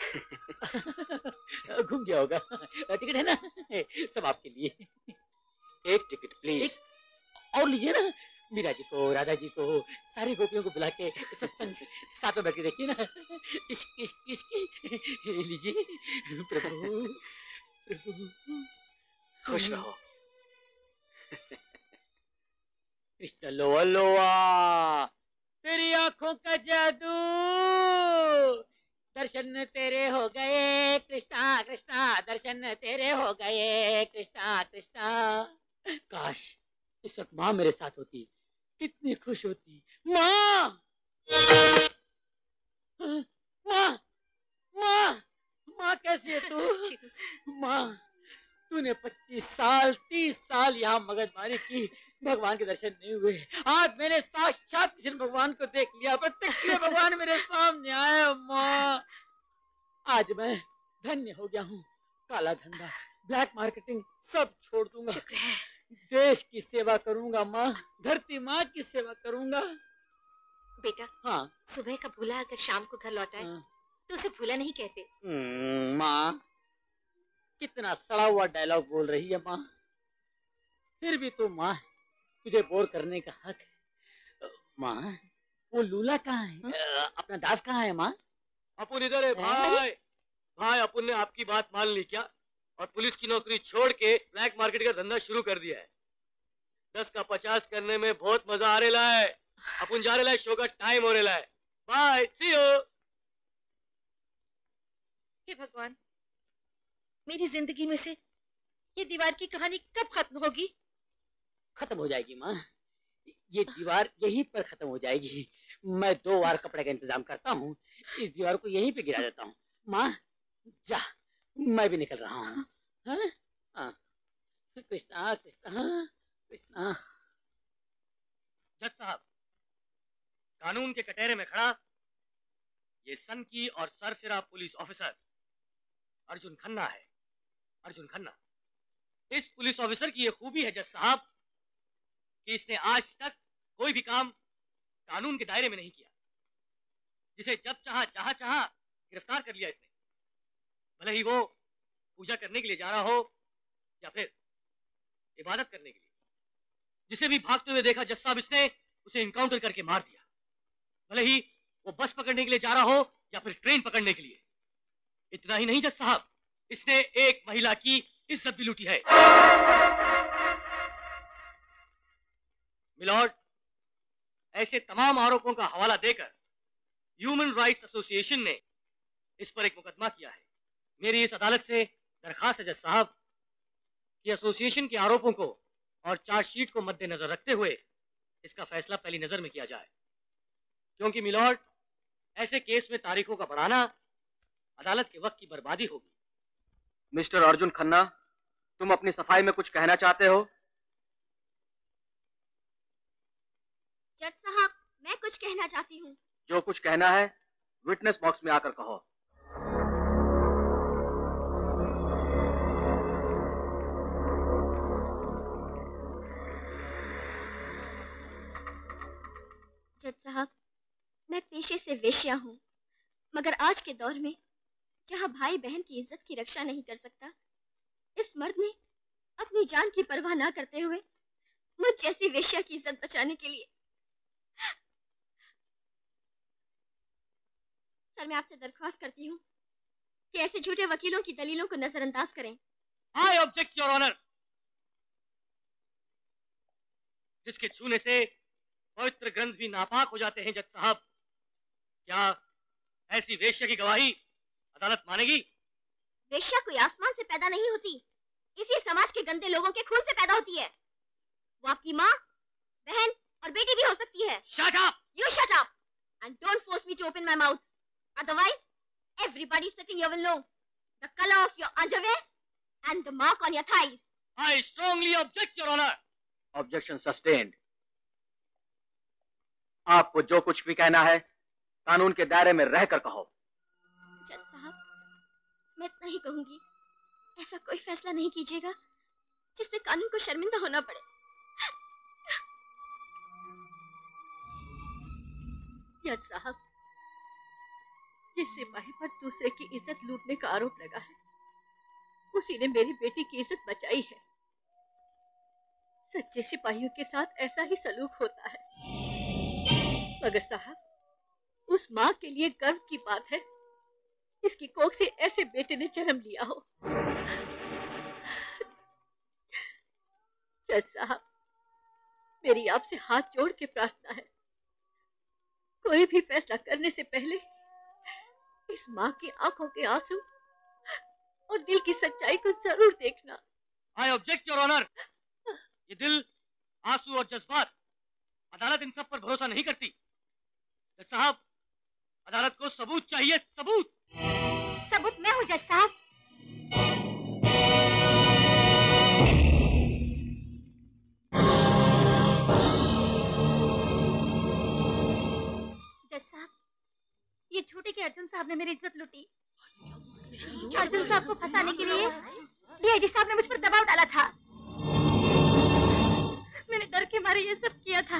घूम गया होगा। टिकट है ना? सब आपके लिए। एक टिकट प्लीज। एक और लीजिए ना। मीरा जी को, राधा जी को, सारी गोपियों को बुला के सत्संग साथ में बैठ के देखिए ना। इश्क इश्क इश्क लीजिए। प्रभु, प्रभु खुश रहो। कृष्ण लोआ लोआ, तेरी आंखों का जादू, दर्शन तेरे हो गए कृष्णा कृष्णा, दर्शन तेरे हो गए कृष्णा कृष्णा। काश इस वक्त माँ मेरे साथ होती, कितनी खुश होती। माँ, माँ, माँ, माँ कैसी है तू? माँ, तूने पच्चीस साल तीस साल यहाँ मगजमारी की, भगवान के दर्शन नहीं हुए। आज मैंने साक्षात कृष्ण भगवान को देख लिया, प्रत्यक्ष भगवान मेरे सामने आया। माँ, आज मैं धन्य हो गया हूँ। काला धंधा, ब्लैक मार्केटिंग सब छोड़ दूंगा। शुक्र है। देश की सेवा करूंगा माँ, धरती माँ की सेवा करूंगा। बेटा, हाँ, सुबह का भूला अगर शाम को घर लौटा है, हाँ। तो उसे भूला नहीं कहते। माँ, कितना सड़ा हुआ डायलॉग बोल रही है माँ। फिर भी तू माँ, तुझे बोर करने का हक है। माँ, वो लूला कहाँ है? आ, अपना दास कहाँ है माँ? अपुन इधर है भाई। भाई, अपुन ने आपकी बात मान ली क्या? और पुलिस की नौकरी छोड़ के ब्लैक मार्केट का धंधा शुरू कर दिया है। दस का पचास करने में बहुत मजा आ रहा है। अपुन जा रहा है, शो का टाइम हो रहा है। Bye, C you. हे भगवान, मेरी जिंदगी में से ये दीवार की कहानी कब खत्म होगी? खत्म हो जाएगी माँ, ये दीवार यहीं पर खत्म हो जाएगी। मैं दो बार कपड़े का इंतजाम करता हूँ, इस दीवार को यहीं पे गिरा देता हूँ। माँ जा, मैं भी निकल रहा हूँ। हाँ? हाँ। कृष्णा कृष्णा कृष्णा। जज साहब, कानून के कटहरे में खड़ा ये सन की और सरफिरा पुलिस ऑफिसर अर्जुन खन्ना है। अर्जुन खन्ना, इस पुलिस ऑफिसर की ये खूबी है जज साहब कि इसने आज तक कोई भी काम कानून के दायरे में नहीं किया। जिसे जब चाहा जहां चाहा गिरफ्तार कर लिया इसने, भले ही वो पूजा करने के लिए जा रहा हो या फिर इबादत करने के लिए। जिसे भी भागते हुए देखा जज साहब, इसने उसे इनकाउंटर करके मार दिया, भले ही वो बस पकड़ने के लिए जा रहा हो या फिर ट्रेन पकड़ने के लिए। इतना ही नहीं जज साहब, इसने एक महिला की इज्जत भी लूटी है। मिलॉर्ड, ऐसे तमाम आरोपों का हवाला देकर ह्यूमन राइट्स एसोसिएशन ने इस पर एक मुकदमा किया है। मेरी इस अदालत से दरखास्त है जज साहब कि एसोसिएशन के आरोपों को और चार्जशीट को मद्देनजर रखते हुए इसका फैसला पहली नजर में किया जाए, क्योंकि मिलॉर्ड, ऐसे केस में तारीखों का बढ़ाना अदालत के वक्त की बर्बादी होगी। मिस्टर अर्जुन खन्ना, तुम अपनी सफाई में कुछ कहना चाहते हो? जज साहब, मैं कुछ कहना चाहती हूँ। जो कुछ कहना है विटनेस बॉक्स में आकर कहो। जज साहब, मैं पेशे से वेश्या हूँ, मगर आज के दौर में जहाँ भाई बहन की इज्जत की रक्षा नहीं कर सकता, इस मर्द ने अपनी जान की परवाह ना करते हुए मुझ जैसी वेश्या की इज्जत बचाने के लिए। सर, मैं आपसे दरख्वास्त करती हूँ कि ऐसे झूठे वकीलों की दलीलों को नजरअंदाज करें। I object your honour. जिसके छूने से पवित्र ग्रंथ भी नापाक हो जाते हैं जज साहब, क्या ऐसी वेश्या की गवाही अदालत मानेगी? वेश्या कोई आसमान से पैदा नहीं होती, इसी समाज के गंदे लोगों के खून से पैदा होती है। वो आपकी माँ, बहन और बेटी भी हो सकती है। Shut up! You shut up and don't force me to open my mouth. Otherwise, everybody sitting here will know the color of your underwear and the mark on your thighs. I strongly object, Your Honor. Objection sustained. आपको जो कुछ भी कहना है कानून के दायरे में रहकर कहो। जज साहब, मैं इतना ही कहूंगी, ऐसा कोई फैसला नहीं कीजिएगा जिससे कानून को शर्मिंदा होना पड़े। जज साहब, जिस सिपाही पर दूसरे की इज्जत लूटने का आरोप लगा है, उसी ने मेरी बेटी की इज्जत बचाई है। सच्चे सिपाहियों के साथ ऐसा ही सलूक होता है। मगर साहब, उस माँ के लिए गर्व की बात है जिसकी कोख से ऐसे बेटे ने जन्म लिया हो। जज साहब, मेरी आपसे हाथ जोड़ के प्रार्थना है, कोई भी फैसला करने से पहले इस माँ की आंखों के आंसू और दिल की सच्चाई को जरूर देखना। I object, Your Honor. ये दिल, आंसू और जज्बात, अदालत इन सब पर भरोसा नहीं करती। जज साहब, अदालत को सबूत चाहिए, सबूत। सबूत मैं हूँ जज साहब। जज साहब, ये झूठे के अर्जुन साहब ने मेरी इज्जत लूटी। अर्जुन साहब को फंसाने के लिए डीआईजी साहब ने मुझ पर दबाव डाला था। मैंने डर के मारे ये सब किया था।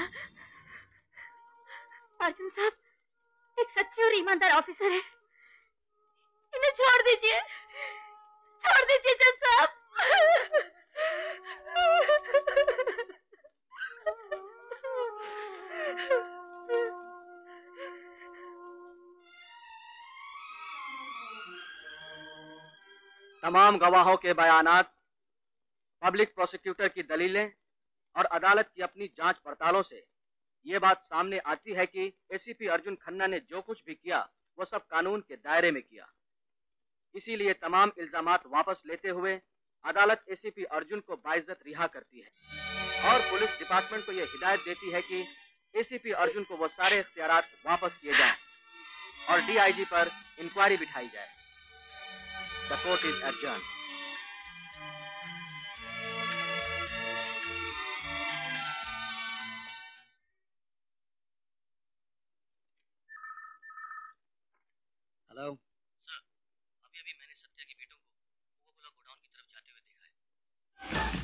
अर्जुन साहब एक सच्चे और ईमानदार ऑफिसर है, इन्हें छोड़ दीजिए, छोड़ दीजिए जज साहब। तमाम गवाहों के बयानात, पब्लिक प्रोसिक्यूटर की दलीलें और अदालत की अपनी जांच पड़तालों से ये बात सामने आती है कि एसीपी अर्जुन खन्ना ने जो कुछ भी किया वो सब कानून के दायरे में किया। इसीलिए तमाम इल्जामात वापस लेते हुए अदालत एसीपी अर्जुन को बाइज्जत रिहा करती है और पुलिस डिपार्टमेंट को यह हिदायत देती है कि एसीपी अर्जुन को वो सारे इख्तियारात वापस किए जाएं और डीआईजी पर इंक्वायरी बिठाई जाए। The court is adjourn. Hello sir, अभी अभी मैंने सत्या के बेटों को कोका-कोला गोडाउन की तरफ जाते हुए देखा है।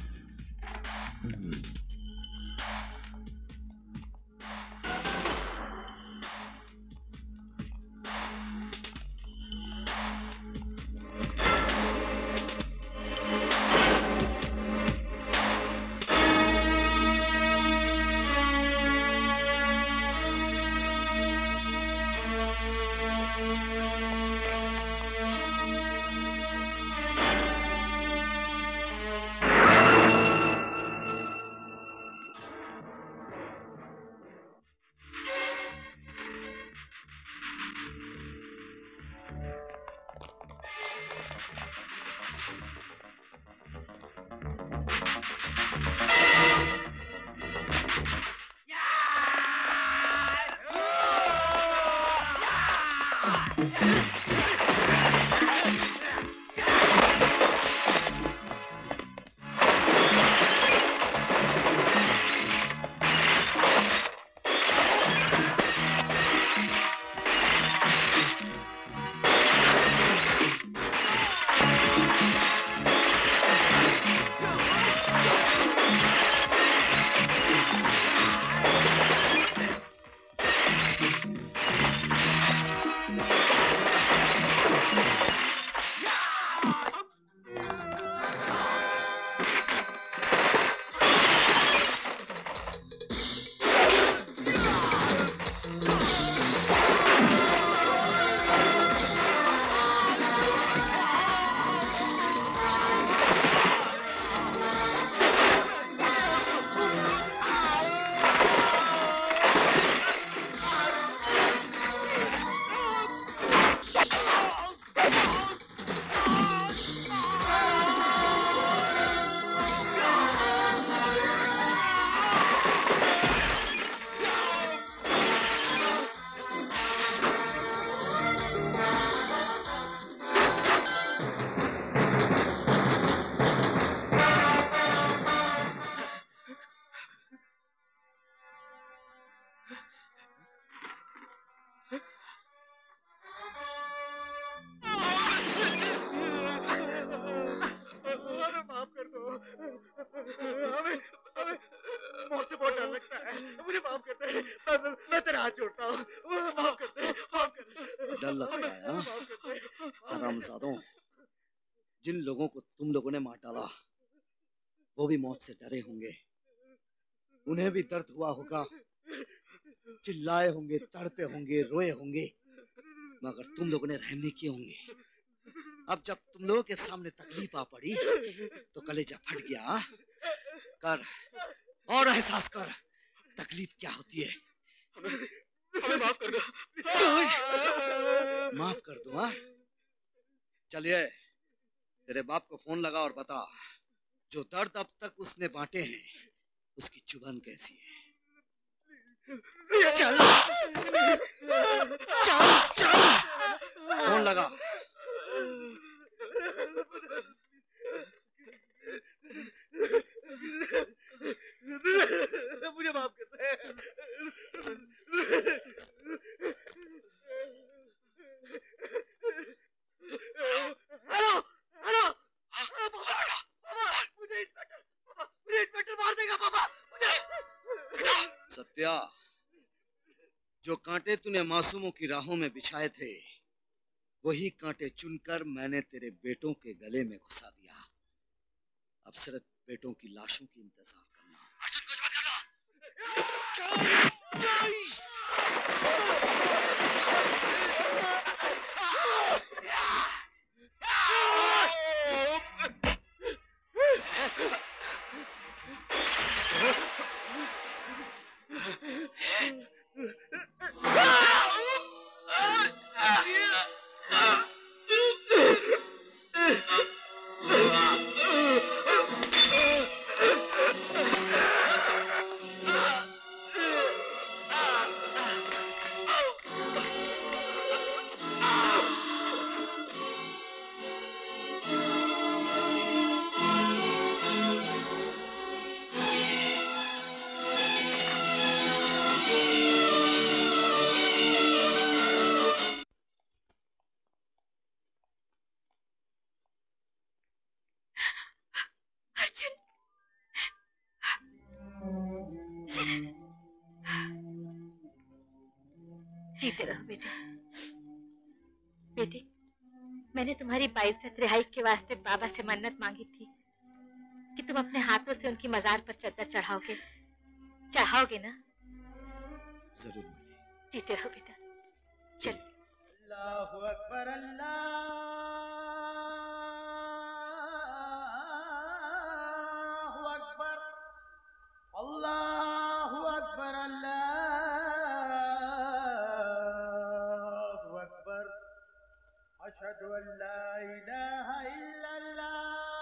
हमें हमें मौत से बहुत डर लगता है। मुझे माफ करते हैं। मैं, मैं, मैं तेरा हाथ जोड़ता हूँ। माफ करते हैं, माफ करते हैं। डर लगता है हाँ? हरामजादों, जिन लोगों को तुम लोगों ने मार डाला वो भी मौत से डरे होंगे। उन्हें भी दर्द हुआ होगा, चिल्लाए होंगे, तड़पे होंगे, रोए होंगे, मगर तुम लोगों ने रहम नहीं किए होंगे। अब जब तुम लोगों के सामने तकलीफ आ पड़ी तो कलेजा फट गया। कर और एहसास कर तकलीफ क्या होती है। हमें माफ कर दो। माफ कर दो हाँ? चलिए तेरे बाप को फोन लगा और बता जो दर्द अब तक उसने बांटे हैं उसकी चुभन कैसी है। चल चल चल फोन लगा। मुझे माफ करते हैं। हेलो हेलो पापा मुझे इंस्पेक्टर पापा मुझे इंस्पेक्टर मार देगा पापा मुझे। सत्या, जो कांटे तूने मासूमों की राहों में बिछाए थे वही कांटे चुनकर मैंने तेरे बेटों के गले में घुसा दिया। अब सिर्फ बेटों की लाशों की इंतजार करना। अर्जुन कुछ मत करना। जीते रहो बेटे। बेटे, मैंने तुम्हारी बाइज्जत रिहाई के वास्ते बाबा से मन्नत मांगी थी कि तुम अपने हाथों से उनकी मजार पर चद्दर चढ़ाओगे। चढ़ाओगे ना? जरूर। जीते रहो बेटा। चल। अल्लाहु अकबर, अल्लाहु अकबर, अल्लाहु अकबर, अल्लाहु अकबर, अशहदु अल्ला इलाहा इल्लल्लाह।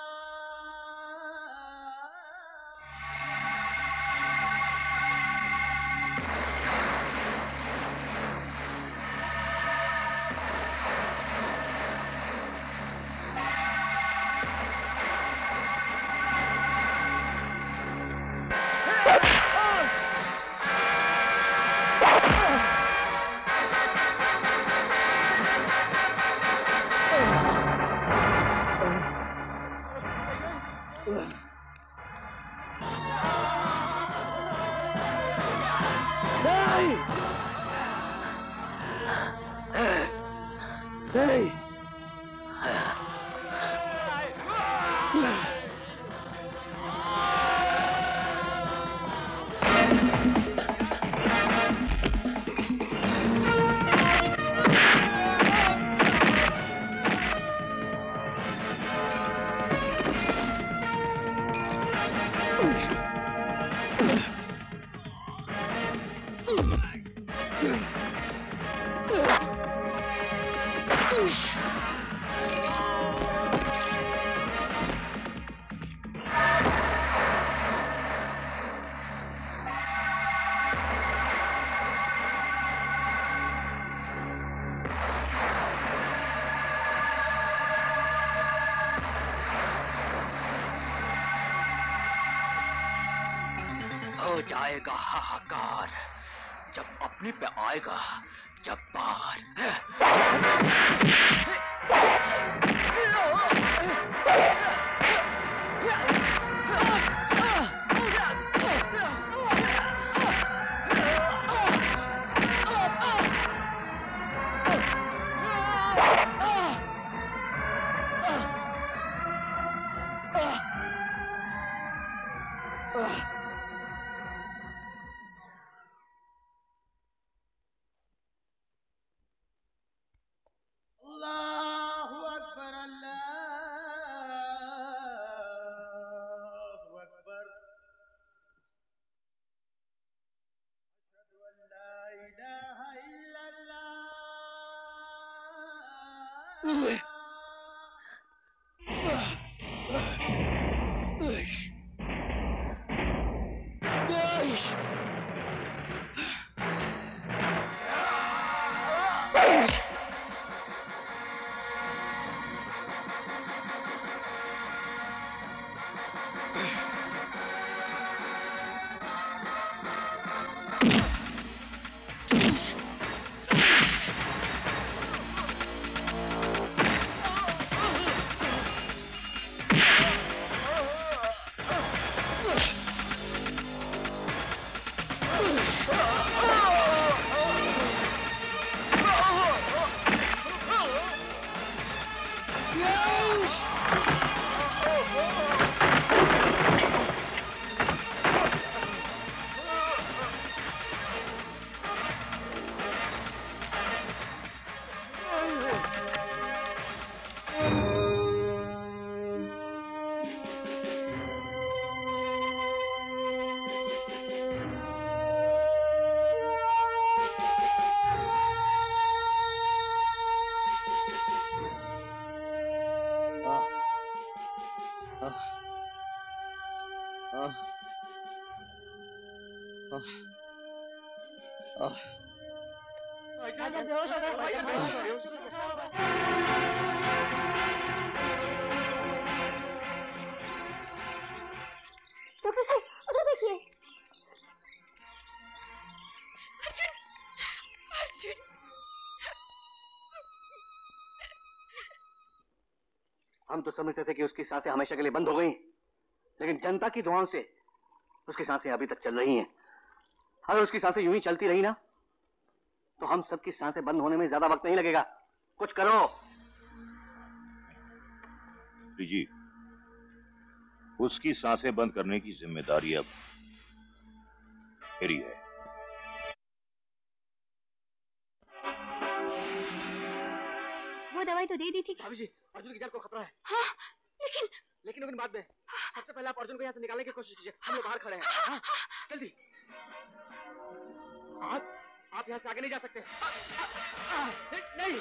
हो जाएगा हाहाकार जब अपने पे आएगा जब्बार। अल्लाहु अकबर, अल्लाहु अकबर, अशहदु अल्ला इलाहा इल्लल्लाह। हम तो समझते थे कि उसकी सांसें हमेशा के लिए बंद हो गई, लेकिन जनता की दुआओं से उसकी सांसें अभी तक चल रही हैं। अगर उसकी सांसें यूं ही चलती रही ना तो हम सबकी सांसें बंद होने में ज्यादा वक्त नहीं लगेगा। कुछ करो। जी, उसकी सांसें बंद करने की जिम्मेदारी अब मेरी है। वो दवाई तो दे दी थी। भाभी जी, अर्जुन की जान को खतरा है। हाँ, लेकिन लेकिन लेकिन बाद में सबसे पहले आप अर्जुन को यहाँ से निकालने की कोशिश कीजिए। हम लोग बाहर खड़े हैं। हाँ, जल्दी। आप आप यहाँ से आगे नहीं जा सकते। नहीं।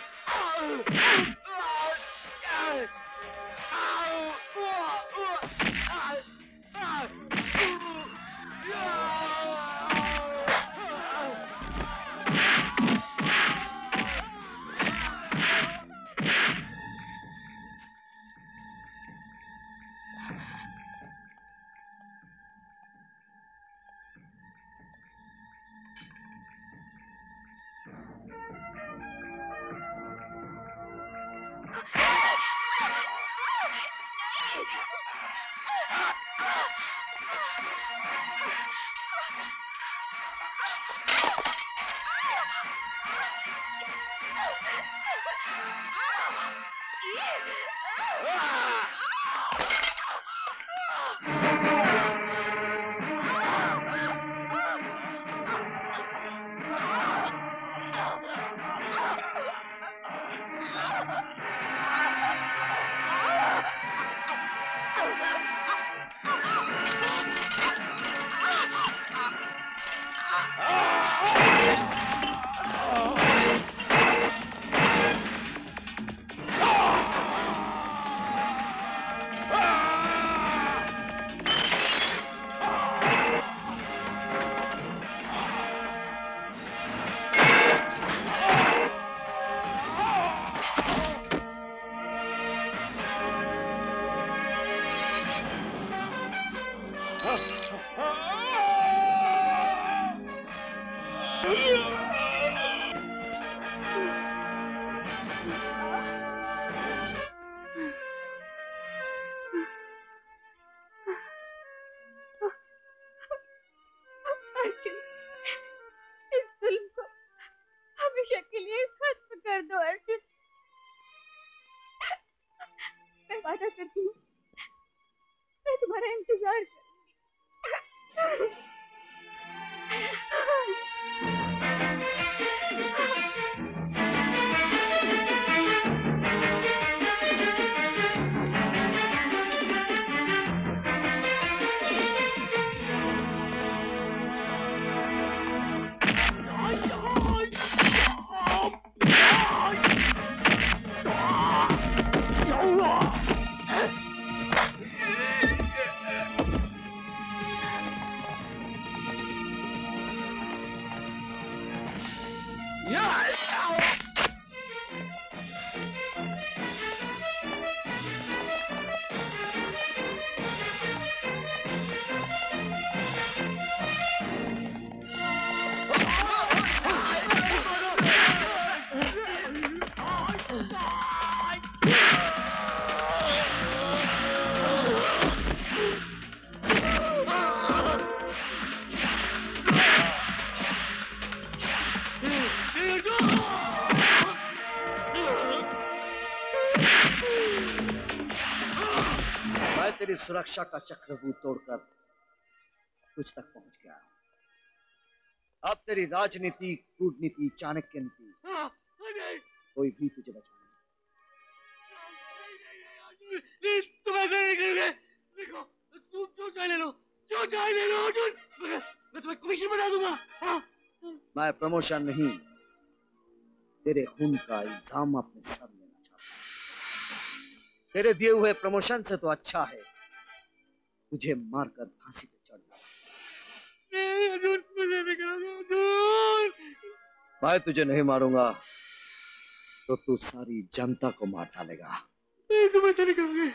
तेरी सुरक्षा का चक्रव्यूह तोड़कर तुझ तक पहुंच गया। अब तेरी राजनीति, कूटनीति, चाणक्य नीति कोई भी तुझे बचा नहीं। तुम ऐसा नहीं कर रहे। देखो, तुम जो चाहे ले लो, जो चाहे ले लो। मैं तुम्हें कमिश्नर बना दूंगा। हाँ? मैं प्रमोशन नहीं, तेरे खून का इल्जाम अपने सर लेना चाहता हूँ। तेरे दिए हुए प्रमोशन से तो अच्छा है तुझे मारकर फांसी पे चढ़ जाओ। मैं तुझे नहीं मारूंगा तो तू सारी जनता को मार डालेगा। तुम ऐसा नहीं करोगे।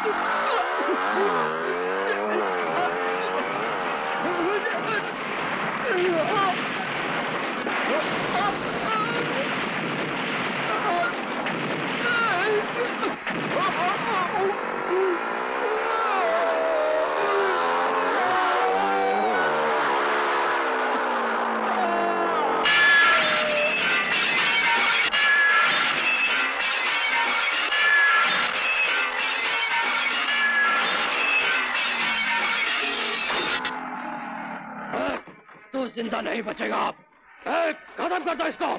तू जिंदा नहीं बचेगा आप। खत्म कर दो इसको।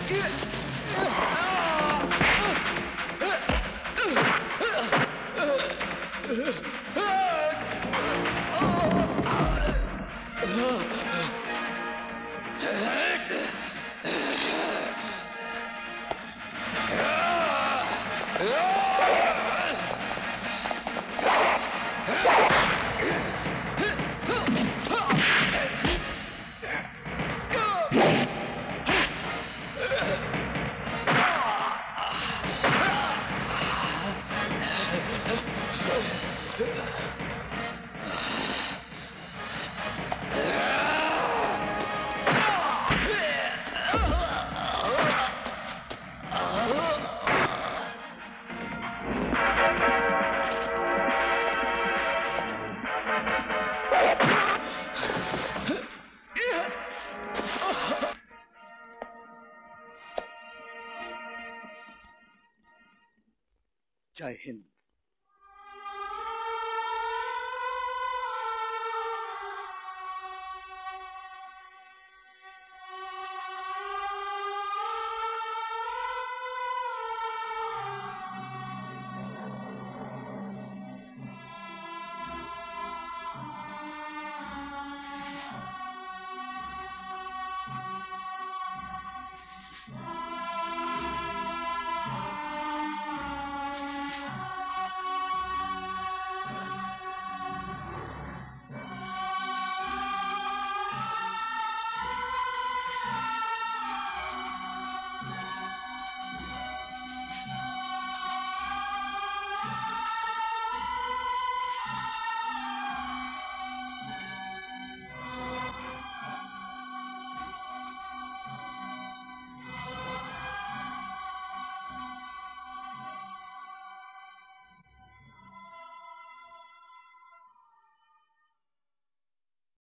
जय हिंद।